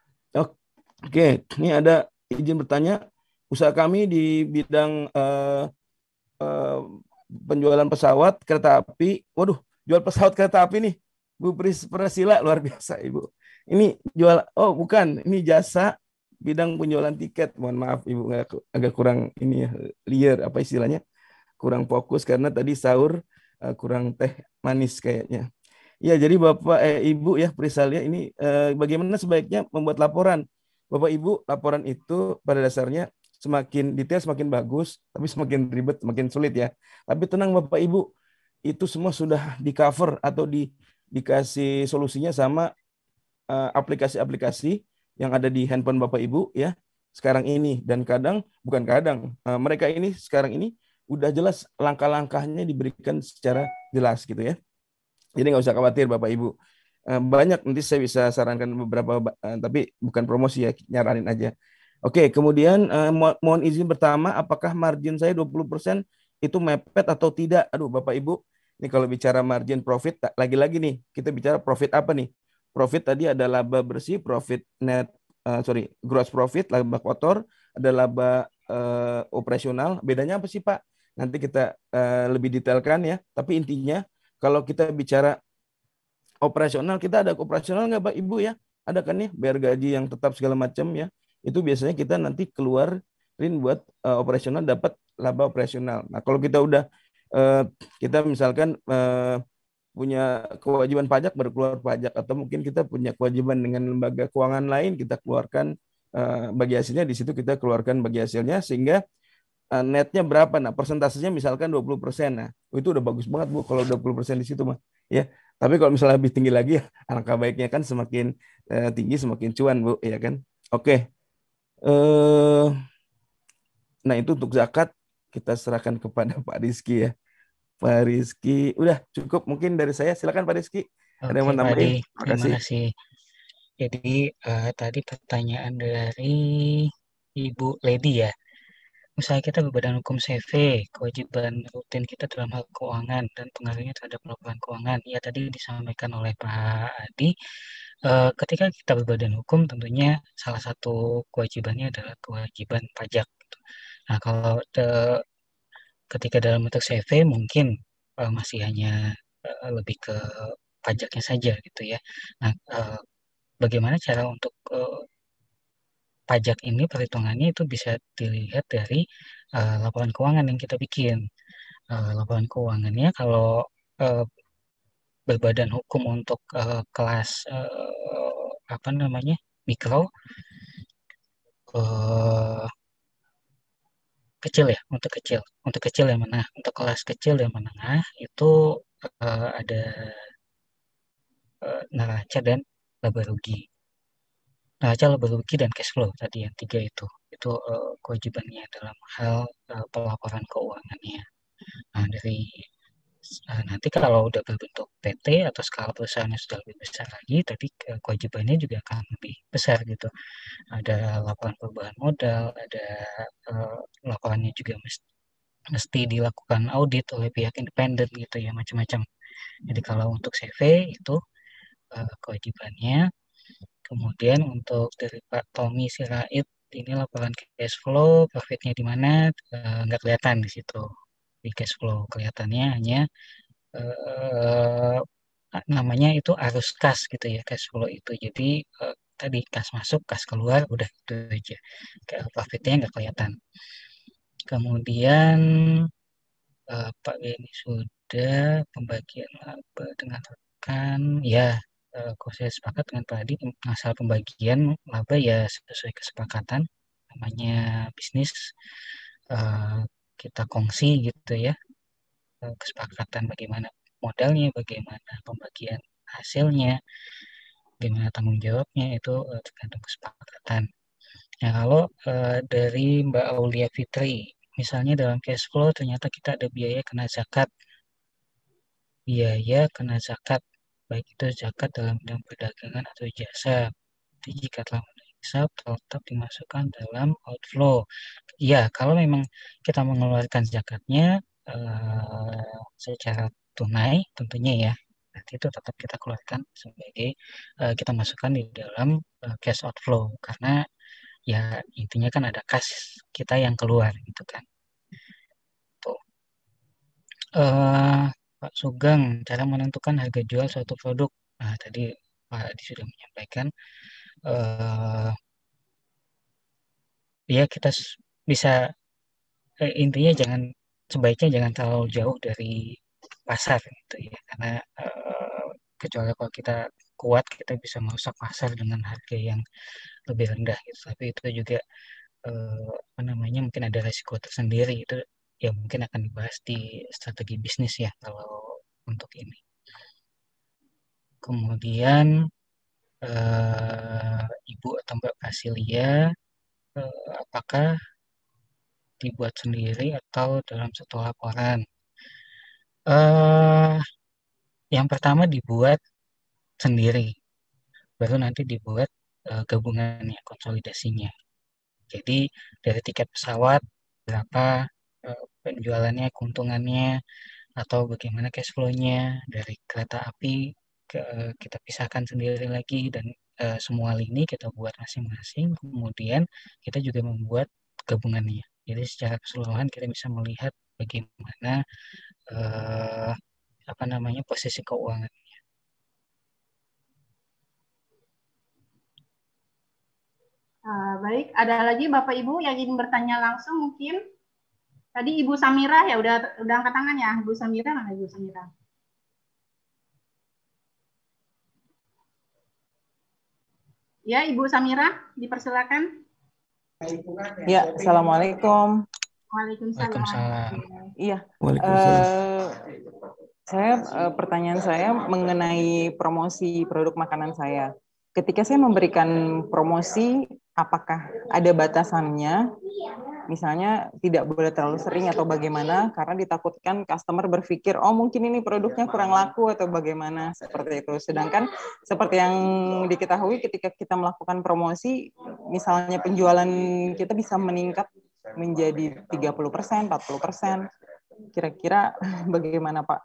Speaker 3: Oke, ini ada izin bertanya. Usaha kami di bidang uh, uh, penjualan pesawat kereta api. Waduh, jual pesawat kereta api nih. Bu Priscila luar biasa Ibu. Ini jual, oh bukan, ini jasa bidang penjualan tiket. Mohon maaf Ibu, agak kurang ini ya, liar apa istilahnya, kurang fokus karena tadi sahur uh, kurang teh manis kayaknya. Ya, jadi Bapak eh, Ibu ya Priscilia ini eh, bagaimana sebaiknya membuat laporan. Bapak Ibu, laporan itu pada dasarnya semakin detail semakin bagus, tapi semakin ribet semakin sulit ya. Tapi tenang Bapak Ibu, itu semua sudah di-cover atau di dikasih solusinya sama uh, aplikasi-aplikasi yang ada di handphone Bapak Ibu ya sekarang ini. Dan kadang bukan kadang uh, mereka ini sekarang ini udah jelas langkah-langkahnya diberikan secara jelas gitu ya. Jadi nggak usah khawatir Bapak Ibu. Uh, banyak nanti saya bisa sarankan beberapa uh, tapi bukan promosi ya, nyaranin aja. Oke, kemudian uh, mo mohon izin pertama, apakah margin saya dua puluh persen itu mepet atau tidak? Aduh Bapak Ibu, ini kalau bicara margin profit, lagi-lagi nih, kita bicara profit apa nih? Profit tadi ada laba bersih, profit net, uh, sorry, gross profit, laba kotor, ada laba uh, operasional. Bedanya apa sih Pak? Nanti kita uh, lebih detailkan ya. Tapi intinya, kalau kita bicara operasional, kita ada operasional nggak Pak Ibu ya? Ada kan nih, bayar gaji yang tetap segala macam ya. Itu biasanya kita nanti keluarin buat uh, operasional, dapat laba operasional. Nah, kalau kita udah Uh, kita misalkan uh, punya kewajiban pajak baru keluar pajak, atau mungkin kita punya kewajiban dengan lembaga keuangan lain, kita keluarkan uh, bagi hasilnya, di situ kita keluarkan bagi hasilnya, sehingga uh, netnya berapa? Nah, persentasenya misalkan dua puluh persen. Nah, itu udah bagus banget Bu kalau dua puluh persen di situ mah ya. Tapi kalau misalnya lebih tinggi lagi, alangkah baiknya kan semakin uh, tinggi semakin cuan Bu, ya kan? Oke. Uh, nah, itu untuk zakat kita serahkan kepada Pak Rizky ya. Pak Rizky, udah cukup mungkin dari saya. Silakan Pak Rizky.
Speaker 2: Ada yang mau nambahin? Terima kasih. Jadi uh, tadi pertanyaan dari Ibu Lady ya. usaha kita berbadan hukum C V, kewajiban rutin kita dalam hal keuangan dan pengaruhnya terhadap laporan keuangan. Ya tadi disampaikan oleh Pak Adi, eh, ketika kita berbadan hukum tentunya salah satu kewajibannya adalah kewajiban pajak. Nah kalau de- ketika dalam bentuk C V mungkin eh, masih hanya eh, lebih ke pajaknya saja gitu ya. Nah eh, bagaimana cara untuk eh, pajak ini perhitungannya itu bisa dilihat dari uh, laporan keuangan yang kita bikin. Uh, laporan keuangannya kalau uh, berbadan hukum untuk uh, kelas uh, apa namanya mikro uh, kecil ya, untuk kecil, untuk kecil yang menengah, untuk kelas kecil dan menengah itu uh, ada uh, neraca dan laba rugi. Neraca, laba rugi dan cash flow tadi yang tiga itu, itu uh, kewajibannya dalam hal uh, pelaporan keuangannya. Nah, dari uh, nanti kalau udah berbentuk P T atau skala perusahaannya sudah lebih besar lagi, tapi uh, kewajibannya juga akan lebih besar gitu. Ada laporan perubahan modal, ada uh, laporannya juga mesti, mesti dilakukan audit oleh pihak independen gitu ya, macam-macam. Jadi kalau untuk C V itu uh, kewajibannya. Kemudian untuk dari Pak Tommy Sirait, ini laporan cash flow, profitnya di mana, uh, nggak kelihatan di situ. Di cash flow kelihatannya hanya eh, namanya itu arus kas gitu ya, cash flow itu. Jadi eh, tadi kas masuk, kas keluar, udah itu aja. Kayak profitnya nggak kelihatan. Kemudian eh, Pak Beni sudah pembagian laba dengan rekan, ya. eh, Kalau saya sepakat dengan Pak Adi, masalah pembagian laba ya sesuai kesepakatan, namanya bisnis eh, kita kongsi gitu ya, eh, kesepakatan bagaimana modalnya, bagaimana pembagian hasilnya, bagaimana tanggung jawabnya itu eh, tergantung kesepakatan. Nah, kalau eh, dari Mbak Aulia Fitri, misalnya dalam cash flow ternyata kita ada biaya kena zakat, biaya kena zakat, baik itu zakat dalam bidang perdagangan atau jasa. Jadi jika telah hisap tetap dimasukkan dalam outflow. Ya, kalau memang kita mengeluarkan zakatnya eh, secara tunai, tentunya ya, nanti itu tetap kita keluarkan sebagai eh, kita masukkan di dalam eh, cash outflow karena ya intinya kan ada kas kita yang keluar gitu kan. Tuh. Eh, Pak Sugeng, cara menentukan harga jual suatu produk. Nah, tadi Pak Adi sudah menyampaikan eh ya kita s- bisa eh, intinya jangan sebaiknya jangan terlalu jauh dari pasar gitu ya karena eh, kecuali kalau kita kuat kita bisa merusak pasar dengan harga yang lebih rendah gitu tapi itu juga eh, apa namanya mungkin ada resiko tersendiri itu ya mungkin akan dibahas di strategi bisnis ya kalau untuk ini kemudian eh, Ibu atau Mbak Prasilia eh, apakah dibuat sendiri atau dalam satu laporan eh yang pertama dibuat sendiri, baru nanti dibuat eh, gabungannya, konsolidasinya. Jadi dari tiket pesawat berapa eh, penjualannya, keuntungannya, atau bagaimana cash flow-nya dari kereta api ke, eh, kita pisahkan sendiri lagi dan eh, semua lini kita buat masing-masing. Kemudian kita juga membuat gabungannya. Jadi secara keseluruhan kita bisa melihat bagaimana eh, apa namanya posisi keuangan.
Speaker 1: Uh, baik, ada lagi Bapak Ibu yang ingin bertanya langsung mungkin? Tadi Ibu Samira ya udah udah angkat tangan ya, Ibu Samira mana Ibu Samira? Ya, Ibu Samira, dipersilakan.
Speaker 10: Ya, Assalamualaikum.
Speaker 1: Waalaikumsalam.
Speaker 10: Iya.
Speaker 3: Waalaikumsalam.
Speaker 10: Uh, saya uh, pertanyaan saya mengenai promosi produk makanan saya. Ketika saya memberikan promosi, apakah ada batasannya? Misalnya tidak boleh terlalu sering atau bagaimana? Karena ditakutkan customer berpikir, oh mungkin ini produknya kurang laku atau bagaimana seperti itu. Sedangkan seperti yang diketahui ketika kita melakukan promosi, misalnya penjualan kita bisa meningkat menjadi tiga puluh persen, empat puluh persen. Kira-kira bagaimana Pak?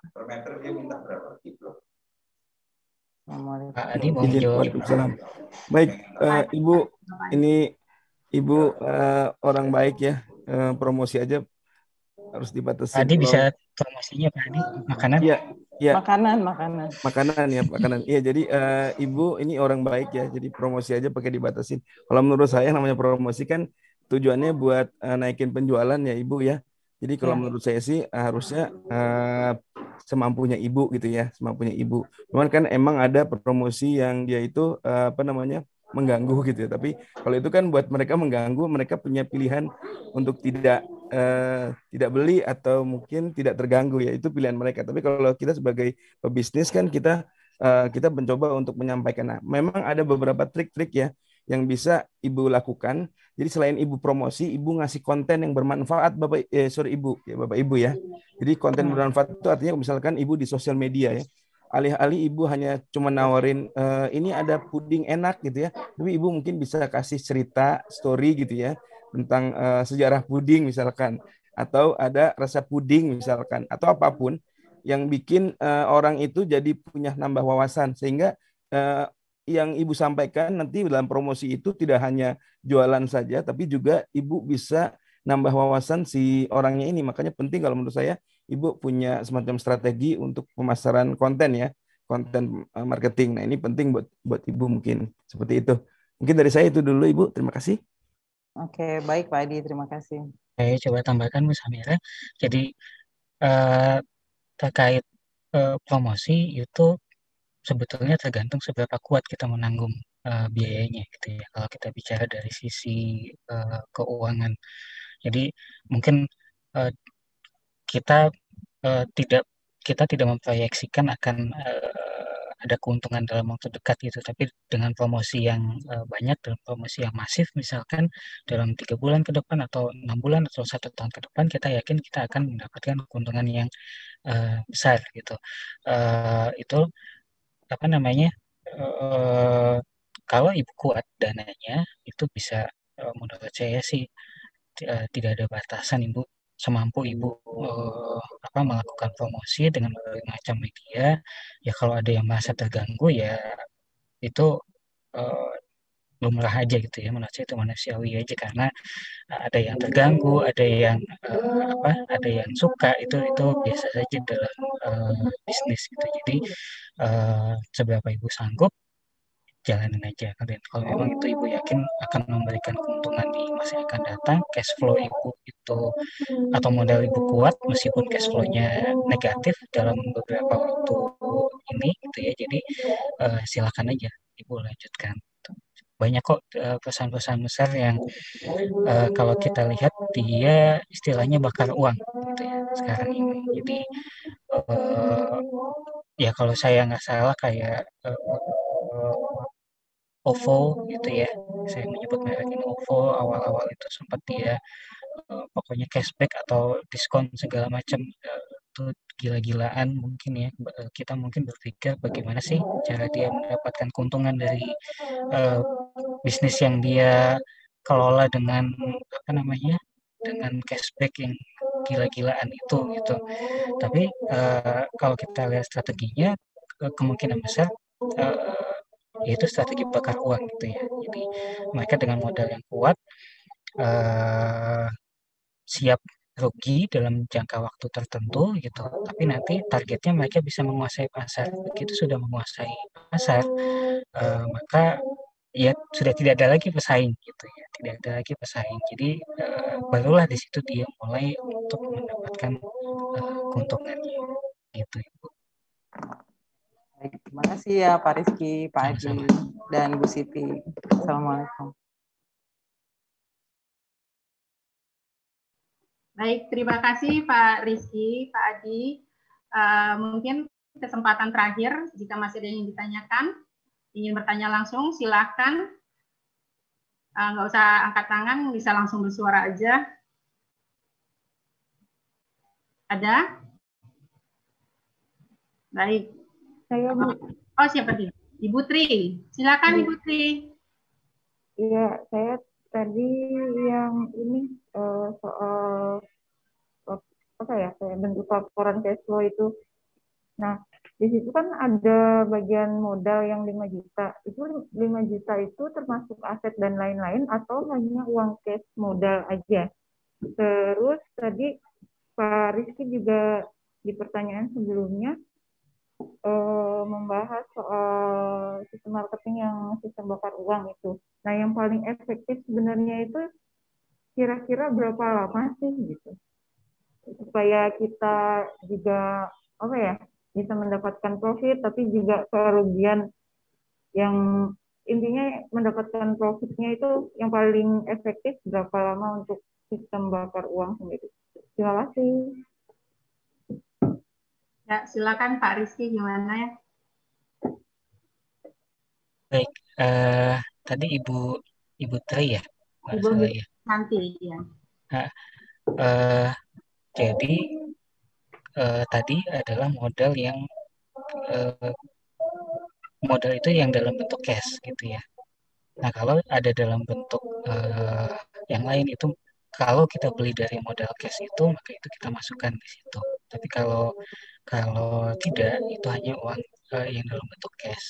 Speaker 2: Pak Adi mau jawab.
Speaker 3: Waalaikumsalam. Baik, uh, Ibu, ini Ibu uh, orang baik ya, uh, promosi aja harus dibatasi.
Speaker 2: Pak Adi bisa promosinya Pak Adi, makanan?
Speaker 3: Iya, ya.
Speaker 10: Makanan, makanan.
Speaker 3: Makanan ya, makanan. Iya, jadi uh, Ibu ini orang baik ya, jadi promosi aja pakai dibatasin. Kalau menurut saya namanya promosi kan tujuannya buat uh, naikin penjualan ya Ibu ya. Jadi kalau ya. menurut saya sih uh, harusnya uh, semampunya Ibu gitu ya, semampunya Ibu. Cuman kan emang ada promosi yang dia itu uh, apa namanya mengganggu gitu ya. Tapi kalau itu kan buat mereka mengganggu, mereka punya pilihan untuk tidak uh, tidak beli atau mungkin tidak terganggu ya, itu pilihan mereka. Tapi kalau kita sebagai pebisnis kan kita uh, kita mencoba untuk menyampaikan. Nah, memang ada beberapa trik-trik ya yang bisa Ibu lakukan. Jadi selain Ibu promosi, Ibu ngasih konten yang bermanfaat, Bapak eh, sorry Ibu ya Bapak Ibu ya. Jadi konten bermanfaat itu artinya misalkan Ibu di sosial media ya. Alih-alih Ibu hanya cuma nawarin e, ini ada puding enak gitu ya, tapi Ibu mungkin bisa kasih cerita story gitu ya tentang e, sejarah puding misalkan, atau ada resep puding misalkan, atau apapun yang bikin e, orang itu jadi punya nambah wawasan, sehingga e, yang Ibu sampaikan nanti dalam promosi itu tidak hanya jualan saja, tapi juga Ibu bisa nambah wawasan si orangnya ini. Makanya penting kalau menurut saya Ibu punya semacam strategi untuk pemasaran konten ya, konten marketing. Nah ini penting buat buat Ibu mungkin seperti itu. Mungkin dari saya itu dulu Ibu. Terima kasih.
Speaker 10: Oke, baik Pak Adi. Terima kasih.
Speaker 2: Saya coba tambahkan Bu Samira. Jadi eh, terkait eh, promosi itu sebetulnya tergantung seberapa kuat kita menanggung uh, biayanya gitu ya. Kalau kita bicara dari sisi uh, keuangan, jadi mungkin uh, kita uh, tidak kita tidak memproyeksikan akan uh, ada keuntungan dalam waktu dekat gitu, tapi dengan promosi yang uh, banyak, dalam promosi yang masif, misalkan dalam tiga bulan ke depan atau enam bulan atau satu tahun ke depan, kita yakin kita akan mendapatkan keuntungan yang uh, besar gitu. Uh, itu apa namanya uh, kalau Ibu kuat dananya itu bisa uh, menurut saya sih uh, tidak ada batasan Ibu, semampu Ibu uh, apa melakukan promosi dengan berbagai macam media ya. Kalau ada yang merasa terganggu ya itu uh, lumrah aja gitu ya, menurut saya itu manusiawi aja, karena uh, ada yang terganggu, ada yang uh, apa ada yang suka, itu itu biasa saja dalam uh, bisnis gitu. Jadi uh, seberapa Ibu sanggup jalanin aja. Dan kalau memang itu Ibu yakin akan memberikan keuntungan di masa yang akan datang, cash flow Ibu itu atau modal Ibu kuat meskipun cash flow-nya negatif dalam beberapa waktu ini gitu ya. Jadi uh, silakan aja Ibu lanjutkan. Banyak kok uh, perusahaan-perusahaan besar yang uh, kalau kita lihat dia istilahnya bakar uang gitu ya sekarang ini. Jadi uh, ya kalau saya nggak salah kayak uh, uh, O V O gitu ya, saya menyebut merek ini O V O, awal-awal itu sempat dia uh, pokoknya cashback atau diskon segala macam, uh, itu gila-gilaan mungkin ya. Kita mungkin berpikir bagaimana sih cara dia mendapatkan keuntungan dari uh, bisnis yang dia kelola dengan apa namanya dengan cashback yang gila-gilaan itu gitu. Tapi uh, kalau kita lihat strateginya, kemungkinan besar uh, yaitu strategi bakar uang gitu ya. Jadi mereka dengan modal yang kuat uh, siap rugi dalam jangka waktu tertentu gitu, tapi nanti targetnya mereka bisa menguasai pasar. Begitu sudah menguasai pasar, uh, maka ya sudah tidak ada lagi pesaing gitu ya, tidak ada lagi pesaing. Jadi uh, barulah di situ dia mulai untuk mendapatkan uh, keuntungannya gitu Ibu.
Speaker 10: Baik, terima kasih ya Pak Rizky, Pak Adi, dan Bu Siti. Assalamualaikum.
Speaker 1: Baik, terima kasih Pak Rizky, Pak Adi. Uh, mungkin kesempatan terakhir, jika masih ada yang ditanyakan, ingin bertanya langsung, silakan. Uh, nggak usah angkat tangan, bisa langsung bersuara aja. Ada? Baik.
Speaker 11: Saya Bu.
Speaker 1: Oh, siapa dia? Ibu Tri. Silakan ya. Ibu Tri.
Speaker 11: Iya, saya tadi yang ini uh, soal apa ya, kayak bentuk laporan cash flow itu. Nah, di situ kan ada bagian modal yang lima juta. Itu lima juta itu termasuk aset dan lain-lain atau hanya uang cash modal aja? Terus tadi Pak Rizky juga di pertanyaan sebelumnya eh, membahas soal sistem marketing yang sistem bakar uang itu. Nah, yang paling efektif sebenarnya itu kira-kira berapa lama sih gitu? Supaya kita juga apa ya, bisa mendapatkan profit tapi juga kerugian, yang intinya mendapatkan profitnya itu yang paling efektif berapa lama untuk sistem bakar uang sendiri. Terima kasih.
Speaker 1: Ya, silakan Pak Rizky, gimana ya?
Speaker 2: Baik, uh, tadi Ibu Ibu Tri ya,
Speaker 1: Ibu ya. Nanti ya.
Speaker 2: Nah, uh, jadi uh, tadi adalah modal yang uh, modal itu yang dalam bentuk cash gitu ya. Nah, kalau ada dalam bentuk uh, yang lain itu, kalau kita beli dari modal cash itu, maka itu kita masukkan di situ. Tapi kalau kalau tidak, itu hanya uang uh, yang dalam bentuk cash.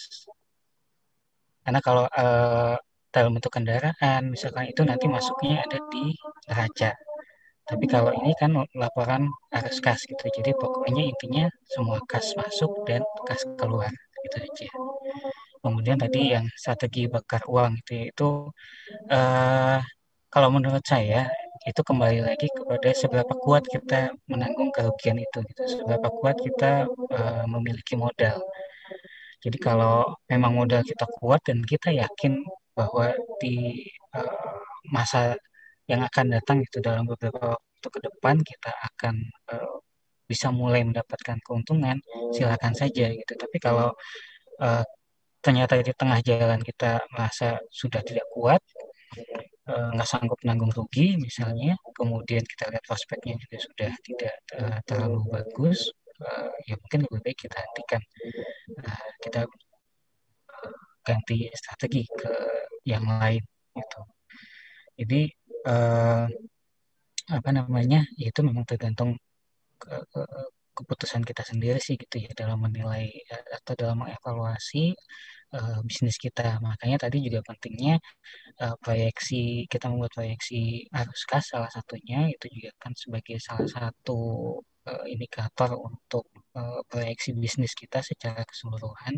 Speaker 2: Karena kalau uh, dalam bentuk kendaraan, misalkan itu nanti masuknya ada di neraca. Tapi kalau ini kan laporan arus kas gitu, jadi pokoknya intinya semua kas masuk dan kas keluar, gitu aja. Kemudian tadi yang strategi bakar uang itu, itu uh, kalau menurut saya itu kembali lagi kepada seberapa kuat kita menanggung kerugian itu, gitu. Seberapa kuat kita uh, memiliki modal. Jadi kalau memang modal kita kuat dan kita yakin bahwa di uh, masa yang akan datang itu dalam beberapa waktu ke depan kita akan uh, bisa mulai mendapatkan keuntungan, silakan saja gitu. Tapi kalau uh, ternyata di tengah jalan kita merasa sudah tidak kuat, nggak uh, sanggup menanggung rugi misalnya, kemudian kita lihat prospeknya juga sudah tidak uh, terlalu bagus, uh, ya mungkin lebih baik kita hentikan, uh, kita uh, ganti strategi ke yang lain gitu. Jadi uh, apa namanya, itu memang tergantung ke, ke, keputusan kita sendiri sih gitu ya, dalam menilai atau dalam mengevaluasi uh, bisnis kita. Makanya tadi juga pentingnya uh, proyeksi, kita membuat proyeksi arus kas salah satunya, itu juga kan sebagai salah satu uh, indikator untuk uh, proyeksi bisnis kita secara keseluruhan.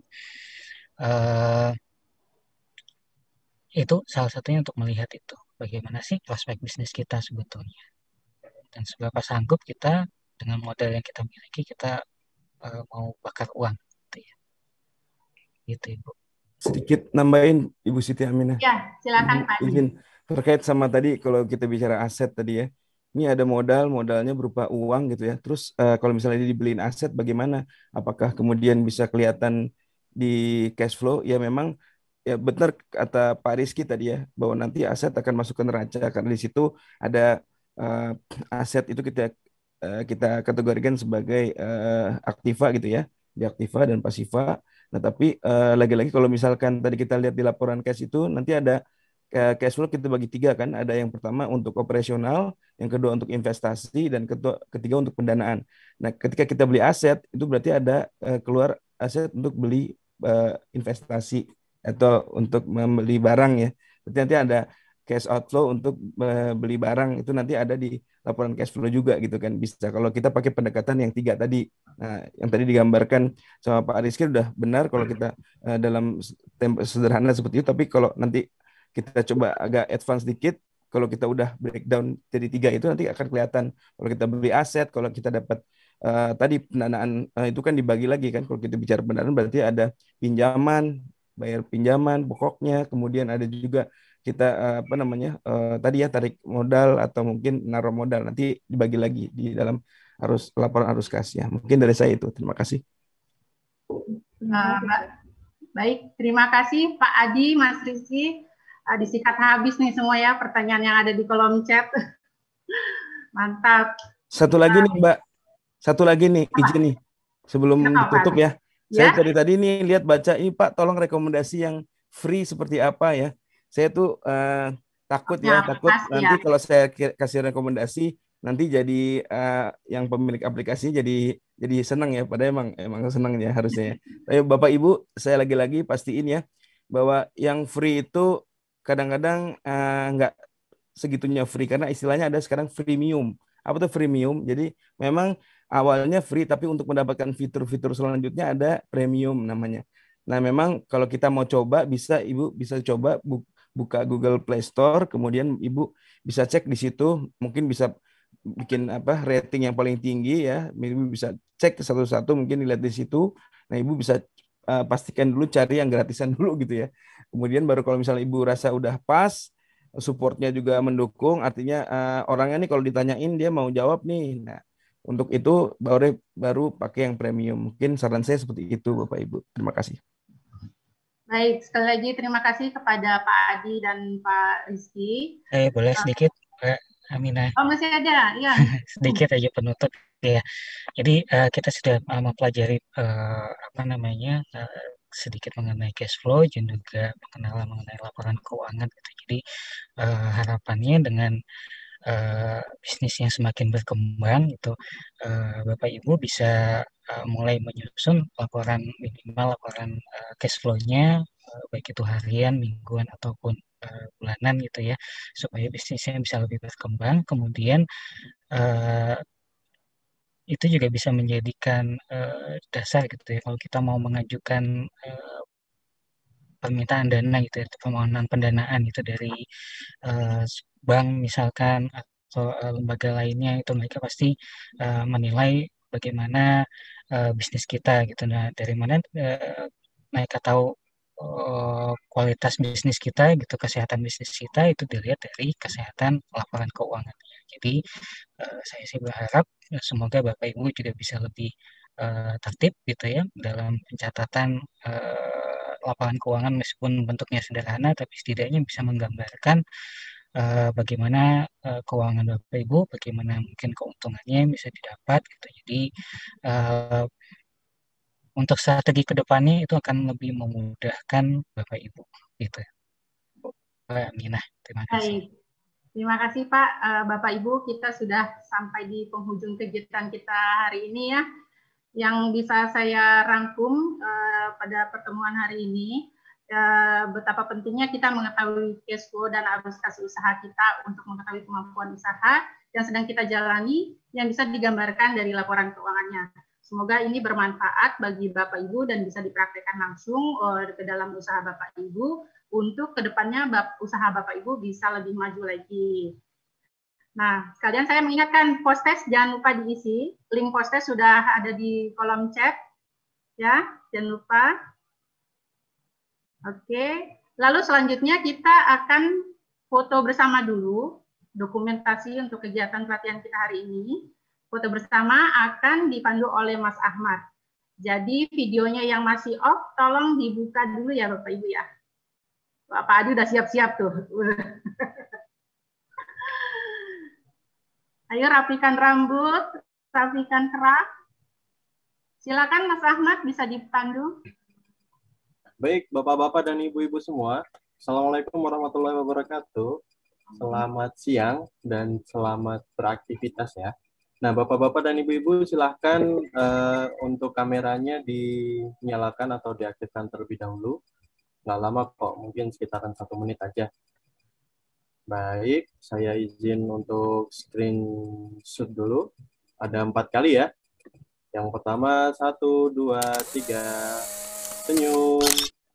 Speaker 2: Uh, itu salah satunya untuk melihat itu, bagaimana sih prospek bisnis kita sebetulnya. Dan seberapa sanggup kita dengan modal yang kita miliki, kita uh, mau bakar uang gitu ya. Gitu Ibu.
Speaker 3: Sedikit nambahin Ibu Siti Aminah.
Speaker 1: Ya, silakan Pak.
Speaker 3: Izin terkait sama tadi kalau kita bicara aset tadi ya. Ini ada modal, modalnya berupa uang gitu ya. Terus uh, kalau misalnya dibeliin aset bagaimana? Apakah kemudian bisa kelihatan di cash flow? Ya memang ya benar kata Pak Rizky tadi ya, bahwa nanti aset akan masuk ke neraca karena di situ ada uh, aset itu kita uh, kita kategorikan sebagai uh, aktiva gitu ya, di aktiva dan pasiva. Nah tapi uh, lagi-lagi kalau misalkan tadi kita lihat di laporan cash itu nanti ada uh, cash flow kita bagi tiga kan, ada yang pertama untuk operasional, yang kedua untuk investasi, dan kedua, ketiga untuk pendanaan. Nah ketika kita beli aset itu berarti ada uh, keluar aset untuk beli uh, investasi atau untuk membeli barang ya. Berarti nanti ada cash outflow untuk beli barang, itu nanti ada di laporan cash flow juga gitu kan, bisa kalau kita pakai pendekatan yang tiga tadi. Nah, yang tadi digambarkan sama Pak Rizky udah benar kalau kita uh, dalam tempo sederhana seperti itu, tapi kalau nanti kita coba agak advance dikit, kalau kita udah breakdown jadi tiga itu nanti akan kelihatan. Kalau kita beli aset, kalau kita dapat uh, tadi pendanaan, uh, itu kan dibagi lagi kan, kalau kita bicara pendanaan berarti ada pinjaman, bayar pinjaman pokoknya, kemudian ada juga kita uh, apa namanya uh, tadi ya tarik modal atau mungkin naruh modal, nanti dibagi lagi di dalam arus laporan arus kas ya. Mungkin dari saya itu, terima kasih.
Speaker 1: Nah, baik, terima kasih Pak Adi, Mas Rizky. Uh, disikat habis nih semua ya pertanyaan yang ada di kolom chat. Mantap.
Speaker 3: Satu lagi nih Mbak, satu lagi nih apa? Izin nih sebelum ditutup ya. Saya ya? tadi tadi nih lihat baca ini Pak, tolong rekomendasi yang free seperti apa ya. Saya tuh uh, takut
Speaker 1: Ya,
Speaker 3: ya, takut
Speaker 1: aplikasi
Speaker 3: nanti
Speaker 1: ya.
Speaker 3: kalau saya ki- kasih rekomendasi nanti jadi eh, yang pemilik aplikasinya jadi jadi senang ya, padahal emang emang senang ya harusnya. Tapi Bapak Ibu, saya lagi-lagi pastiin ya bahwa yang free itu kadang-kadang eh, nggak segitunya free, karena istilahnya ada sekarang freemium. Apa tuh freemium? Jadi memang awalnya free, tapi untuk mendapatkan fitur-fitur selanjutnya ada premium namanya. Nah, memang kalau kita mau coba, bisa Ibu bisa coba bu- buka Google Play Store, kemudian Ibu bisa cek di situ, mungkin bisa bikin apa rating yang paling tinggi ya, Ibu bisa cek satu-satu, mungkin dilihat di situ. Nah, Ibu bisa uh, pastikan dulu cari yang gratisan dulu gitu ya. Kemudian baru kalau misalnya Ibu rasa udah pas, supportnya juga mendukung, artinya uh, orangnya nih kalau ditanyain dia mau jawab nih. Nah, untuk itu baru baru pakai yang premium. Mungkin saran saya seperti itu, Bapak Ibu. Terima kasih.
Speaker 1: Baik, sekali lagi terima kasih kepada Pak Adi dan Pak Rizky.
Speaker 2: Eh, boleh sedikit, Mbak Aminah?
Speaker 1: Oh, masih ada, ya.
Speaker 2: Sedikit aja penutup ya. Jadi uh, kita sudah uh, mempelajari uh, apa namanya uh, sedikit mengenai cash flow dan juga mengenal mengenai laporan keuangan. Gitu. Jadi uh, harapannya dengan uh, bisnis yang semakin berkembang itu uh, Bapak Ibu bisa uh, mulai menyusun laporan minimal laporan uh, cash flow-nya uh, baik itu harian, mingguan ataupun uh, bulanan gitu ya, supaya bisnisnya bisa lebih berkembang. Kemudian uh, itu juga bisa menjadikan uh, dasar gitu ya kalau kita mau mengajukan uh, permintaan dana gitu ya, permohonan pendanaan itu dari uh, bank misalkan atau uh, lembaga lainnya, itu mereka pasti uh, menilai bagaimana uh, bisnis kita gitu. Nah, dari mana uh, mereka tahu uh, kualitas bisnis kita gitu, kesehatan bisnis kita itu dilihat dari kesehatan laporan keuangan. Jadi uh, saya sih berharap uh, semoga Bapak Ibu juga bisa lebih uh, tertib gitu ya dalam pencatatan uh, laporan keuangan, meskipun bentuknya sederhana tapi setidaknya bisa menggambarkan uh, bagaimana uh, keuangan Bapak Ibu, bagaimana mungkin keuntungannya yang bisa didapat gitu. Jadi uh, untuk strategi ke depannya itu akan lebih memudahkan Bapak Ibu gitu. Mbak Aminah, terima kasih.
Speaker 1: Baik. Terima kasih Pak, uh, Bapak Ibu, kita sudah sampai di penghujung kegiatan kita hari ini ya. Yang bisa saya rangkum uh, pada pertemuan hari ini, uh, betapa pentingnya kita mengetahui cash flow dan arus kas usaha kita untuk mengetahui kemampuan usaha yang sedang kita jalani yang bisa digambarkan dari laporan keuangannya. Semoga ini bermanfaat bagi Bapak Ibu dan bisa dipraktikkan langsung uh, ke dalam usaha Bapak Ibu untuk kedepannya bap usaha Bapak Ibu bisa lebih maju lagi. Nah, sekalian saya mengingatkan post test jangan lupa diisi. Link post test sudah ada di kolom chat. Ya, jangan lupa. Oke. Lalu selanjutnya kita akan foto bersama dulu, dokumentasi untuk kegiatan pelatihan kita hari ini. Foto bersama akan dipandu oleh Mas Ahmad. Jadi videonya yang masih off tolong dibuka dulu ya Bapak Ibu ya. Pak Adi udah siap-siap tuh. Ayo rapikan rambut, rapikan kerah. Silakan Mas Ahmad bisa dipandu.
Speaker 12: Baik, Bapak-bapak dan Ibu-ibu semua. Assalamualaikum warahmatullahi wabarakatuh. Selamat siang dan selamat beraktivitas ya. Nah, Bapak-bapak dan Ibu-ibu silahkan uh, untuk kameranya dinyalakan atau diaktifkan terlebih dahulu. Nggak lama kok, mungkin sekitaran satu menit aja. Baik, saya izin untuk screenshot dulu. Ada empat kali ya. Yang pertama, satu, dua, tiga, senyum.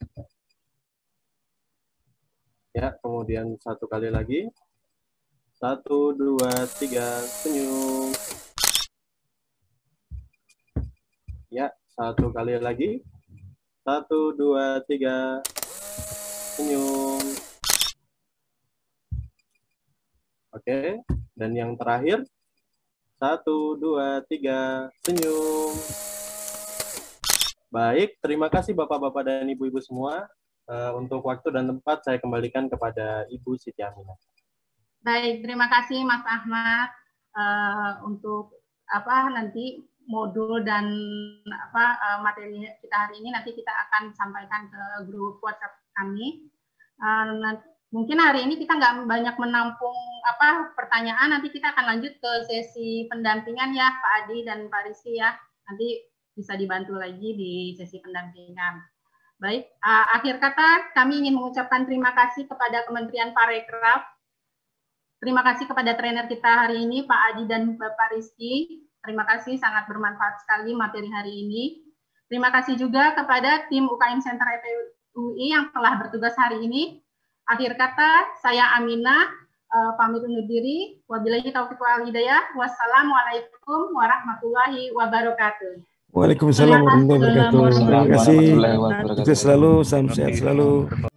Speaker 12: Ya, kemudian satu kali lagi. Satu, dua, tiga, senyum. Ya, satu kali lagi. Satu, dua, tiga, senyum. Oke, dan yang terakhir. Satu, dua, tiga, senyum. Baik, terima kasih Bapak-bapak dan Ibu-ibu semua. Uh, untuk waktu dan tempat saya kembalikan kepada Ibu Siti Aminah.
Speaker 1: Baik, terima kasih Mas Ahmad uh, untuk apa nanti modul dan apa uh, materi kita hari ini nanti kita akan sampaikan ke grup WhatsApp kami. Uh, Mungkin hari ini kita nggak banyak menampung apa pertanyaan, nanti kita akan lanjut ke sesi pendampingan ya Pak Adi dan Pak Rizky ya. Nanti bisa dibantu lagi di sesi pendampingan. Baik, uh, akhir kata kami ingin mengucapkan terima kasih kepada Kementerian Parekraf. Terima kasih kepada trainer kita hari ini Pak Adi dan Bapak Rizky. Terima kasih, sangat bermanfaat sekali materi hari ini. Terima kasih juga kepada tim U K M Center E P U I yang telah bertugas hari ini. Akhir kata, saya Aminah, uh, pamit undur diri. Wabillahi taufiq wal hidayah. Wassalamualaikum warahmatullahi wabarakatuh.
Speaker 3: Waalaikumsalam warahmatullahi wabarakatuh. Terima kasih. Sukses selalu, salam sehat selalu.